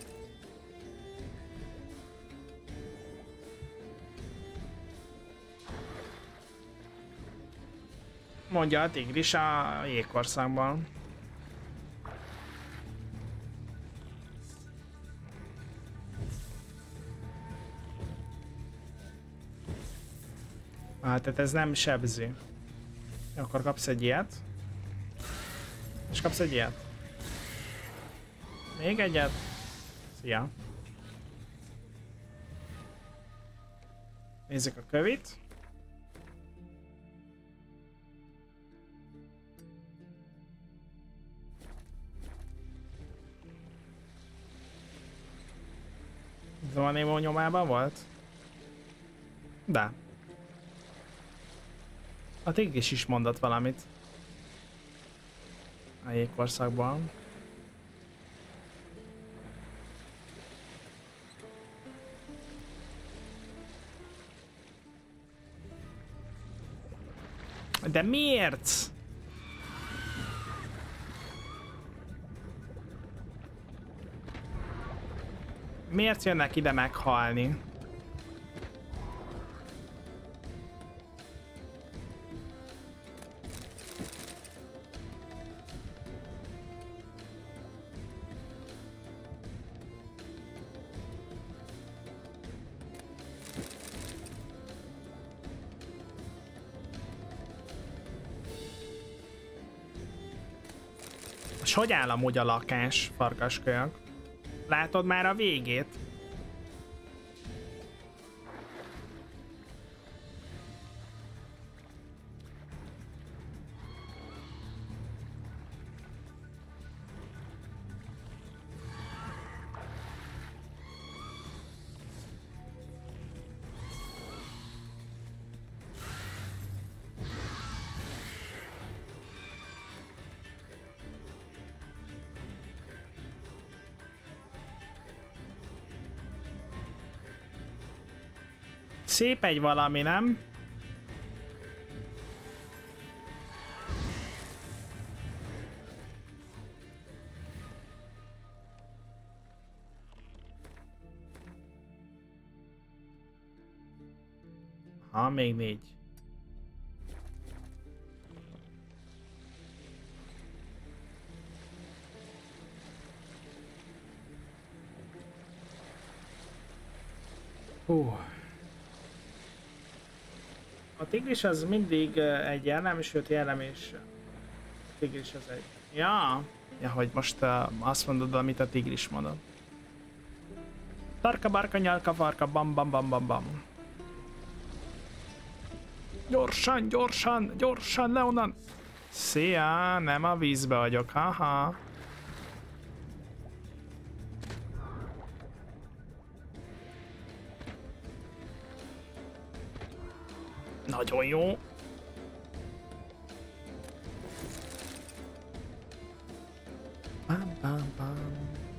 Mondja a tigris a jégkorszakban. Tehát ez nem sebzi. Akkor kapsz egy ilyet. És kapsz egy ilyet. Még egyet. Szia. Nézzük a kövit. Zoanémó nyomában volt? De. A tigris is mondott valamit. A jégkorszakban. De miért? Miért jönnek ide meghalni? És hogy áll amúgy a lakás, farkaskölyök? Látod már a végét? Szép egy valami, nem? Ha, még 4. A tigris az mindig egy jellem, sőt jellem és a tigris az egy... Ja, hogy most azt mondod, amit a tigris mondod. Tarka, barka, nyalka, farka, bam, bam, bam, bam, bam. Gyorsan, gyorsan, gyorsan, le onnan! Szia, nem a vízbe vagyok, haha. Nagyon jó. Bam, bam, bam.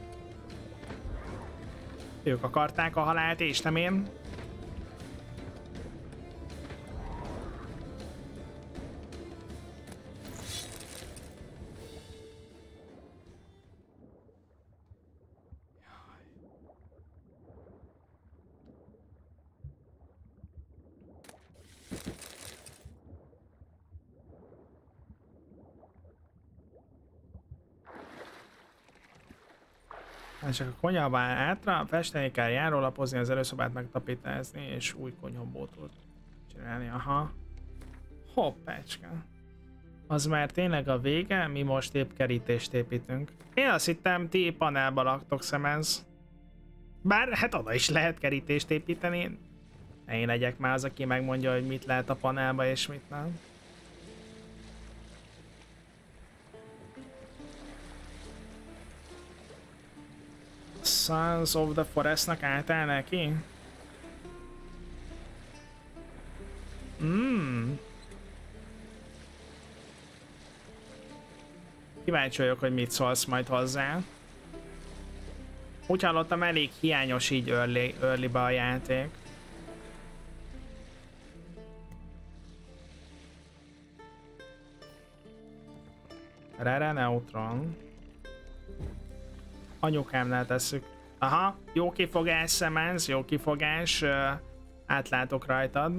Ők akarták a halált, és nem én. Csak a konyhába átra, festeni kell, járólapozni, az előszobát megtapítázni, és új konyhabótot csinálni, aha. Hoppácska. Az már tényleg a vége, mi most épp kerítést építünk. Én azt hittem, ti panelba laktok, szemez. Bár hát oda is lehet kerítést építeni. Én legyek már az, aki megmondja, hogy mit lehet a panelba és mit nem. Sons of the Forestnak álltál neki? Kíváncsi vagyok, hogy mit szólsz majd hozzá. Úgy hallottam, elég hiányos így early-be a játék. Rere Neutron. Anyukámnál tesszük. Aha, jó kifogás, Szemenz, jó kifogás. Átlátok rajtad.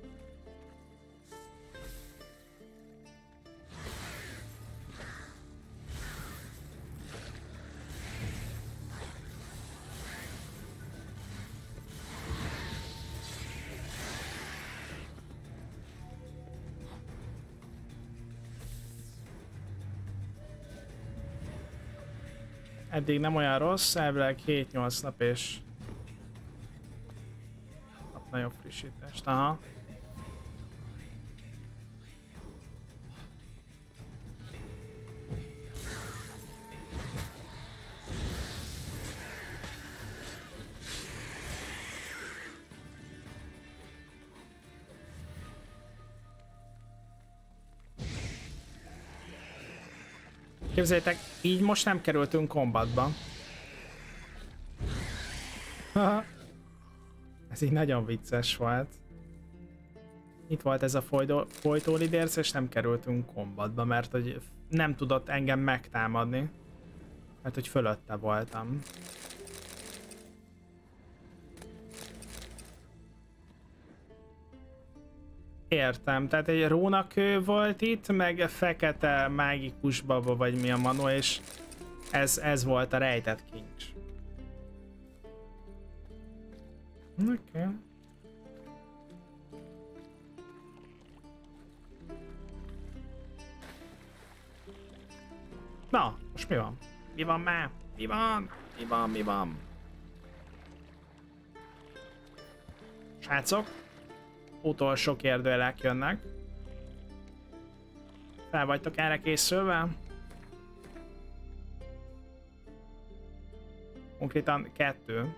Eddig nem olyan rossz, elvileg 7-8 nap és kap nagyobb frissítést, aha. Képzeljétek, így most nem kerültünk kombatba. Ez így nagyon vicces volt. Itt volt ez a folytólidérc, és nem kerültünk kombatba, mert hogy nem tudott engem megtámadni. Mert hogy fölötte voltam. Értem, tehát egy rónakő volt itt, meg fekete mágikus baba, vagy mi a manó, és ez volt a rejtett kincs. Oké. Na, most mi van? Mi van már? Mi van? Mi van? Mi van? Srácok? Utolsó kérdőjelek jönnek. Fel vagytok erre készülve? Konkrétan 2.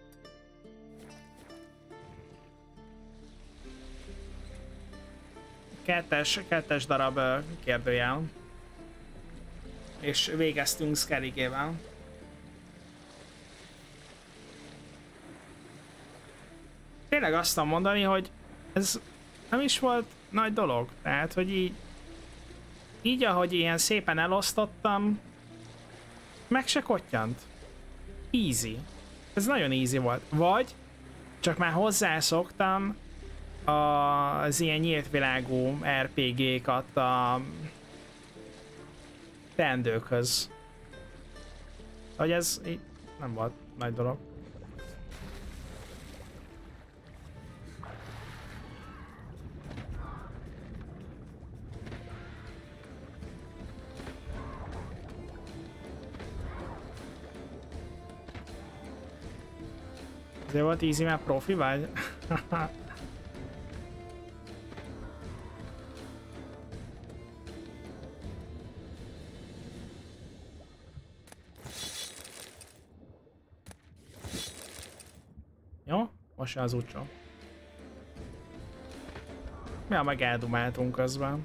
Kettes darab kérdőjel. És végeztünk tényleg azt tudom mondani, hogy ez nem is volt nagy dolog. Tehát, hogy így ahogy ilyen szépen elosztottam, meg se kottyant. Easy. Ez nagyon easy volt. Vagy csak már hozzászoktam az ilyen nyílt világú RPG-kat a teendőkhöz. Hogy ez így nem volt nagy dolog. Ezért volt easy, mert profi vagy? Jó, most jön az úcsó. Ja, meg eldumáltunk közben.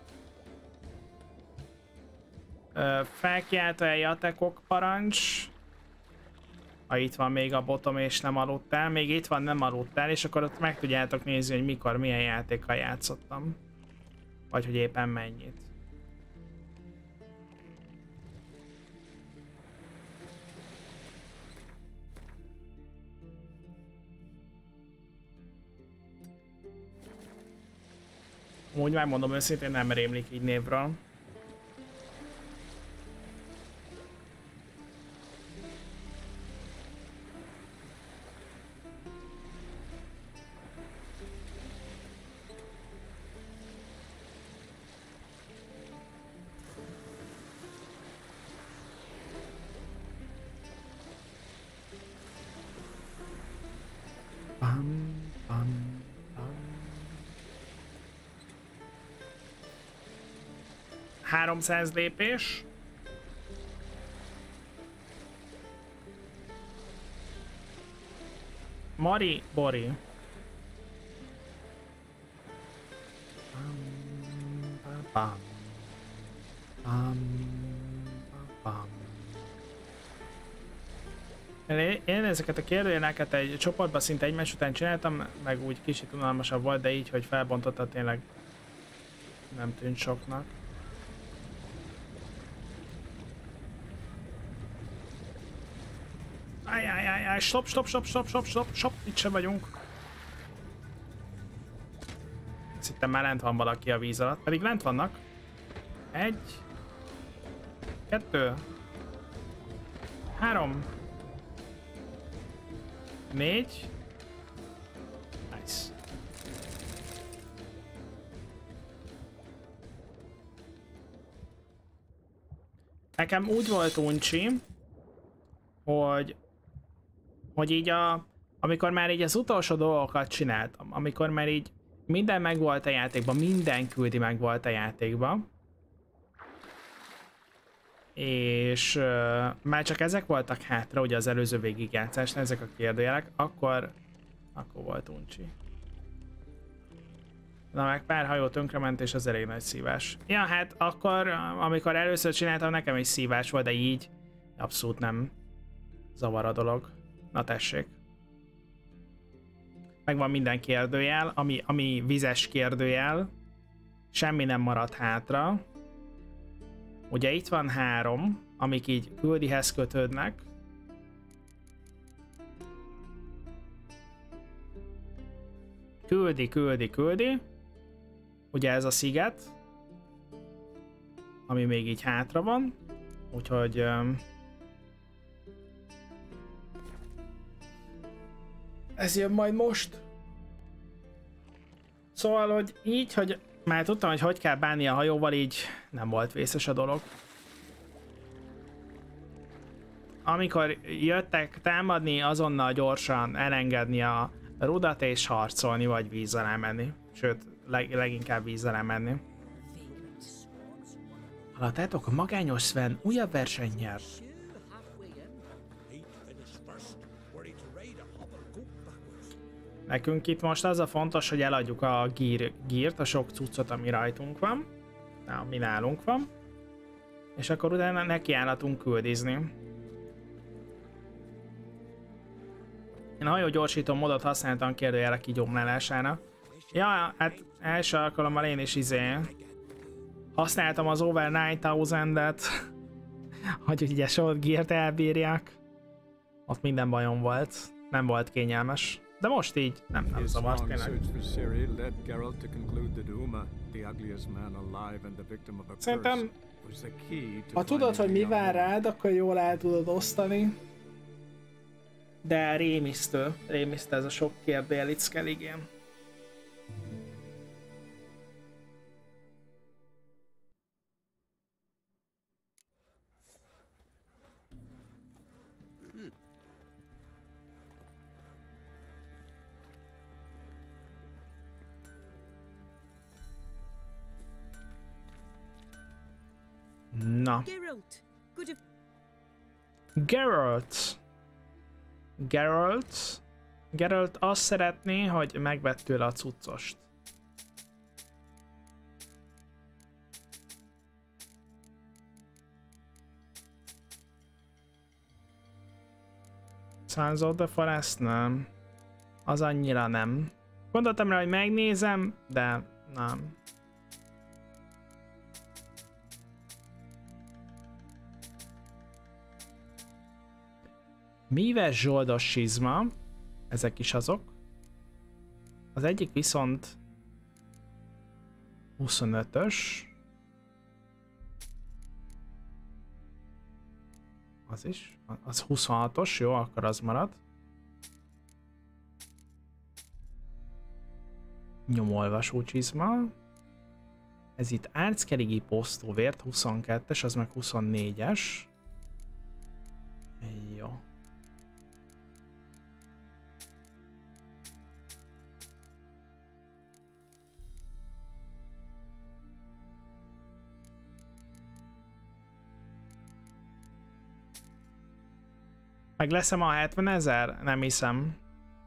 Felkiáltója Jatekok parancs. Ha itt van még a botom és nem aludtál, még itt van nem aludtál, és akkor ott meg tudjátok nézni, hogy mikor, milyen játékkal játszottam. Vagy hogy éppen mennyit. Úgy megmondom őszintén, nem rémlik így névről. Bam, bam, bam. 300 lépés. Mari Bori. Bam, bam, bam. Én ezeket a kérdőjeleket egy csoportban szinte egymás után csináltam, meg úgy kicsit unalmasabb volt, de így, hogy felbontotta, tényleg nem tűnt soknak. Ajjajjajjaj, stop, itt sem vagyunk. Azt hittem már lent van valaki a víz alatt, pedig lent vannak. 1, 2, 3, 4. Nice. Nekem úgy volt uncsi, hogy így amikor már így az utolsó dolgokat csináltam, amikor már így minden megvolt a játékban, minden küldi megvolt a játékban, és már csak ezek voltak hátra, ugye az előző végigjátszásnál, ezek a kérdőjelek, akkor volt uncsi. Na meg pár hajó tönkrement, és az elég nagy szívás. Ja, hát akkor, amikor először csináltam, nekem is szívás volt, de így abszolút nem zavar a dolog. Na tessék. Megvan minden kérdőjel, ami vizes kérdőjel. Semmi nem maradt hátra. Ugye itt van 3, amik így küldihez kötődnek. Küldi. Ugye ez a sziget, ami még így hátra van. Úgyhogy... ez jön majd most. Szóval, hogy így, hogy már tudtam, hogy kell bánni a hajóval, így nem volt vészes a dolog. Amikor jöttek támadni, azonnal gyorsan elengedni a rudat és harcolni, vagy víz alá menni. Sőt, leginkább víz alá menni. Hallottátok, a magányos Sven újabb versenyt nyert. Nekünk itt most az a fontos, hogy eladjuk a gírt, a sok cuccot, ami rajtunk van, ami nálunk van, és akkor utána nekiállatunk küldizni. Én hajógyorsító módot használtam kérdőjelek kigyomlálására. Ja, hát első alkalommal én is használtam az Over 9000-et, hogy ugye Short Gear-t elbírják. Ott minden bajom volt, nem volt kényelmes. De most így nem zavart tényleg. Szerintem, ha tudod, hogy mi vár rád, akkor jól el tudod osztani. De rémisztő ez a sok kérdőjel, itt kell, igen. Na. Geralt azt szeretné, hogy megvett tőle a cuccost. Sons of the Forest nem. Az annyira nem. Gondoltam rá, hogy megnézem, de nem. Míves zsoldos sizma, ezek is azok. Az egyik viszont 25-ös. Az is. Az 26-os, jó, akkor az marad. Nyomolvasó csizma. Ez itt árckerigi posztóvért, 22-es, az meg 24-es. Jó. Meg leszem a 70 000? Nem hiszem.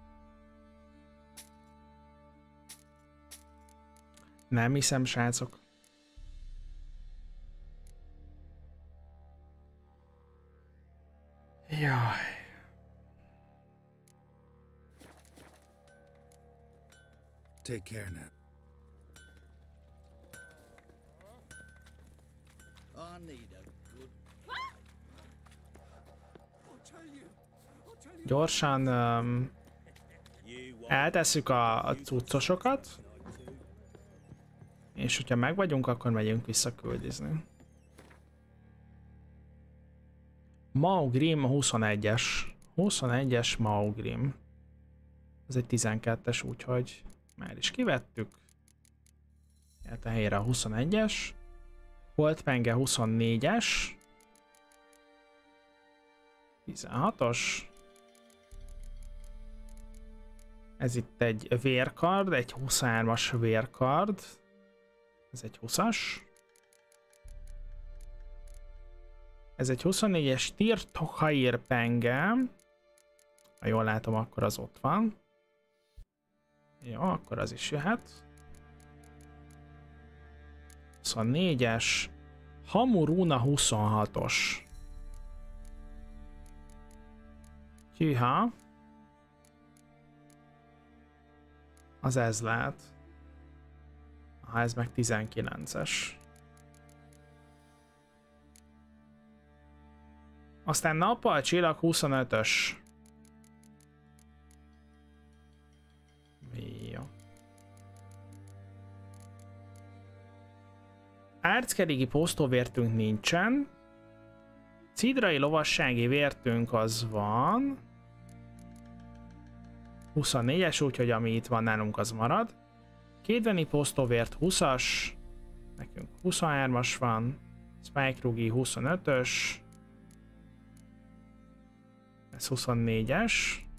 Nem hiszem, srácok. Jaj. Take care now. I need a good... Gyorsan eltesszük a cuccosokat, és hogyha meg vagyunk, akkor megyünk vissza küldizni. Maugrim 21-es. 21-es Maugrim. Ez egy 12-es, úgyhogy már is kivettük. Hát a helyre a 21-es. Holtpenge 24-es. 16-os. Ez itt egy vérkard, egy 23-as vérkard. Ez egy 20-as. Ez egy 24-es Tirthair penge. Ha jól látom, akkor az ott van. Jó, akkor az is jöhet. 24-es Hamuruna 26-os. Hűha. Az ez lehet. Ha ez meg 19-es. Aztán nappal csillag 25-ös. Jó. Árckerigi posztóvértünk nincsen. Cidrai lovassági vértünk az van. 24-es, úgyhogy ami itt van nálunk az marad. Kédveni posztóvért 20-as. Nekünk 23-as van. Spike Rugi 25-ös. Ez 24-es.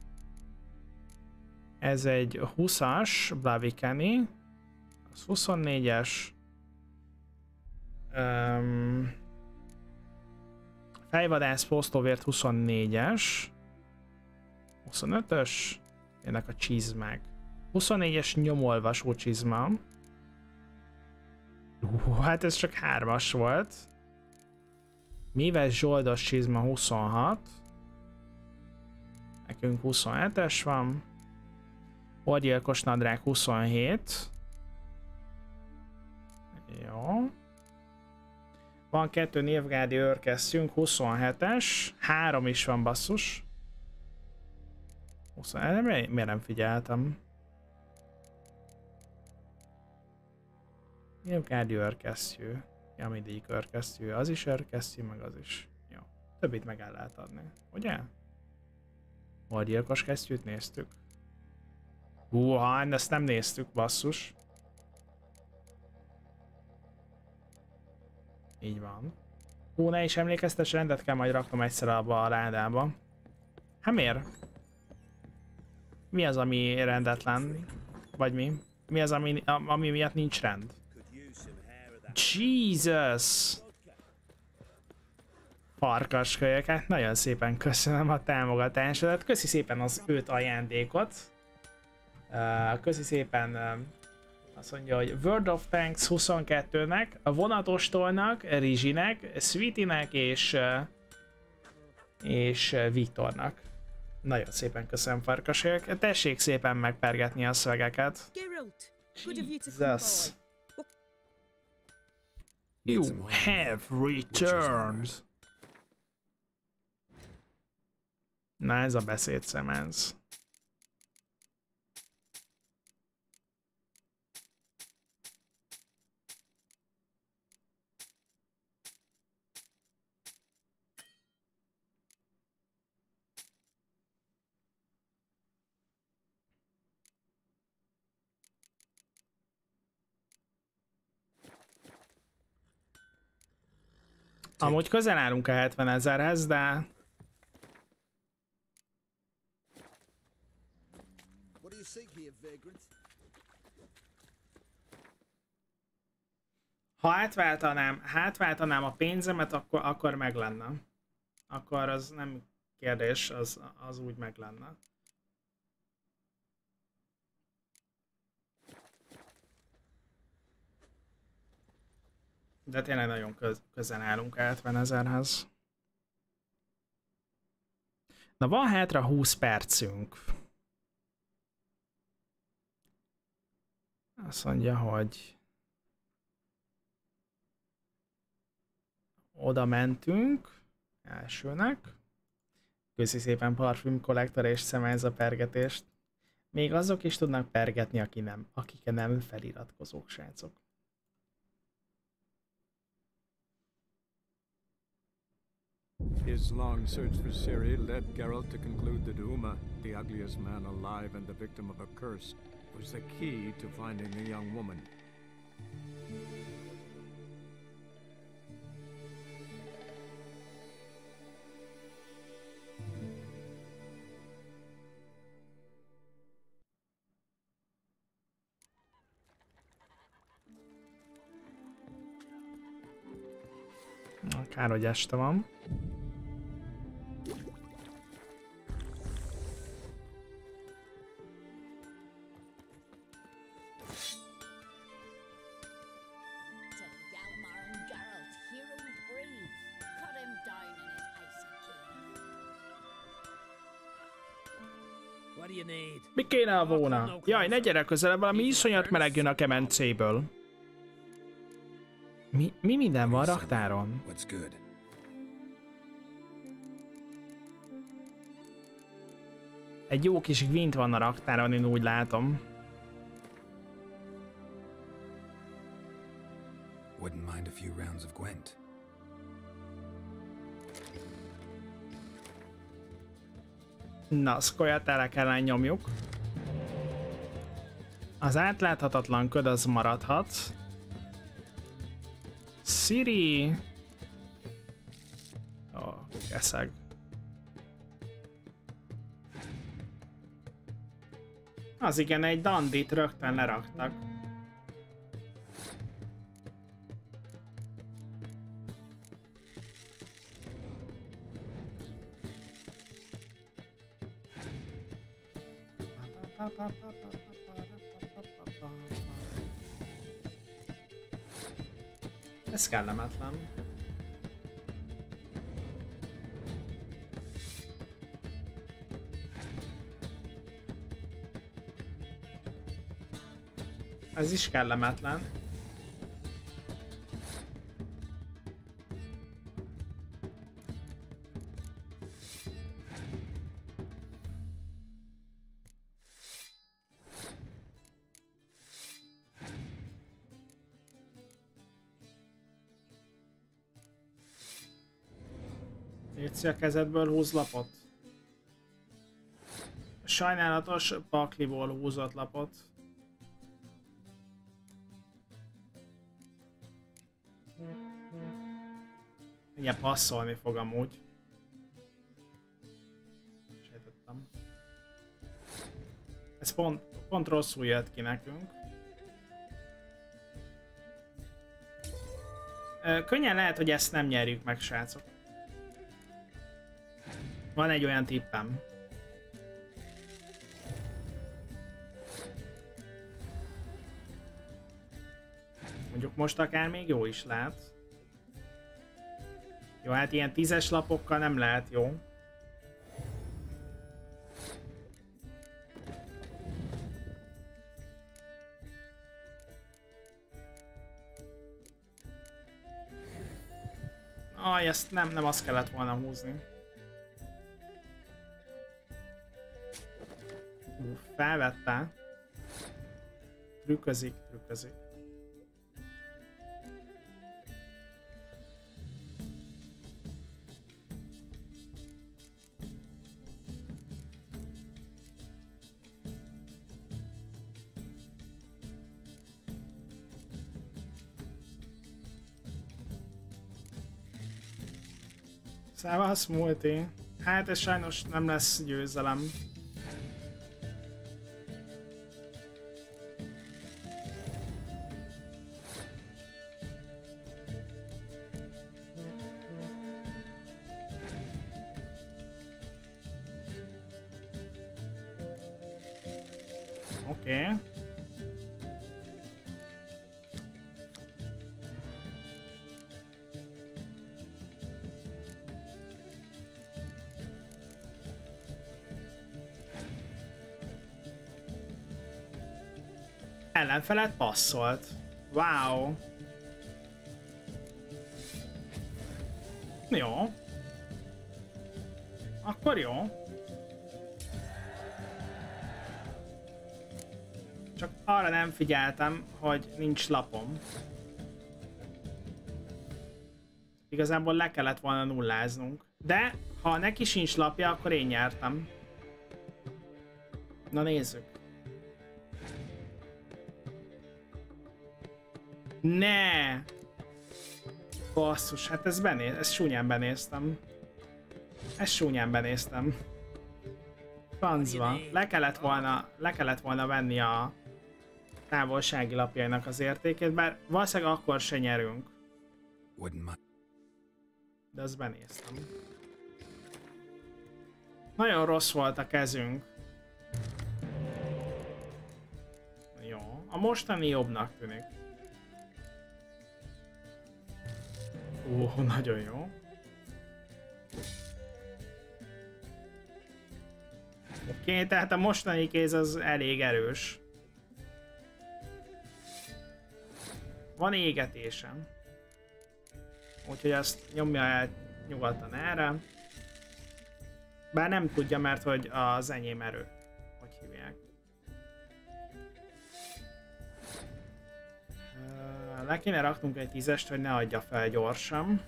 Ez egy 20-as Blavikeni. Az 24-es. Fejvadász posztóvért 24-es. 25-ös. Ennek a csizmák. 24-es nyomolvasó csizma. Hát ez csak 3-as volt. Míves zsoldos csizma 26. Nekünk 27-es van. Orgyilkos nadrág 27. Jó. Van 2 névgádi őrkesztyünk, 27-es. 3 is van, basszus. Miért nem figyeltem? Névgádi őrkesztyű. Ja, mindig őrkesztyű. Az is őrkesztyű, meg az is. Jó. Többit meg el lehet adni. Ugye? Orgyilkos kesztyűt néztük. Húha, ezt nem néztük, basszus. Így van. Hú, ne is emlékeztes, rendet kell majd raknom egyszer abba a rádába. Hát miért? Mi az, ami rendetlen? Vagy mi? Mi az, ami miatt nincs rend? Jesus! Farkaskölyöket, nagyon szépen köszönöm a támogatásodat. Köszi szépen az 5 ajándékot. Köszi szépen, azt mondja, hogy World of Tanks 22-nek, a vonatostolnak, Rizsinek, Sweetie-nek és Viktornak. Nagyon szépen köszönöm, farkasok. Tessék szépen megpergetni a szövegeket. Jesus. You have returned. Na, ez a beszédszem ez. Amúgy közel állunk a 70 000-hez, de... Ha átváltanám a pénzemet, akkor meg lenne. Akkor az nem kérdés, az úgy meg lenne. De tényleg nagyon közel állunk 70 000-hez. Na, van hátra 20 percünk. Azt mondja, hogy oda mentünk elsőnek. Köszi szépen Parfüm Kollektor és Szemelza pergetést. Még azok is tudnak pergetni, akik nem feliratkozók, srácok. His long search for Ciri led Geralt to conclude that Uma, the ugliest man alive and the victim of a curse, was the key to finding the young woman. Kár, hogy este van. Mi kéne a volna? Jaj, ne gyere közelebb, valami iszonyat meleg jön a kemencéből. Mi minden van raktáron? Egy jó kis Gwent van a raktáron, én úgy látom. Wouldn't mind a few rounds of Gwent. Na, Skolyat tele kellene nyomjuk. Az átláthatatlan köd az maradhat. Ciri! Ó, keszeg. Az igen, egy dandit rögtön leraktak. Ez kellemetlen. Ez is kellemetlen. Léci, a kezedből húz lapot. Sajnálatos pakliból húzott lapot. Igen, passzolni fog amúgy. Sejtettem. Ez pont rosszul jött ki nekünk. Könnyen lehet, hogy ezt nem nyerjük meg, srácok. Van egy olyan tippem. Mondjuk most akár még jó is lehet. Jó, hát ilyen 10-es lapokkal nem lehet jó. Ezt nem azt kellett volna húzni. Felvette. Trükközik. Szevasz, multi. Hát ez sajnos nem lesz győzelem. Oké. Ellenfelet passzolt. Wow. Jó. Akkor jó. Csak arra nem figyeltem, hogy nincs lapom. Igazából le kellett volna nulláznunk. De ha neki sincs lapja, akkor én nyertem. Na nézzük. Ne! Basszus, hát ezt súnyán benéztem. Francba. Le kellett volna venni a távolsági lapjainak az értékét, bár valószínűleg akkor se nyerünk. De azt benéztem. Nagyon rossz volt a kezünk. Jó. A mostani jobbnak tűnik. Nagyon jó. Oké, tehát a mostani kéz az elég erős. Van égetésem. Úgyhogy azt nyomja el nyugodtan erre. Bár nem tudja, mert hogy az enyém erő. Hogy hívják. Le kéne raknunk egy 10-est, hogy ne adja fel gyorsan.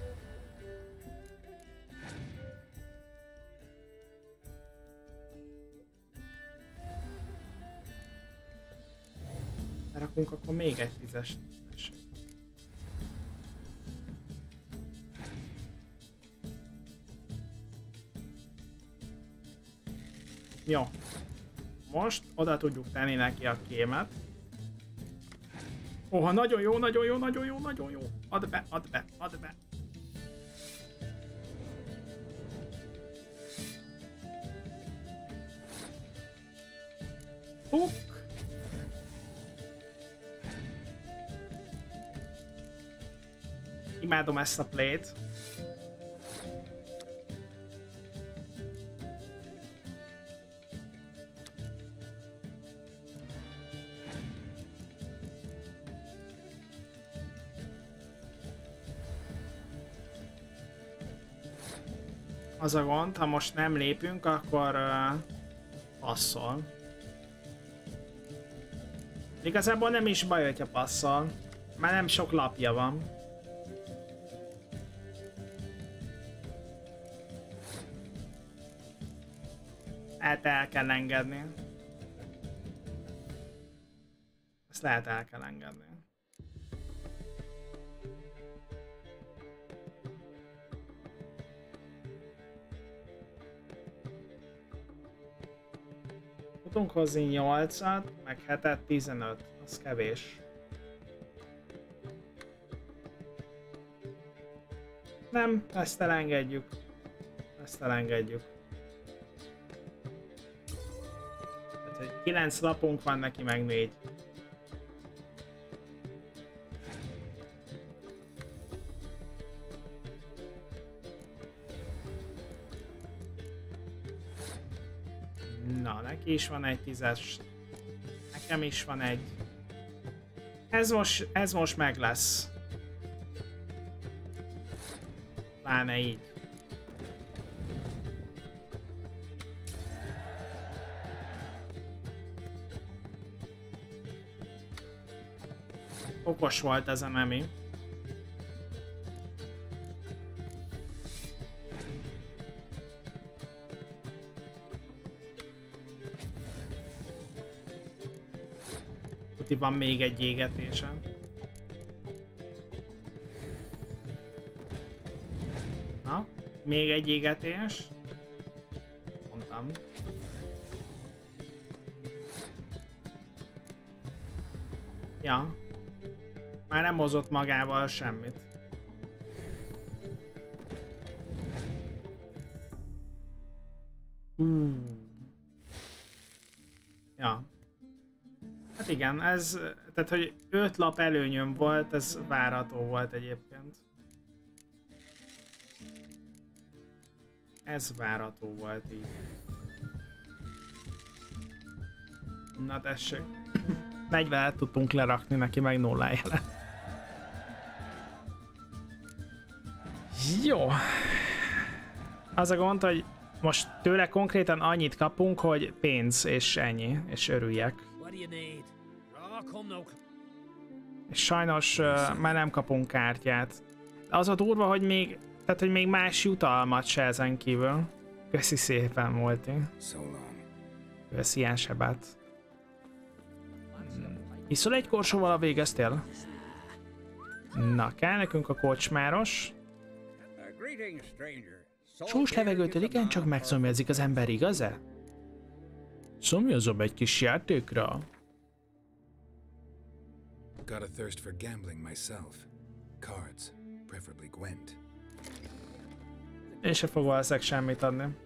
Rakunk akkor még egy 10-est. Jó. Most oda tudjuk tenni neki a kémet. Nagyon jó. Add be. Imádom ezt a play-t. Az a gond, ha most nem lépünk, akkor passzol. Igazából nem is baj, hogyha passzol. Már nem sok lapja van. Hát el kell engedni. Ezt lehet el kell engedni. Tudunk hozni 8-at, meg 7-et, 15. Az kevés. Nem, ezt elengedjük. Ezt elengedjük. Tehát, hogy 9 lapunk van, neki meg 4. Na, neki is van egy 10-es. Nekem is van egy. Ez most meg lesz. Pláne így. Okos volt ez a memi. Itt van még egy égetésem. Na, még egy égetés. Mondtam. Ja. Már nem hozott magával semmit. Ja. Hát igen, ez, tehát hogy 5 lap előnyöm volt, ez várható volt egyébként. Ez várható volt így. Na tessék. 40-et tudtunk lerakni, neki meg 0 jelen. Jó. Az a gond, hogy most tőle konkrétan annyit kapunk, hogy pénz és ennyi, és örüljek. És sajnos már nem kapunk kártyát. Az a durva, hogy még, tehát, hogy még más jutalmat se ezen kívül. Köszi szépen, Molti. Köszi ilyen sebet. Iszol egy korsóval, a végeztél? Na, kell nekünk a kocsmáros. Sós levegőtől igencsak megszomjazik az ember, igaz-e? Szomjazom egy kis játékra. Got a thirst for gambling myself. Cards, preferably Gwent. Én se fog valószínűleg semmit adni.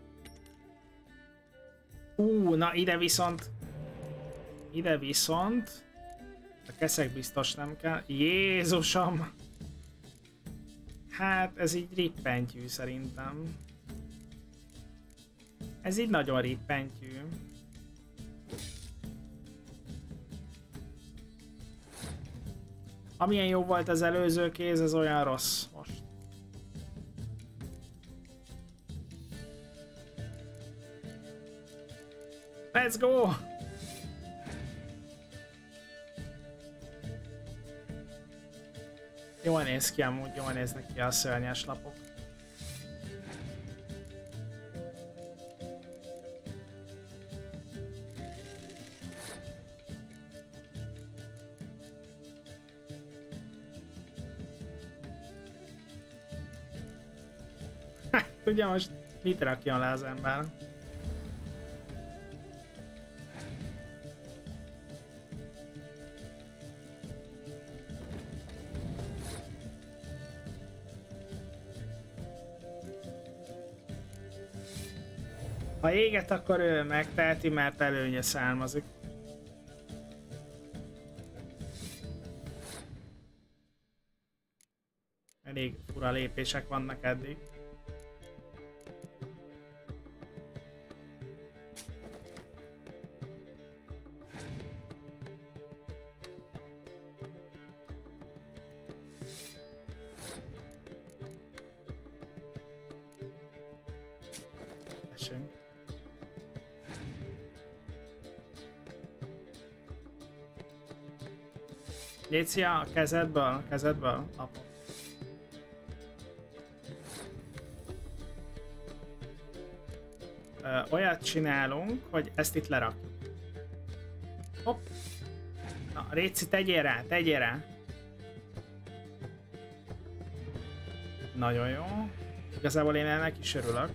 Na ide viszont... Ide viszont... A keszek biztos nem kell. Jézusom! Hát ez így rippentyű szerintem. Ez így nagyon rippentyű. Amilyen jó volt az előző kéz, ez olyan rossz most. Let's go! Jól néz ki amúgy, jól néznek ki a szörnyes lapok. Tudja most mit rakjon le az ember? Ha éget, akkor ő megteheti, mert előnye származik. Elég fura lépések vannak eddig. Tessék. Léci a kezedből, apa. Olyat csinálunk, hogy ezt itt lerakjuk. Hopp. Na, Réci, tegyél rá. Nagyon jó. Igazából én ennek is örülök.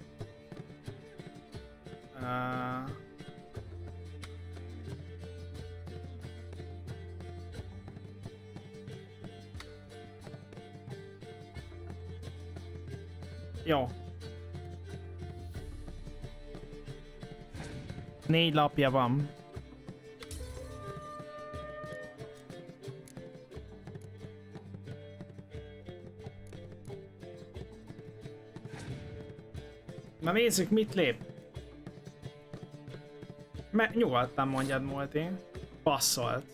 Jó. 4 lapja van. Na nézzük, mit lép. Nyugodtan mondjad, Multi. Passzolt.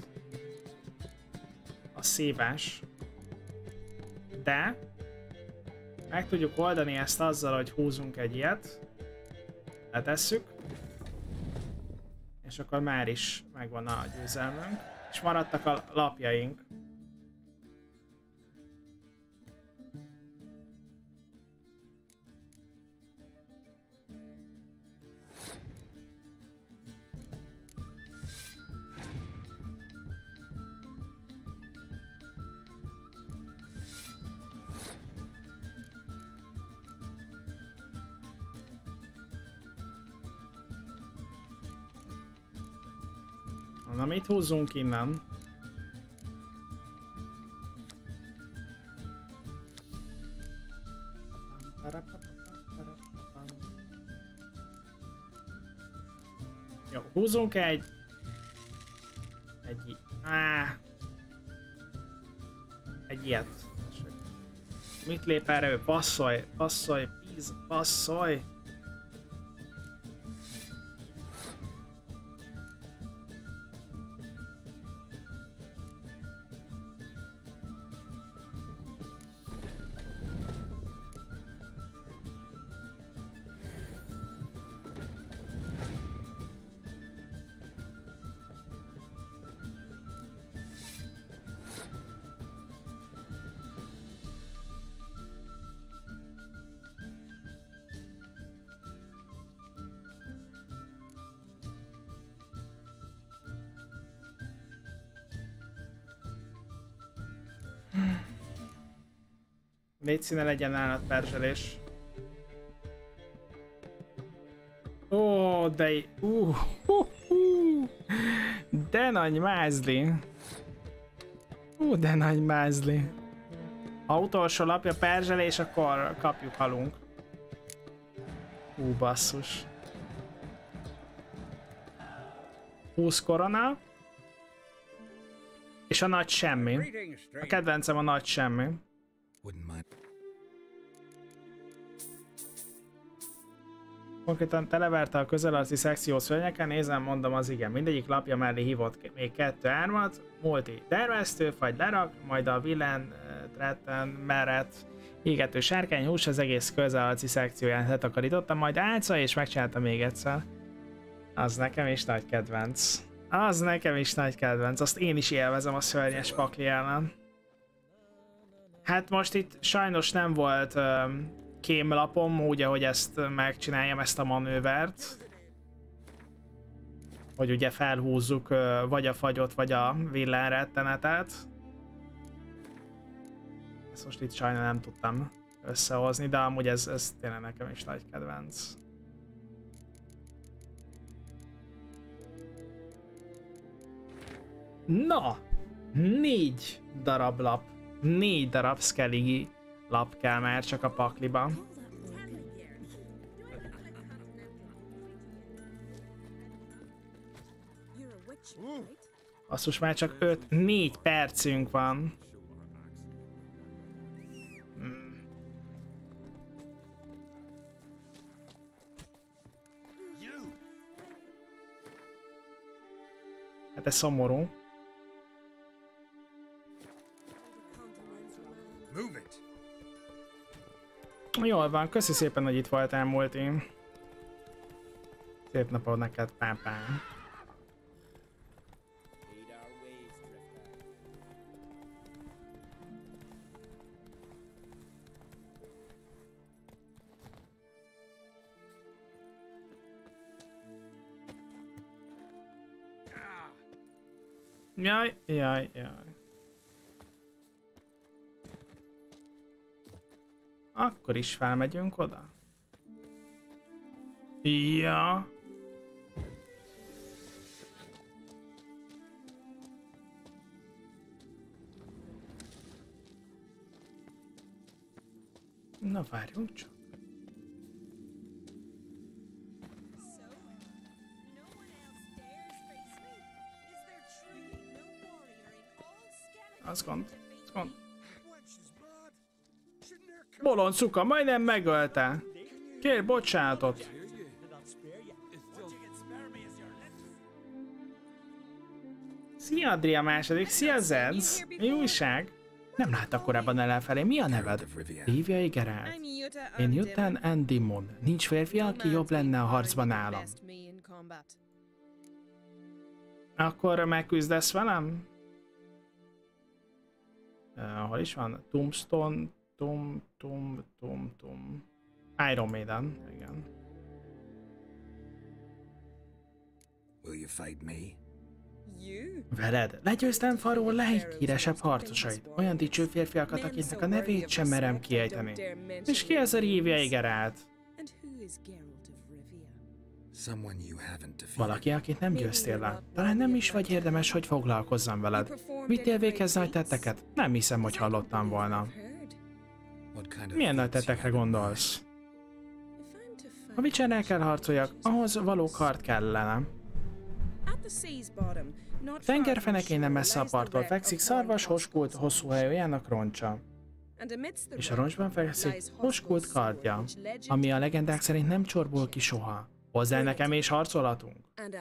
A szívás. De meg tudjuk oldani ezt azzal, hogy húzunk egy ilyet. Letesszük. És akkor már is megvan a győzelmünk. És maradtak a lapjaink. Na, mit húzzunk innen? Jó, húzzunk egy ilyet. Mit lép erre ő? Passzolj, passzolj! Légy színe legyen állatperzselés. Ó, de... de nagy mázli. De nagy mázli. Ha utolsó lapja perzselés, akkor kapjuk, halunk. Basszus. 20 korona. És a nagy semmi. A kedvencem a nagy semmi. Konkrétan televerte a közelarci szekció szörnyeken, nézem, mondom az igen. Mindegyik lapja mellé hívott még 2-3-at, Multi termesztő, fagy lerak, majd a Villain, Tretten, Meret, égető sárkány hús az egész közelarci szekcióját letakarítottam, majd álca és megcsináltam még egyszer. Az nekem is nagy kedvenc. Azt én is élvezem a szörnyes pakli ellen. Hát most itt sajnos nem volt kémlapom, úgy, ahogy ezt megcsináljam, ezt a manővert. Hogy ugye felhúzzuk vagy a fagyot, vagy a villámrettenetet. Ezt most itt sajnos nem tudtam összehozni, de amúgy ez tényleg nekem is nagy kedvenc. Na! 4 darab lap. 4 darab Skellige lap kell már csak a pakliba. Basszus, már csak 4 percünk van. Hát ez szomorú. Jól van, köszi szépen, hogy itt voltál, Multi. Szép napot neked, pápám. Jaj, jaj, jaj. Akkor is felmegyünk oda. Ja. Na várjunk csak. Az gond. Bolond szuka, majdnem megölte. Kér bocsánatot. Szia Adria második, szia Zenz. Mi újság? Nem láttak korábban ellenfelé. Mi a neved? Riviai Geralt. Én Jutta Endimon. Nincs férfi, aki jobb lenne a harcban nálam. Akkor megküzdesz velem? Hol is van? Tombstone, Iron Maiden, igen. Will you fight me? Veled? Legyőztem Faró leghíresebb harcosait. Olyan dicső férfiakat, akiknek a nevét sem merem kiejteni. És ki ez a Riviai Geralt? Valaki, akit nem győztél le. Talán nem is vagy érdemes, hogy foglalkozzam veled. Vittél véghez nagy tetteket? Nem hiszem, hogy hallottam volna. Milyen nagy tettekre gondolsz? Ha Witchernel kell harcoljak, ahhoz való kard kellene. Tengerfenekén nem messze a parttól fekszik szarvas hoskult hosszú hajójának roncsa. És a roncsban fekszik hoskult kardja, ami a legendák szerint nem csorbul ki soha. Hozzá nekem és harcolhatunk.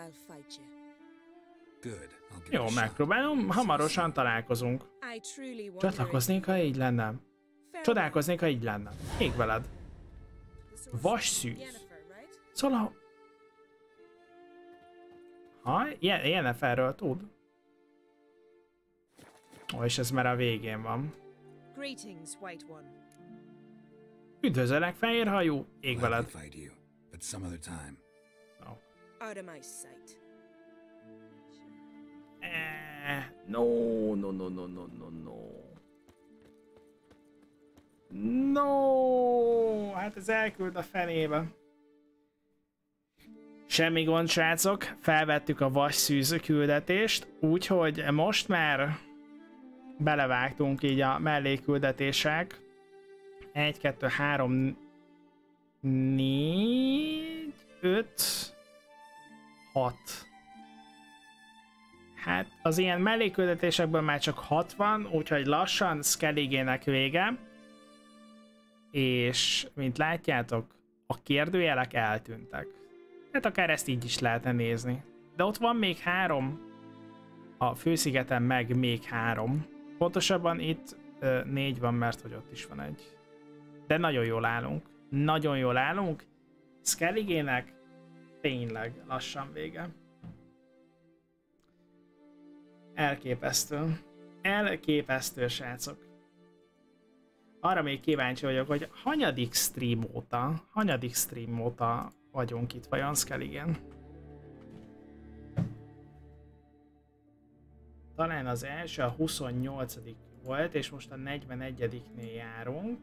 Jó, megpróbálom, hamarosan találkozunk. Csatlakoznék, ha így lenne. Csodálkoznék, ha így lenne. Ég veled. Vasszűz. Szóval... Ha, Yenneferről tud. Ó, és ez már a végén van. Üdvözöllek, fehérhajú. Ég veled. No, hát ez elküld a fenébe. Semmi gond, srácok, felvettük a vasszűz küldetést, úgyhogy most már belevágtunk így a mellékküldetések. 1, 2, 3, 4, 5, 6. Hát az ilyen mellékküldetésekből már csak 6 van, úgyhogy lassan Skelligének vége. És mint látjátok, a kérdőjelek eltűntek. Hát akár ezt így is lehetne nézni. De ott van még 3. A főszigeten meg még 3. Pontosabban itt 4 van, mert hogy ott is van egy. De nagyon jól állunk. Nagyon jól állunk. Skelligének tényleg lassan vége. Elképesztő. Elképesztő, srácok. Arra még kíváncsi vagyok, hogy hanyadik stream óta vagyunk itt vajon Skelligen. Talán az első a 28. volt, és most a 41-nél járunk.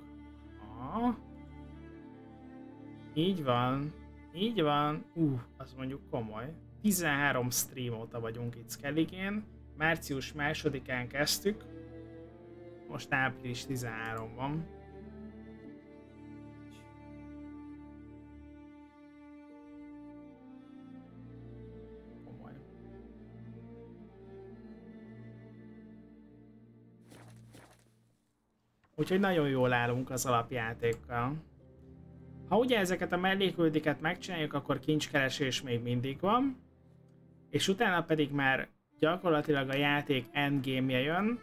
Így van. Így van. Az mondjuk komoly. 13 stream óta vagyunk itt Skelligen. Március 2-án kezdtük. Most április 13 van. Komoly. Úgyhogy nagyon jól állunk az alapjátékkal. Ha ugye ezeket a melléküldiket megcsináljuk, akkor kincskeresés még mindig van. És utána pedig már gyakorlatilag a játék endgame-je jön.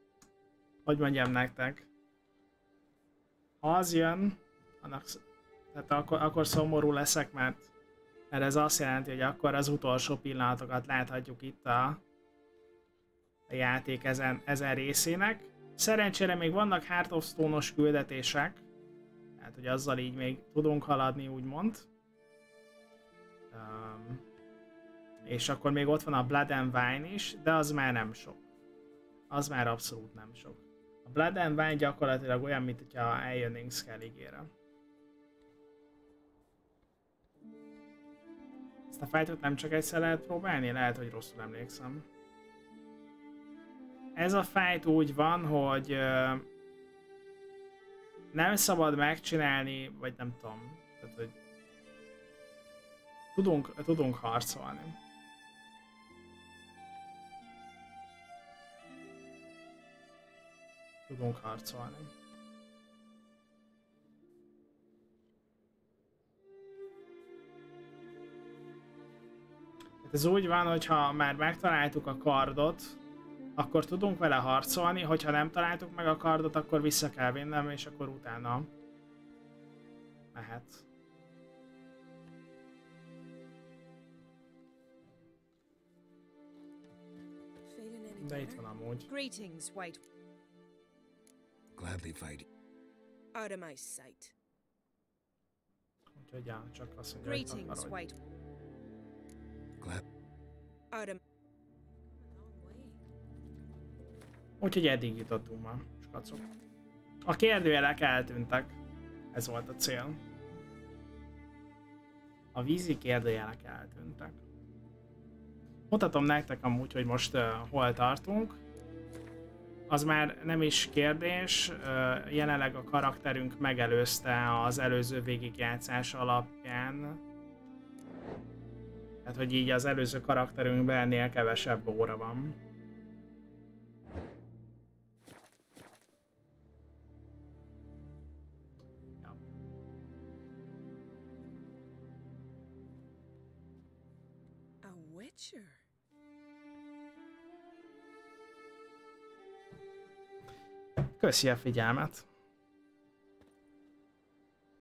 Hogy mondjam nektek? Ha az jön, annak Tehát akkor szomorú leszek, mert ez azt jelenti, hogy akkor az utolsó pillanatokat láthatjuk itt a játék ezen részének. Szerencsére még vannak Heart of Stone-os küldetések, tehát hogy azzal így még tudunk haladni, úgymond. És akkor még ott van a Blood and Wine is, de az már nem sok. Az már abszolút nem sok. A Blood and Wine gyakorlatilag olyan, mint hogyha eljönnénk Skelligére. Ezt a fightot nem csak egyszer lehet próbálni? Lehet, hogy rosszul emlékszem. Ez a fight úgy van, hogy nem szabad megcsinálni, vagy nem tudom, tehát, hogy tudunk harcolni. Tudunk harcolni. Ez úgy van, hogyha már megtaláltuk a kardot, akkor tudunk vele harcolni, hogyha nem találtuk meg a kardot, akkor vissza kell vinnem, és akkor utána mehet. De itt van amúgy. Greetings, White. Gladly fight. Out of my sight. Úgyhogy ja, csak azt mondja, hogy Greetings, White. Glad. Out of... Úgyhogy eddig jutottunk ma, skacok. A kérdőjelek eltűntek. Ez volt a cél. A vízi kérdőjelek eltűntek. Mutatom nektek amúgy, hogy most hol tartunk. Az már nem is kérdés, jelenleg a karakterünk megelőzte az előző végigjátszás alapján. Tehát, hogy így az előző karakterünkben ennél kevesebb óra van. A Witcher. Köszi a figyelmet!